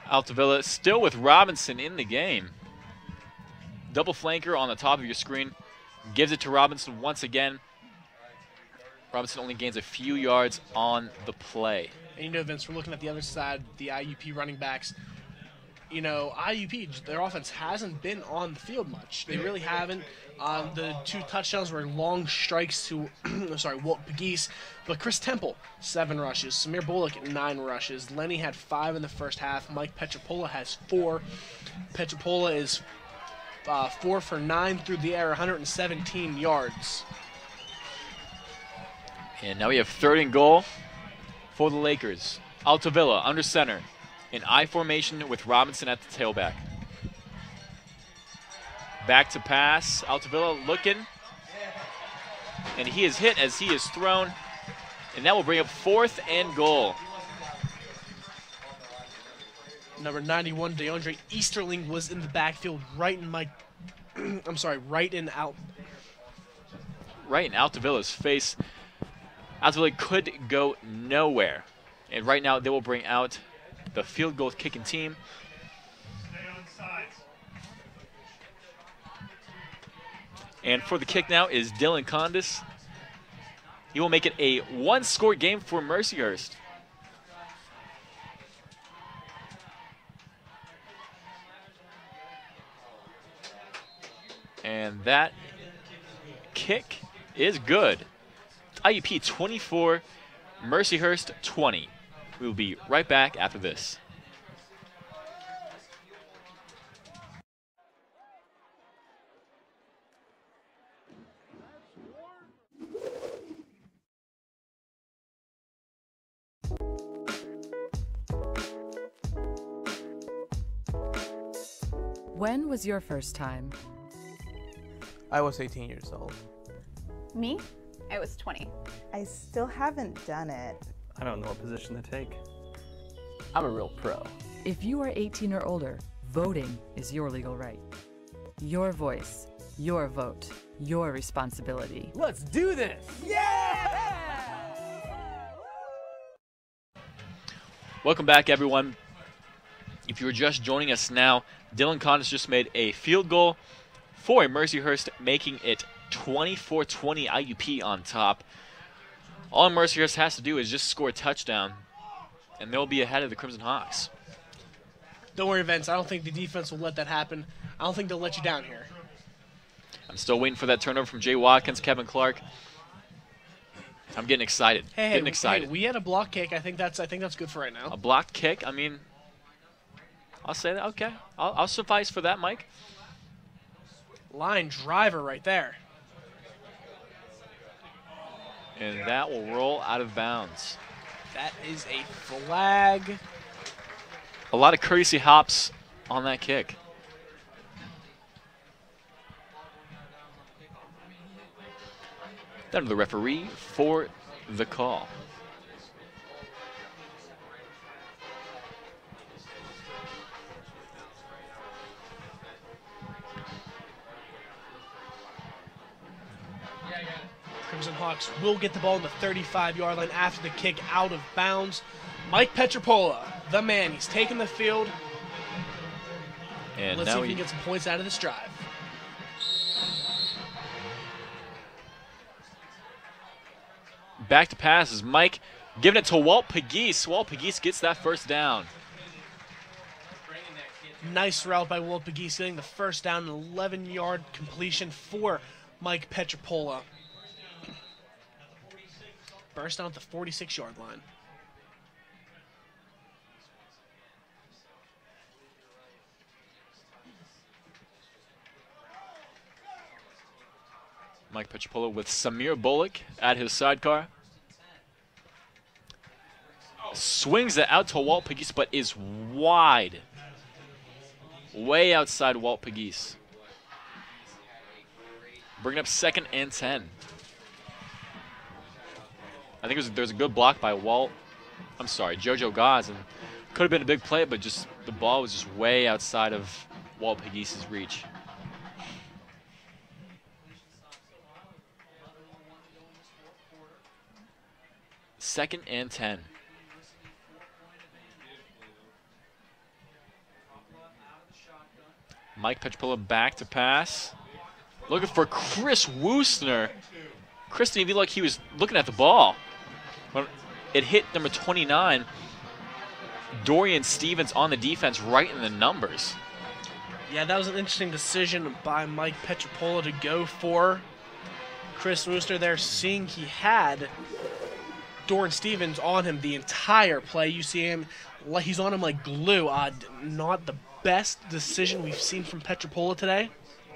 Altavilla still with Robinson in the game. Double flanker on the top of your screen. Gives it to Robinson once again. Robinson only gains a few yards on the play. And you know, Vince, we're looking at the other side, the I U P running backs. You know, I U P, their offense hasn't been on the field much. They really haven't. Um, the two touchdowns were long strikes to, sorry, Walt Pegues. But Chris Temple, seven rushes. Samir Bullock, nine rushes. Lenny had five in the first half. Mike Petropola has four. Petropola is uh, four for nine through the air, one hundred seventeen yards. And now we have third and goal for the Lakers. Altavilla under center in I formation with Robinson at the tailback. Back to pass. Altavilla looking. And he is hit as he is thrown. And that will bring up fourth and goal. Number ninety-one, DeAndre Easterling, was in the backfield right in my, I'm sorry, right in out. Right in Altavilla's face. Altavilla could go nowhere. And right now they will bring out the field goal kicking team. And for the kick now is Dylan Condis. He will make it a one-score game for Mercyhurst. And that kick is good. I U P twenty-four, Mercyhurst twenty. We will be right back after this. When was your first time? I was eighteen years old. Me? I was twenty. I still haven't done it. I don't know what position to take. I'm a real pro. If you are eighteen or older, voting is your legal right. Your voice, your vote, your responsibility. Let's do this! Yeah! Welcome back, everyone. If you're just joining us now, Dylan Condis just made a field goal for Mercyhurst, making it twenty-four twenty I U P on top. All Mercyhurst has to do is just score a touchdown, and they'll be ahead of the Crimson Hawks. Don't worry, Vince. I don't think the defense will let that happen. I don't think they'll let you down here. I'm still waiting for that turnover from Jay Watkins, Kevin Clark. I'm getting excited. Hey, getting hey, excited. Hey, we had a block kick. I think that's I think that's good for right now. A blocked kick. I mean, I'll say that. Okay, I'll, I'll suffice for that, Mike. Line driver right there. And that will roll out of bounds. That is a flag. A lot of courtesy hops on that kick. Down to the referee for the call. Crimson Hawks will get the ball in the thirty-five yard line after the kick out of bounds. Mike Petropola, the man, he's taking the field. And Let's now see if he he can get some points out of this drive. Back to pass is Mike giving it to Walt Pegues. Walt Pegues gets that first down. Nice route by Walt Pegues, getting the first down, an eleven yard completion for Mike Petropola. Burst down at the forty-six yard line. Mike Petropola with Samir Bullock at his sidecar. Swings it out to Walt Pegues, but is wide. Way outside Walt Pegues. Bringing up second and ten. I think it was, there's a good block by Walt. I'm sorry, Jojo Gaz. And could have been a big play, but just the ball was just way outside of Walt Pegues' reach. Second and ten. Mike Petropola back to pass. Looking for Chris Woosner. Chris didn't even look like he was looking at the ball. When it hit number twenty-nine, Dorian Stevens on the defense right in the numbers. Yeah, that was an interesting decision by Mike Petropola to go for Chris Woosner there, seeing he had Dorian Stevens on him the entire play. You see him, he's on him like glue. Uh, not the best decision we've seen from Petropola today.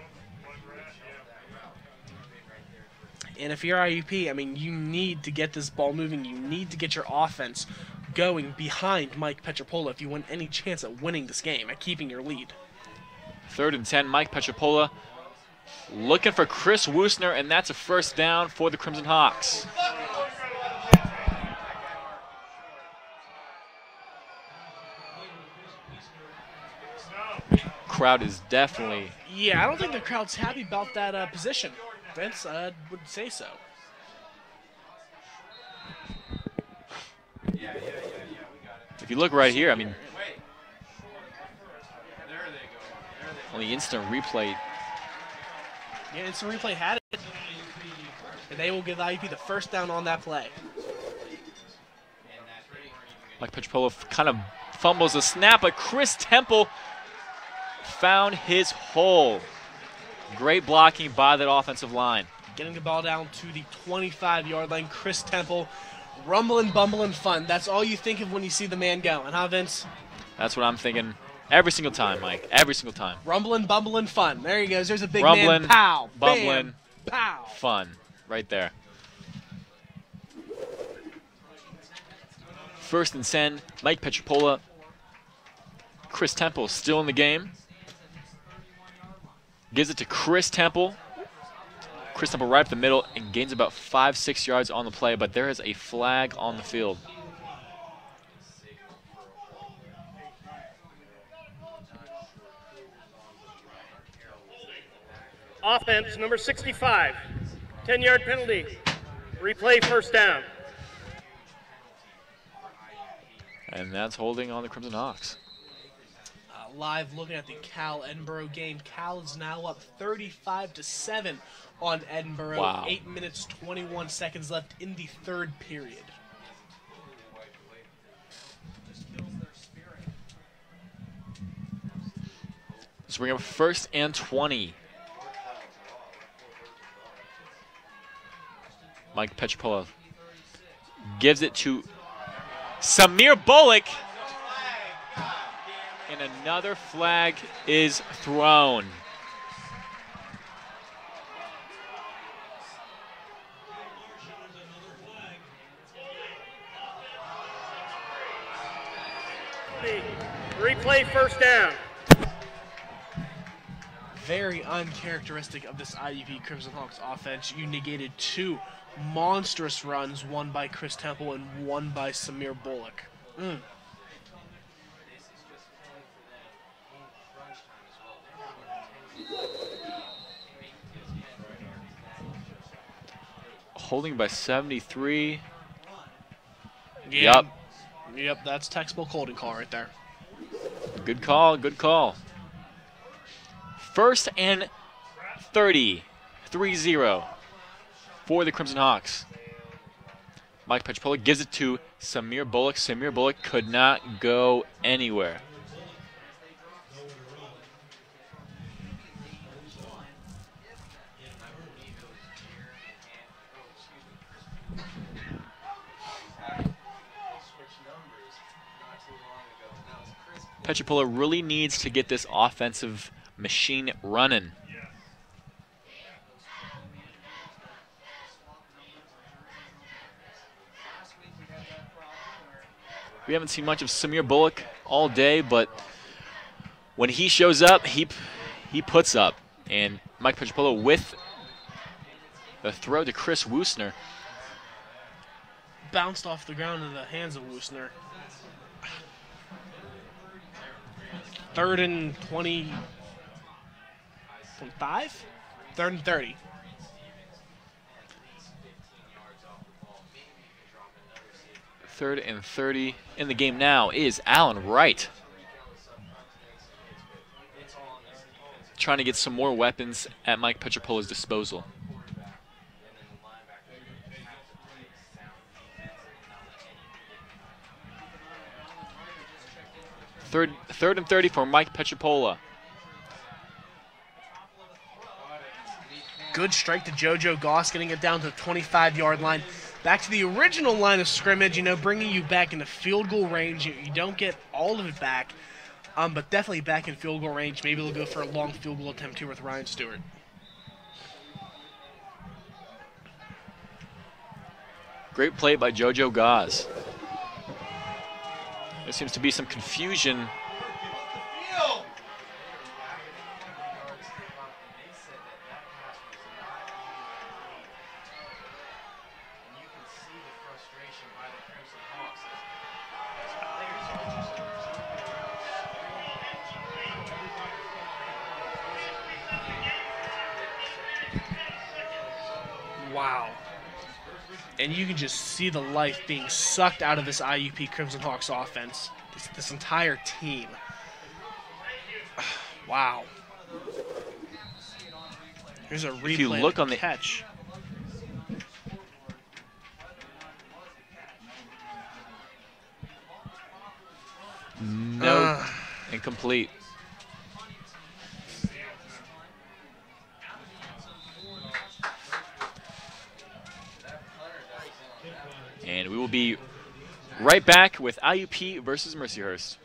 And if you're I U P, I mean, you need to get this ball moving. You need to get your offense going behind Mike Petropola if you want any chance at winning this game, at keeping your lead. Third and ten, Mike Petropola looking for Chris Woosner, and that's a first down for the Crimson Hawks. Crowd is definitely... Yeah, I don't think the crowd's happy about that uh, position. Vince, I uh, would say so. If you look right here, I mean, on the instant replay. Yeah, instant replay had it. And they will give I U P the first down on that play. Mike Petropola kind of fumbles the snap, but Chris Temple found his hole. Great blocking by that offensive line. Getting the ball down to the twenty-five yard line. Chris Temple, rumbling, bumbling fun. That's all you think of when you see the man going, huh, Vince? That's what I'm thinking every single time, Mike. Every single time. Rumbling, bumbling fun. There he goes. There's a big Rumbling, man. Pow. Bumbling. Bam, pow. Fun. Right there. First and ten, Mike Petropola. Chris Temple still in the game. Gives it to Chris Temple. Chris Temple right up the middle and gains about five, six yards on the play, but there is a flag on the field. Offense, number sixty-five. ten yard penalty. Replay first down. And that's holding on the Crimson Hawks. Uh, live looking at the Cal Edinburgh game. Cal is now up thirty-five to seven on Edinburgh. Wow. Eight minutes, twenty-one seconds left in the third period. So bring up first and twenty. Mike Petropola gives it to Samir Bullock. And another flag is thrown. Replay first down. Very uncharacteristic of this I U P Crimson Hawks offense. You negated two monstrous runs, one by Chris Temple and one by Samir Bullock. Mm. Holding by seventy-three. Yeah. Yep. Yep, that's textbook holding call right there. Good call, good call. First and thirty, three zero for the Crimson Hawks. Mike Petropola gives it to Samir Bullock. Samir Bullock could not go anywhere. Petropola really needs to get this offensive machine running. We haven't seen much of Samir Bullock all day, but when he shows up, he he puts up. And Mike Petropola with the throw to Chris Woosner. Bounced off the ground in the hands of Woosner. Third and twenty, twenty-five? Third and thirty. Third and thirty in the game now is Allen Wright. trying to get some more weapons at Mike Petropola's disposal. Third, third and thirty for Mike Petropola. Good strike to JoJo Goss, getting it down to the twenty-five yard line. Back to the original line of scrimmage, you know, bringing you back into field goal range. You, you don't get all of it back, um, but definitely back in field goal range. Maybe they'll go for a long field goal attempt here with Ryan Stewart. Great play by JoJo Goss. There seems to be some confusion. Wow. And you can just see the life being sucked out of this I U P Crimson Hawks offense. This, this entire team. Wow. Here's a replay If you look of on the catch. No, Uh. incomplete. And we will be right back with I U P versus Mercyhurst.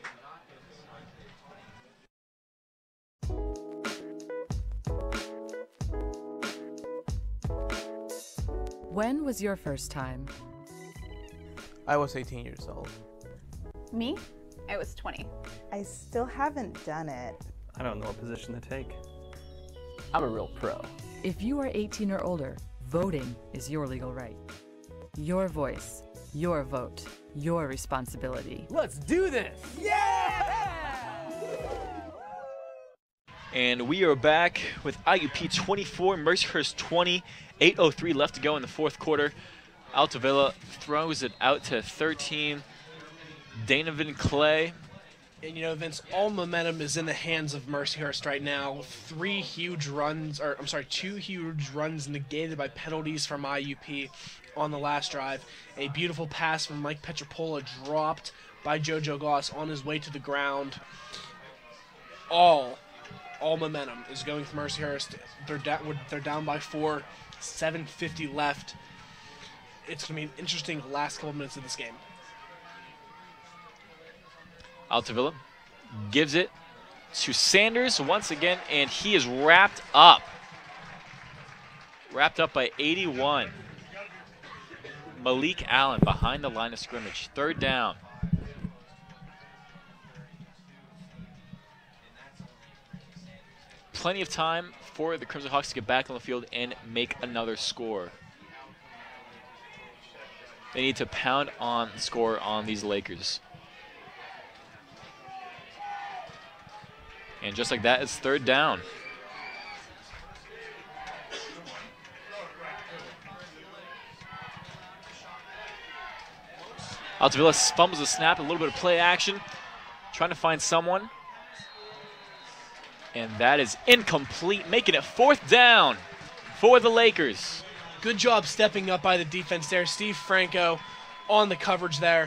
When was your first time? I was eighteen years old. Me? I was twenty. I still haven't done it. I don't know what position to take. I'm a real pro. If you are eighteen or older, voting is your legal right. Your voice, your vote, your responsibility. Let's do this! Yeah! And we are back with I U P twenty-four, Mercyhurst twenty, eight oh three left to go in the fourth quarter. Altavilla throws it out to thirteen. Danavin Clay. And you know, Vince, all momentum is in the hands of Mercyhurst right now. Three huge runs, or I'm sorry, two huge runs negated by penalties from I U P on the last drive. A beautiful pass from Mike Petropola dropped by JoJo Goss on his way to the ground. All, all momentum is going for Mercyhurst. They're, da they're down by four, seven fifty left. It's going to be an interesting last couple minutes of this game. Altavilla gives it to Sanders once again, and he is wrapped up. Wrapped up by eighty-one. Malik Allen behind the line of scrimmage. Third down. Plenty of time for the Crimson Hawks to get back on the field and make another score. They need to pound on the score on these Lakers. And just like that, it's third down. Altavilla fumbles the snap, a little bit of play action, trying to find someone. And that is incomplete, making it fourth down for the Lakers. Good job stepping up by the defense there. Steve Franco on the coverage there.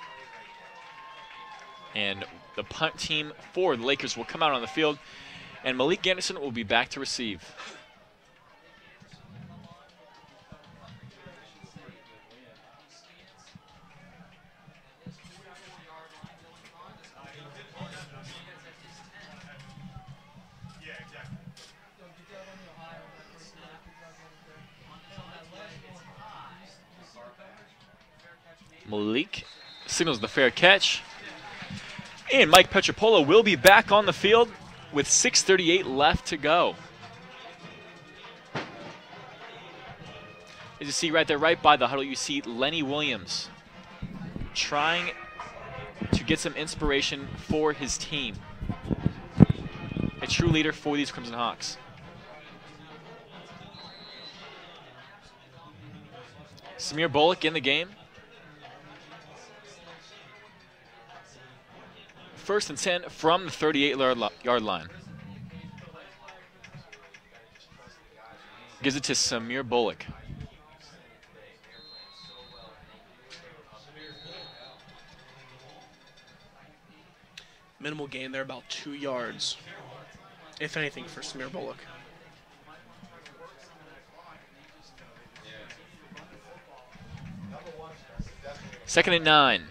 And the punt team for the Lakers will come out on the field, and Malik Anderson will be back to receive. Malik signals the fair catch. And Mike Petropola will be back on the field with six thirty-eight left to go. As you see right there, right by the huddle, you see Lenny Williams trying to get some inspiration for his team. A true leader for these Crimson Hawks. Samir Bullock in the game. First and ten from the thirty-eight yard line. Gives it to Samir Bullock. Minimal gain there, about two yards, if anything, for Samir Bullock. Second and nine.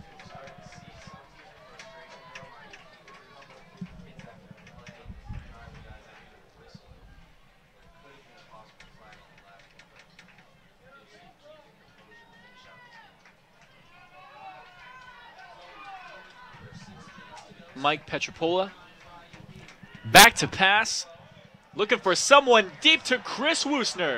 Mike Petropola. Back to pass. Looking for someone deep to Chris Woosner.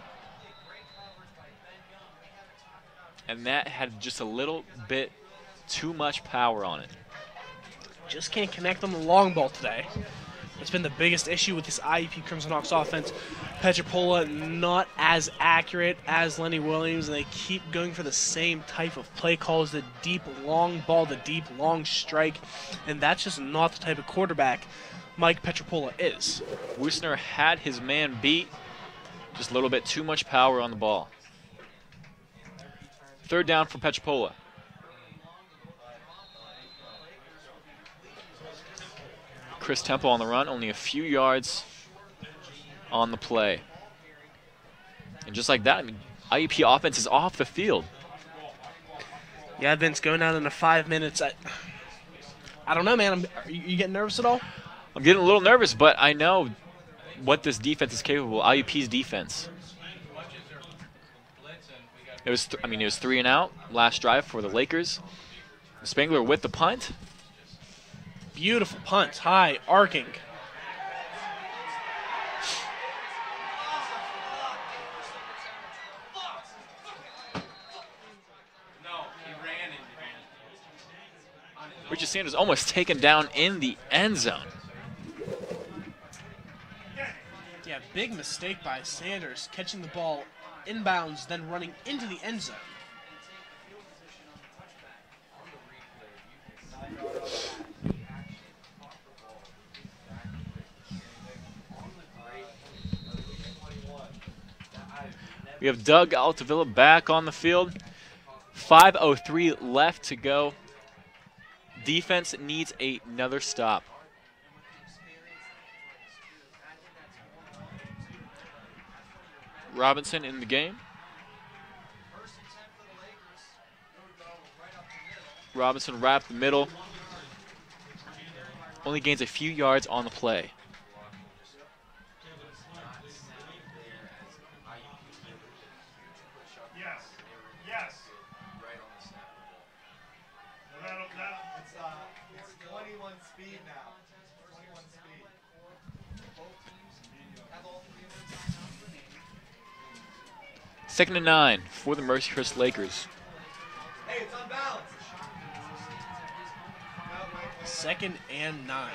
And that had just a little bit too much power on it. Just can't connect on the long ball today. It's been the biggest issue with this I U P Crimson Hawks offense. Petropola not as accurate as Lenny Williams, and they keep going for the same type of play calls, the deep long ball, the deep long strike, and that's just not the type of quarterback Mike Petropola is. Woosner had his man beat, just a little bit too much power on the ball. Third down for Petropola. Chris Temple on the run, only a few yards on the play. And just like that, I mean, I U P offense is off the field. Yeah, Vince, going down into five minutes. I, I don't know, man. I'm, are you, you getting nervous at all? I'm getting a little nervous, but I know what this defense is capable of. I U P's defense. It was, th I mean, it was three and out last drive for the Lakers. Spangler with the punt. Beautiful punt, high, arcing. Richard Sanders almost taken down in the end zone. Yeah, big mistake by Sanders, catching the ball inbounds, then running into the end zone. We have Doug Altavilla back on the field. five oh three left to go. Defense needs another stop. Robinson in the game. Robinson wrapped the middle. Only gains a few yards on the play. Yes. Yes. It's, uh, it's twenty-one speed now. twenty-one speed. Second and nine for the Mercyhurst Lakers. Hey, it's unbalanced. Second and nine.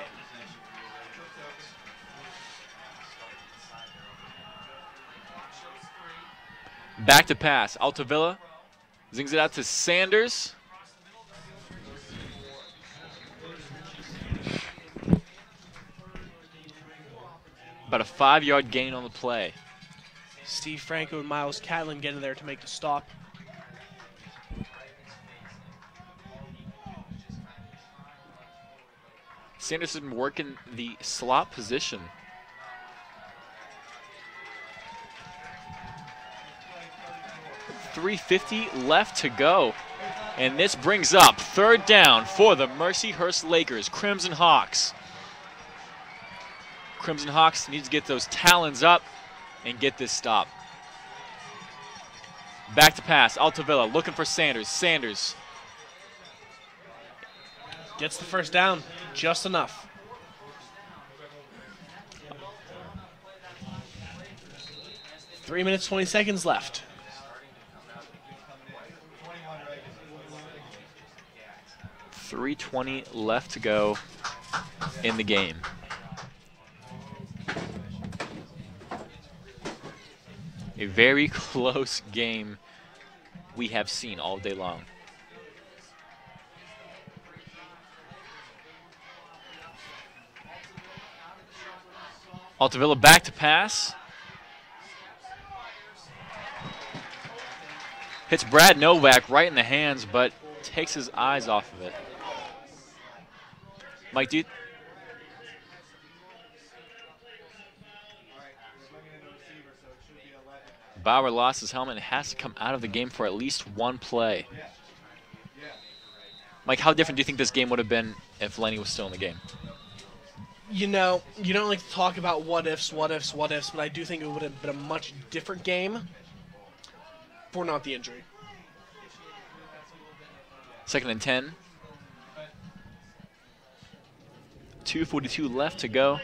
Back to pass. Altavilla zings it out to Sanders. About a five-yard gain on the play. Steve Franco and Miles Catlin getting there to make the stop. Sanders has been working the slot position. three fifty left to go. And this brings up third down for the Mercyhurst Lakers, Crimson Hawks. Crimson Hawks needs to get those talons up and get this stop. Back to pass, Altavilla looking for Sanders. Sanders gets the first down, just enough. Three minutes, twenty seconds left. three twenty left to go in the game. A very close game we have seen all day long. Altavilla back to pass. Hits Brad Novak right in the hands, but takes his eyes off of it. Mike, do you... Bauer lost his helmet and has to come out of the game for at least one play. Mike, how different do you think this game would have been if Lenny was still in the game? You know, you don't like to talk about what ifs, what ifs, what ifs, but I do think it would have been a much different game for not the injury. Second and ten. two forty-two left to go.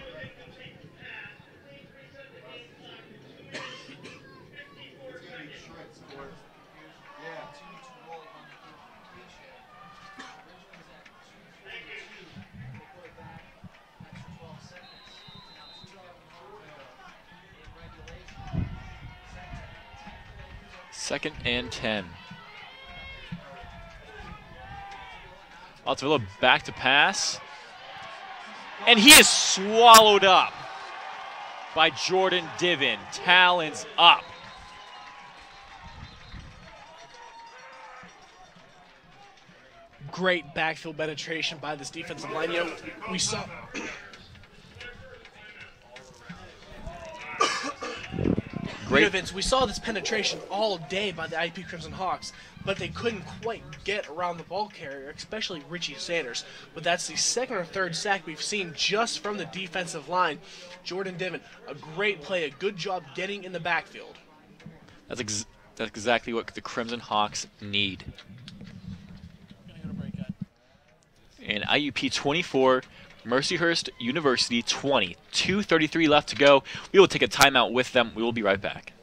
Second and ten. Altavilla back to pass. And he is swallowed up by Jordan Divin. Talons up. Great backfield penetration by this defensive line. You know, we saw... You know, Vince, we saw this penetration all day by the I U P Crimson Hawks, but they couldn't quite get around the ball carrier, especially Richie Sanders. But that's the second or third sack we've seen just from the defensive line. Jordan Divin, a great play, a good job getting in the backfield. That's, ex that's exactly what the Crimson Hawks need. And I U P twenty-four, Mercyhurst University twenty. two thirty-three left to go. We will take a timeout with them. We will be right back.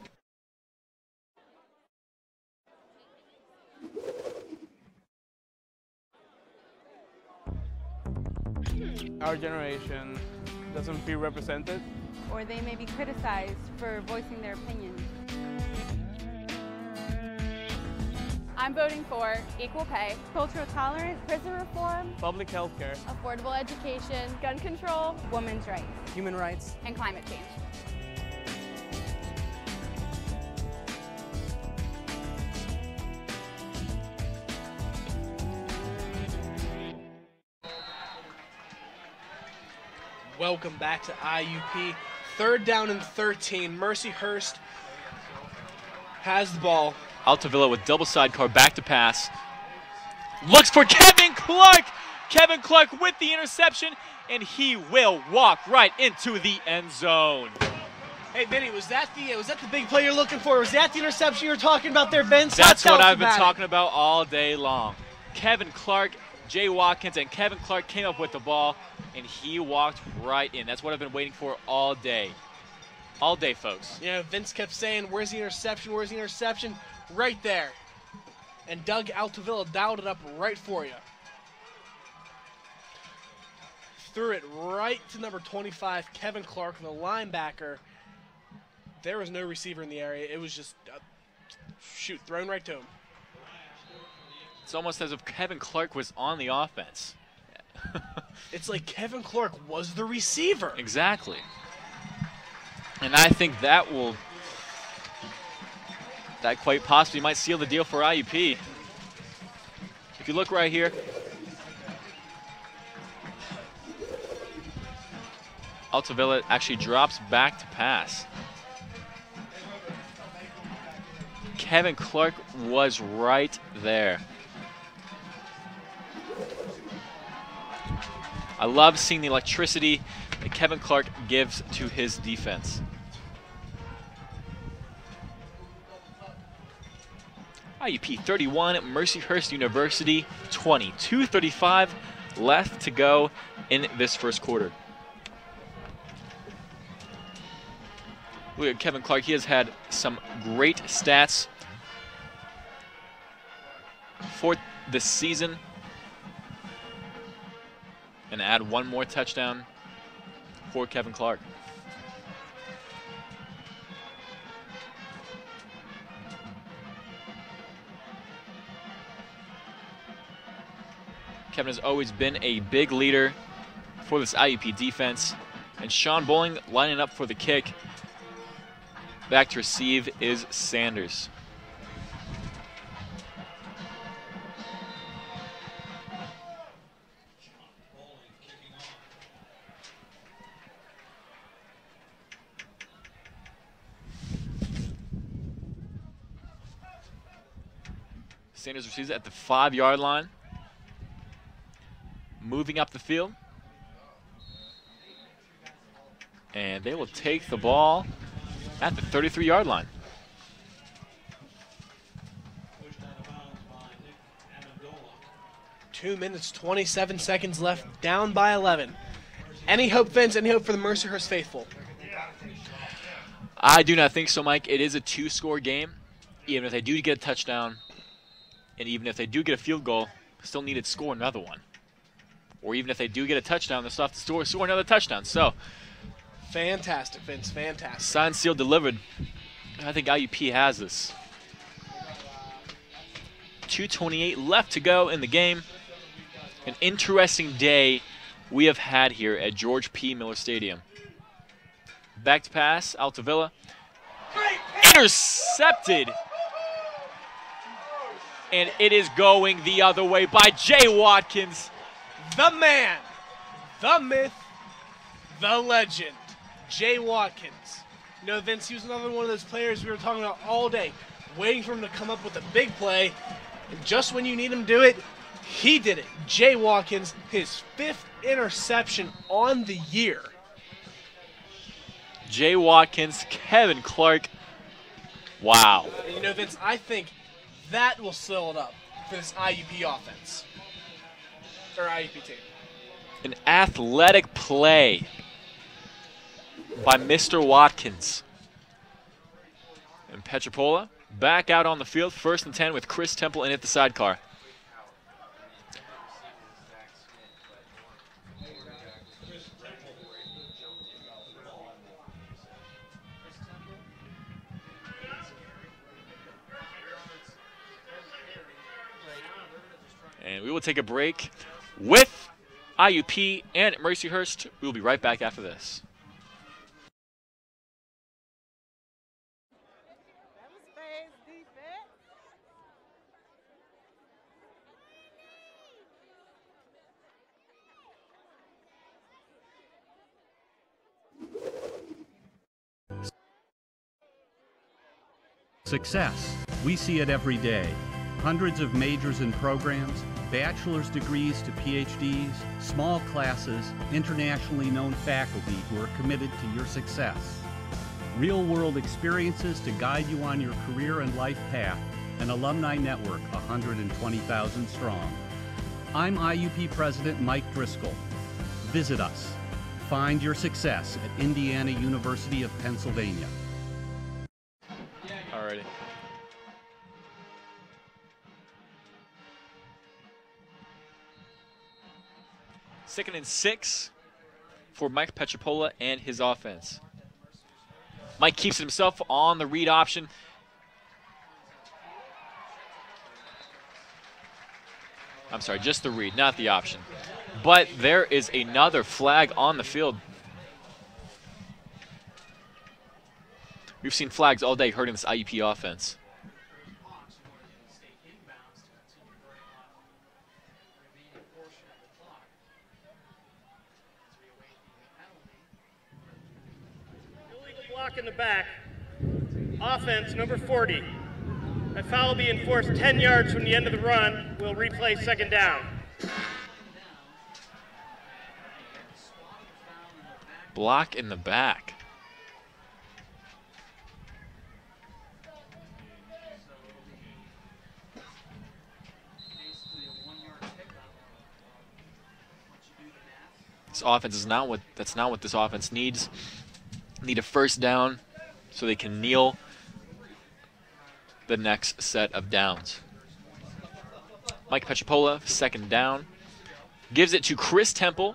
Our generation doesn't feel represented. Or they may be criticized for voicing their opinions. I'm voting for equal pay, cultural tolerance, prison reform, Public health care, affordable education, gun control, women's rights, human rights, and climate change. Welcome back to I U P. Third down and thirteen. Mercyhurst has the ball. Altavilla with double sidecar, back to pass. Looks for Kevin Clark. Kevin Clark with the interception, and he will walk right into the end zone. Hey, Vinny, was that the was that the big play you're looking for? Was that the interception you were talking about there, Vince? That's How what I've been about talking it? about all day long. Kevin Clark, Jay Watkins, and Kevin Clark came up with the ball, and he walked right in. That's what I've been waiting for all day. All day, folks. Yeah, Vince kept saying, where's the interception, where's the interception? Right there. And Doug Altavilla dialed it up right for you. Threw it right to number twenty-five, Kevin Clark, the linebacker. There was no receiver in the area. It was just, uh, shoot, thrown right to him. It's almost as if Kevin Clark was on the offense. It's like Kevin Clark was the receiver. Exactly. And I think that will, that quite possibly might seal the deal for I U P. If you look right here, Altavilla actually drops back to pass. Kevin Clark was right there. I love seeing the electricity that Kevin Clark gives to his defense. I U P thirty-one, Mercyhurst University twenty. two thirty-five left to go in this first quarter. Look at Kevin Clark. He has had some great stats for this season. And add one more touchdown for Kevin Clark. Kevin has always been a big leader for this I U P defense. And Sean Bowling lining up for the kick. Back to receive is Sanders. Sanders receives it at the five-yard line. Moving up the field. And they will take the ball at the thirty-three-yard line. Two minutes, twenty-seven seconds left, down by eleven. Any hope, Vince? Any hope for the Mercyhurst faithful? I do not think so, Mike. It is a two-score game. Even if they do get a touchdown, and even if they do get a field goal, still need to score another one. Or even if they do get a touchdown, they still have to score, score another touchdown. So, fantastic, Vince, fantastic. Signed, sealed, delivered. I think I U P has this. two twenty-eight left to go in the game. An interesting day we have had here at George P. Miller Stadium. Back to pass, Altavilla. Intercepted. And it is going the other way by Jay Watkins. The man, the myth, the legend, Jay Watkins. You know, Vince, he was another one of those players we were talking about all day, waiting for him to come up with a big play. And just when you need him to do it, he did it. Jay Watkins, his fifth interception on the year. Jay Watkins, Kevin Clark. Wow. And you know, Vince, I think that will seal it up for this I U P offense. Or I U P team. An athletic play by Mister Watkins. And Petropola back out on the field, first and ten with Chris Temple in at the sidecar. And we will take a break with I U P and Mercyhurst. We will be right back after this. Success. We see it every day. Hundreds of majors and programs, bachelor's degrees to P H Ds, small classes, internationally known faculty who are committed to your success. Real-world experiences to guide you on your career and life path. An alumni network one hundred twenty thousand strong. I'm I U P President Mike Driscoll. Visit us. Find your success at Indiana University of Pennsylvania. Alrighty. Second and six for Mike Petropola and his offense. Mike keeps it himself on the read option. I'm sorry, just the read, not the option. But there is another flag on the field. We've seen flags all day hurting this I U P offense. Illegal block in the back. Offense number forty. A foul will be enforced ten yards from the end of the run. We'll replay second down. Block in the back. This offense is not what that's not what this offense needs. Need a first down so they can kneel the next set of downs. Mike Petropola, second down. Gives it to Chris Temple.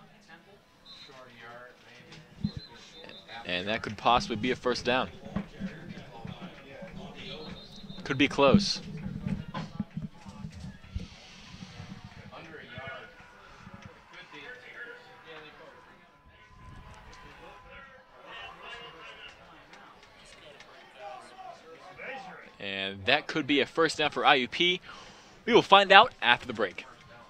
And that could possibly be a first down. Could be close. And that could be a first down for I U P. We will find out after the break.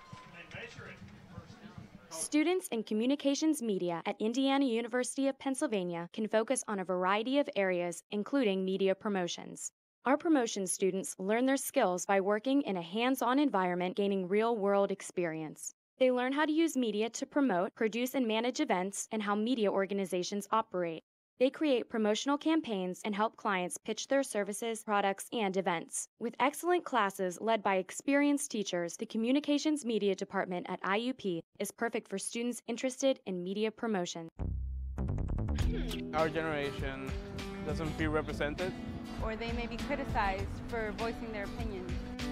Students in communications media at Indiana University of Pennsylvania can focus on a variety of areas, including media promotions. Our promotion students learn their skills by working in a hands-on environment, gaining real-world experience. They learn how to use media to promote, produce, and manage events, and how media organizations operate. They create promotional campaigns and help clients pitch their services, products, and events. With excellent classes led by experienced teachers, the Communications Media Department at I U P is perfect for students interested in media promotion. Our generation doesn't feel represented. Or they may be criticized for voicing their opinions.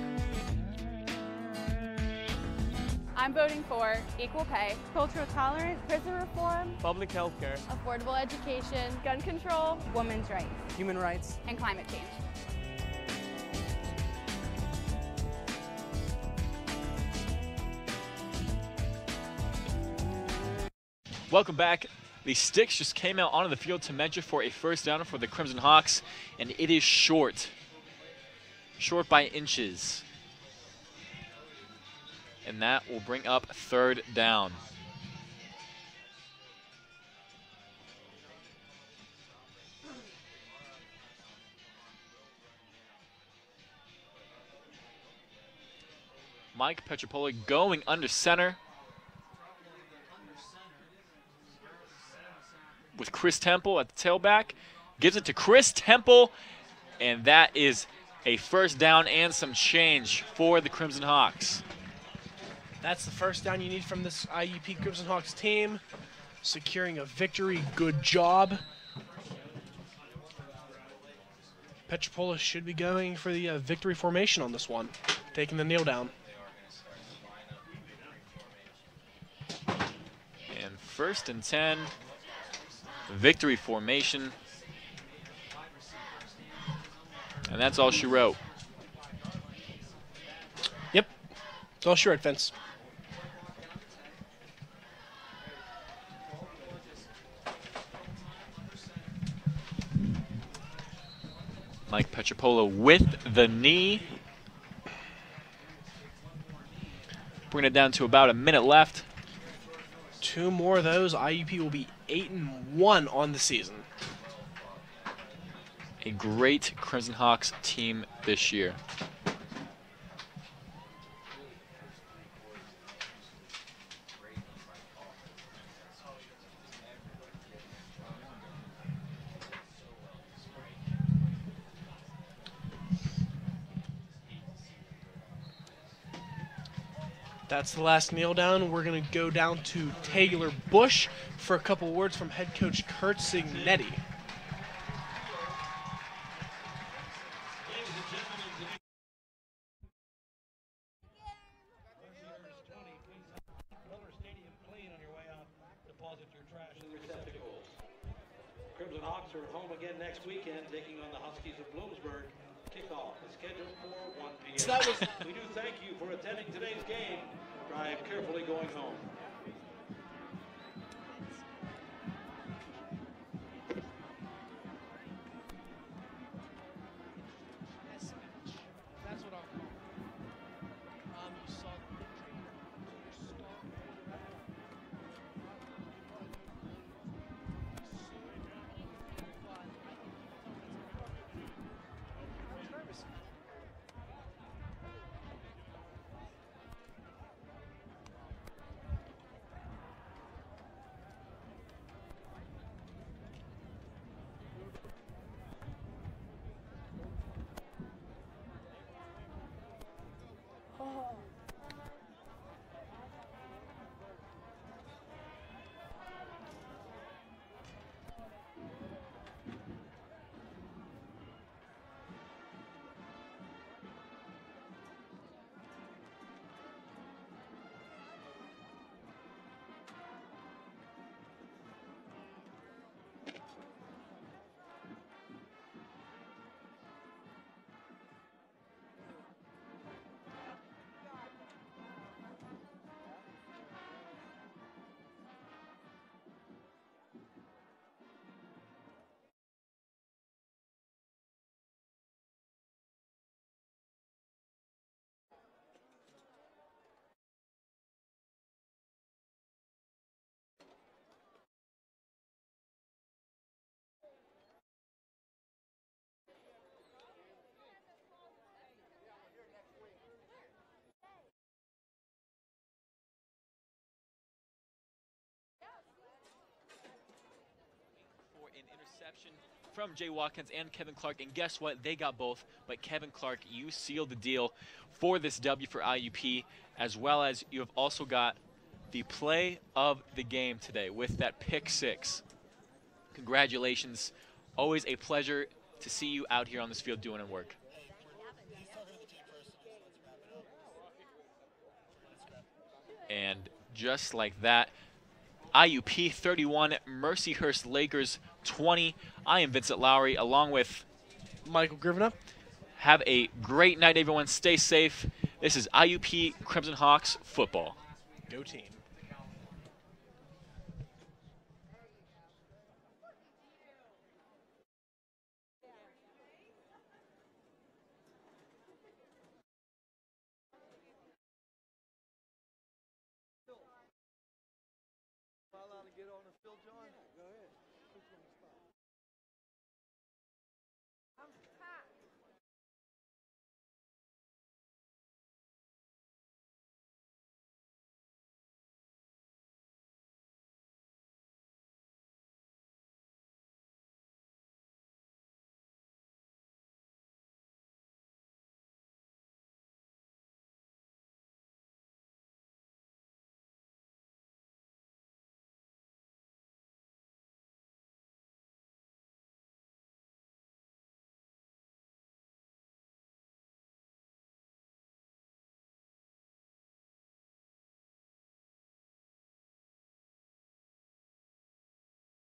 I'm voting for equal pay, cultural tolerance, prison reform, public health care, affordable education, gun control, women's rights, human rights, and climate change. Welcome back. The sticks just came out onto the field to measure for a first down for the Crimson Hawks, and it is short. Short by inches. And that will bring up third down. Mike Petropoli going under center with Chris Temple at the tailback. Gives it to Chris Temple, and that is a first down and some change for the Crimson Hawks. That's the first down you need from this I U P Crimson Hawks team. Securing a victory, good job. Petropoulos should be going for the uh, victory formation on this one, taking the kneel down. And first and ten, victory formation. And that's all she wrote. Yep, that's all she wrote, Vince. Mike Petropolo with the knee. Bring it down to about a minute left. Two more of those. I U P will be eight and one on the season. A great Crimson Hawks team this year. That's the last kneel down. We're going to go down to Taylor Bush for a couple words from head coach Kurt Signetti. Crimson Hawks are at home again next weekend, taking on the Huskies of Bloomsburg. Kickoff is scheduled for one p m So that was we do thank you for attending today's game. Drive carefully going home. That's what I'll call it. Um, you saw the an interception from Jay Watkins and Kevin Clark, and guess what? They got both, but Kevin Clark, you sealed the deal for this W for I U P, as well as you have also got the play of the game today with that pick six. Congratulations. Always a pleasure to see you out here on this field doing work. And just like that, I U P thirty-one, Mercyhurst Lakers twenty. I am Vincent Lowry, along with Michael Grivena. Have a great night, everyone. Stay safe. This is I U P Crimson Hawks football. Go team.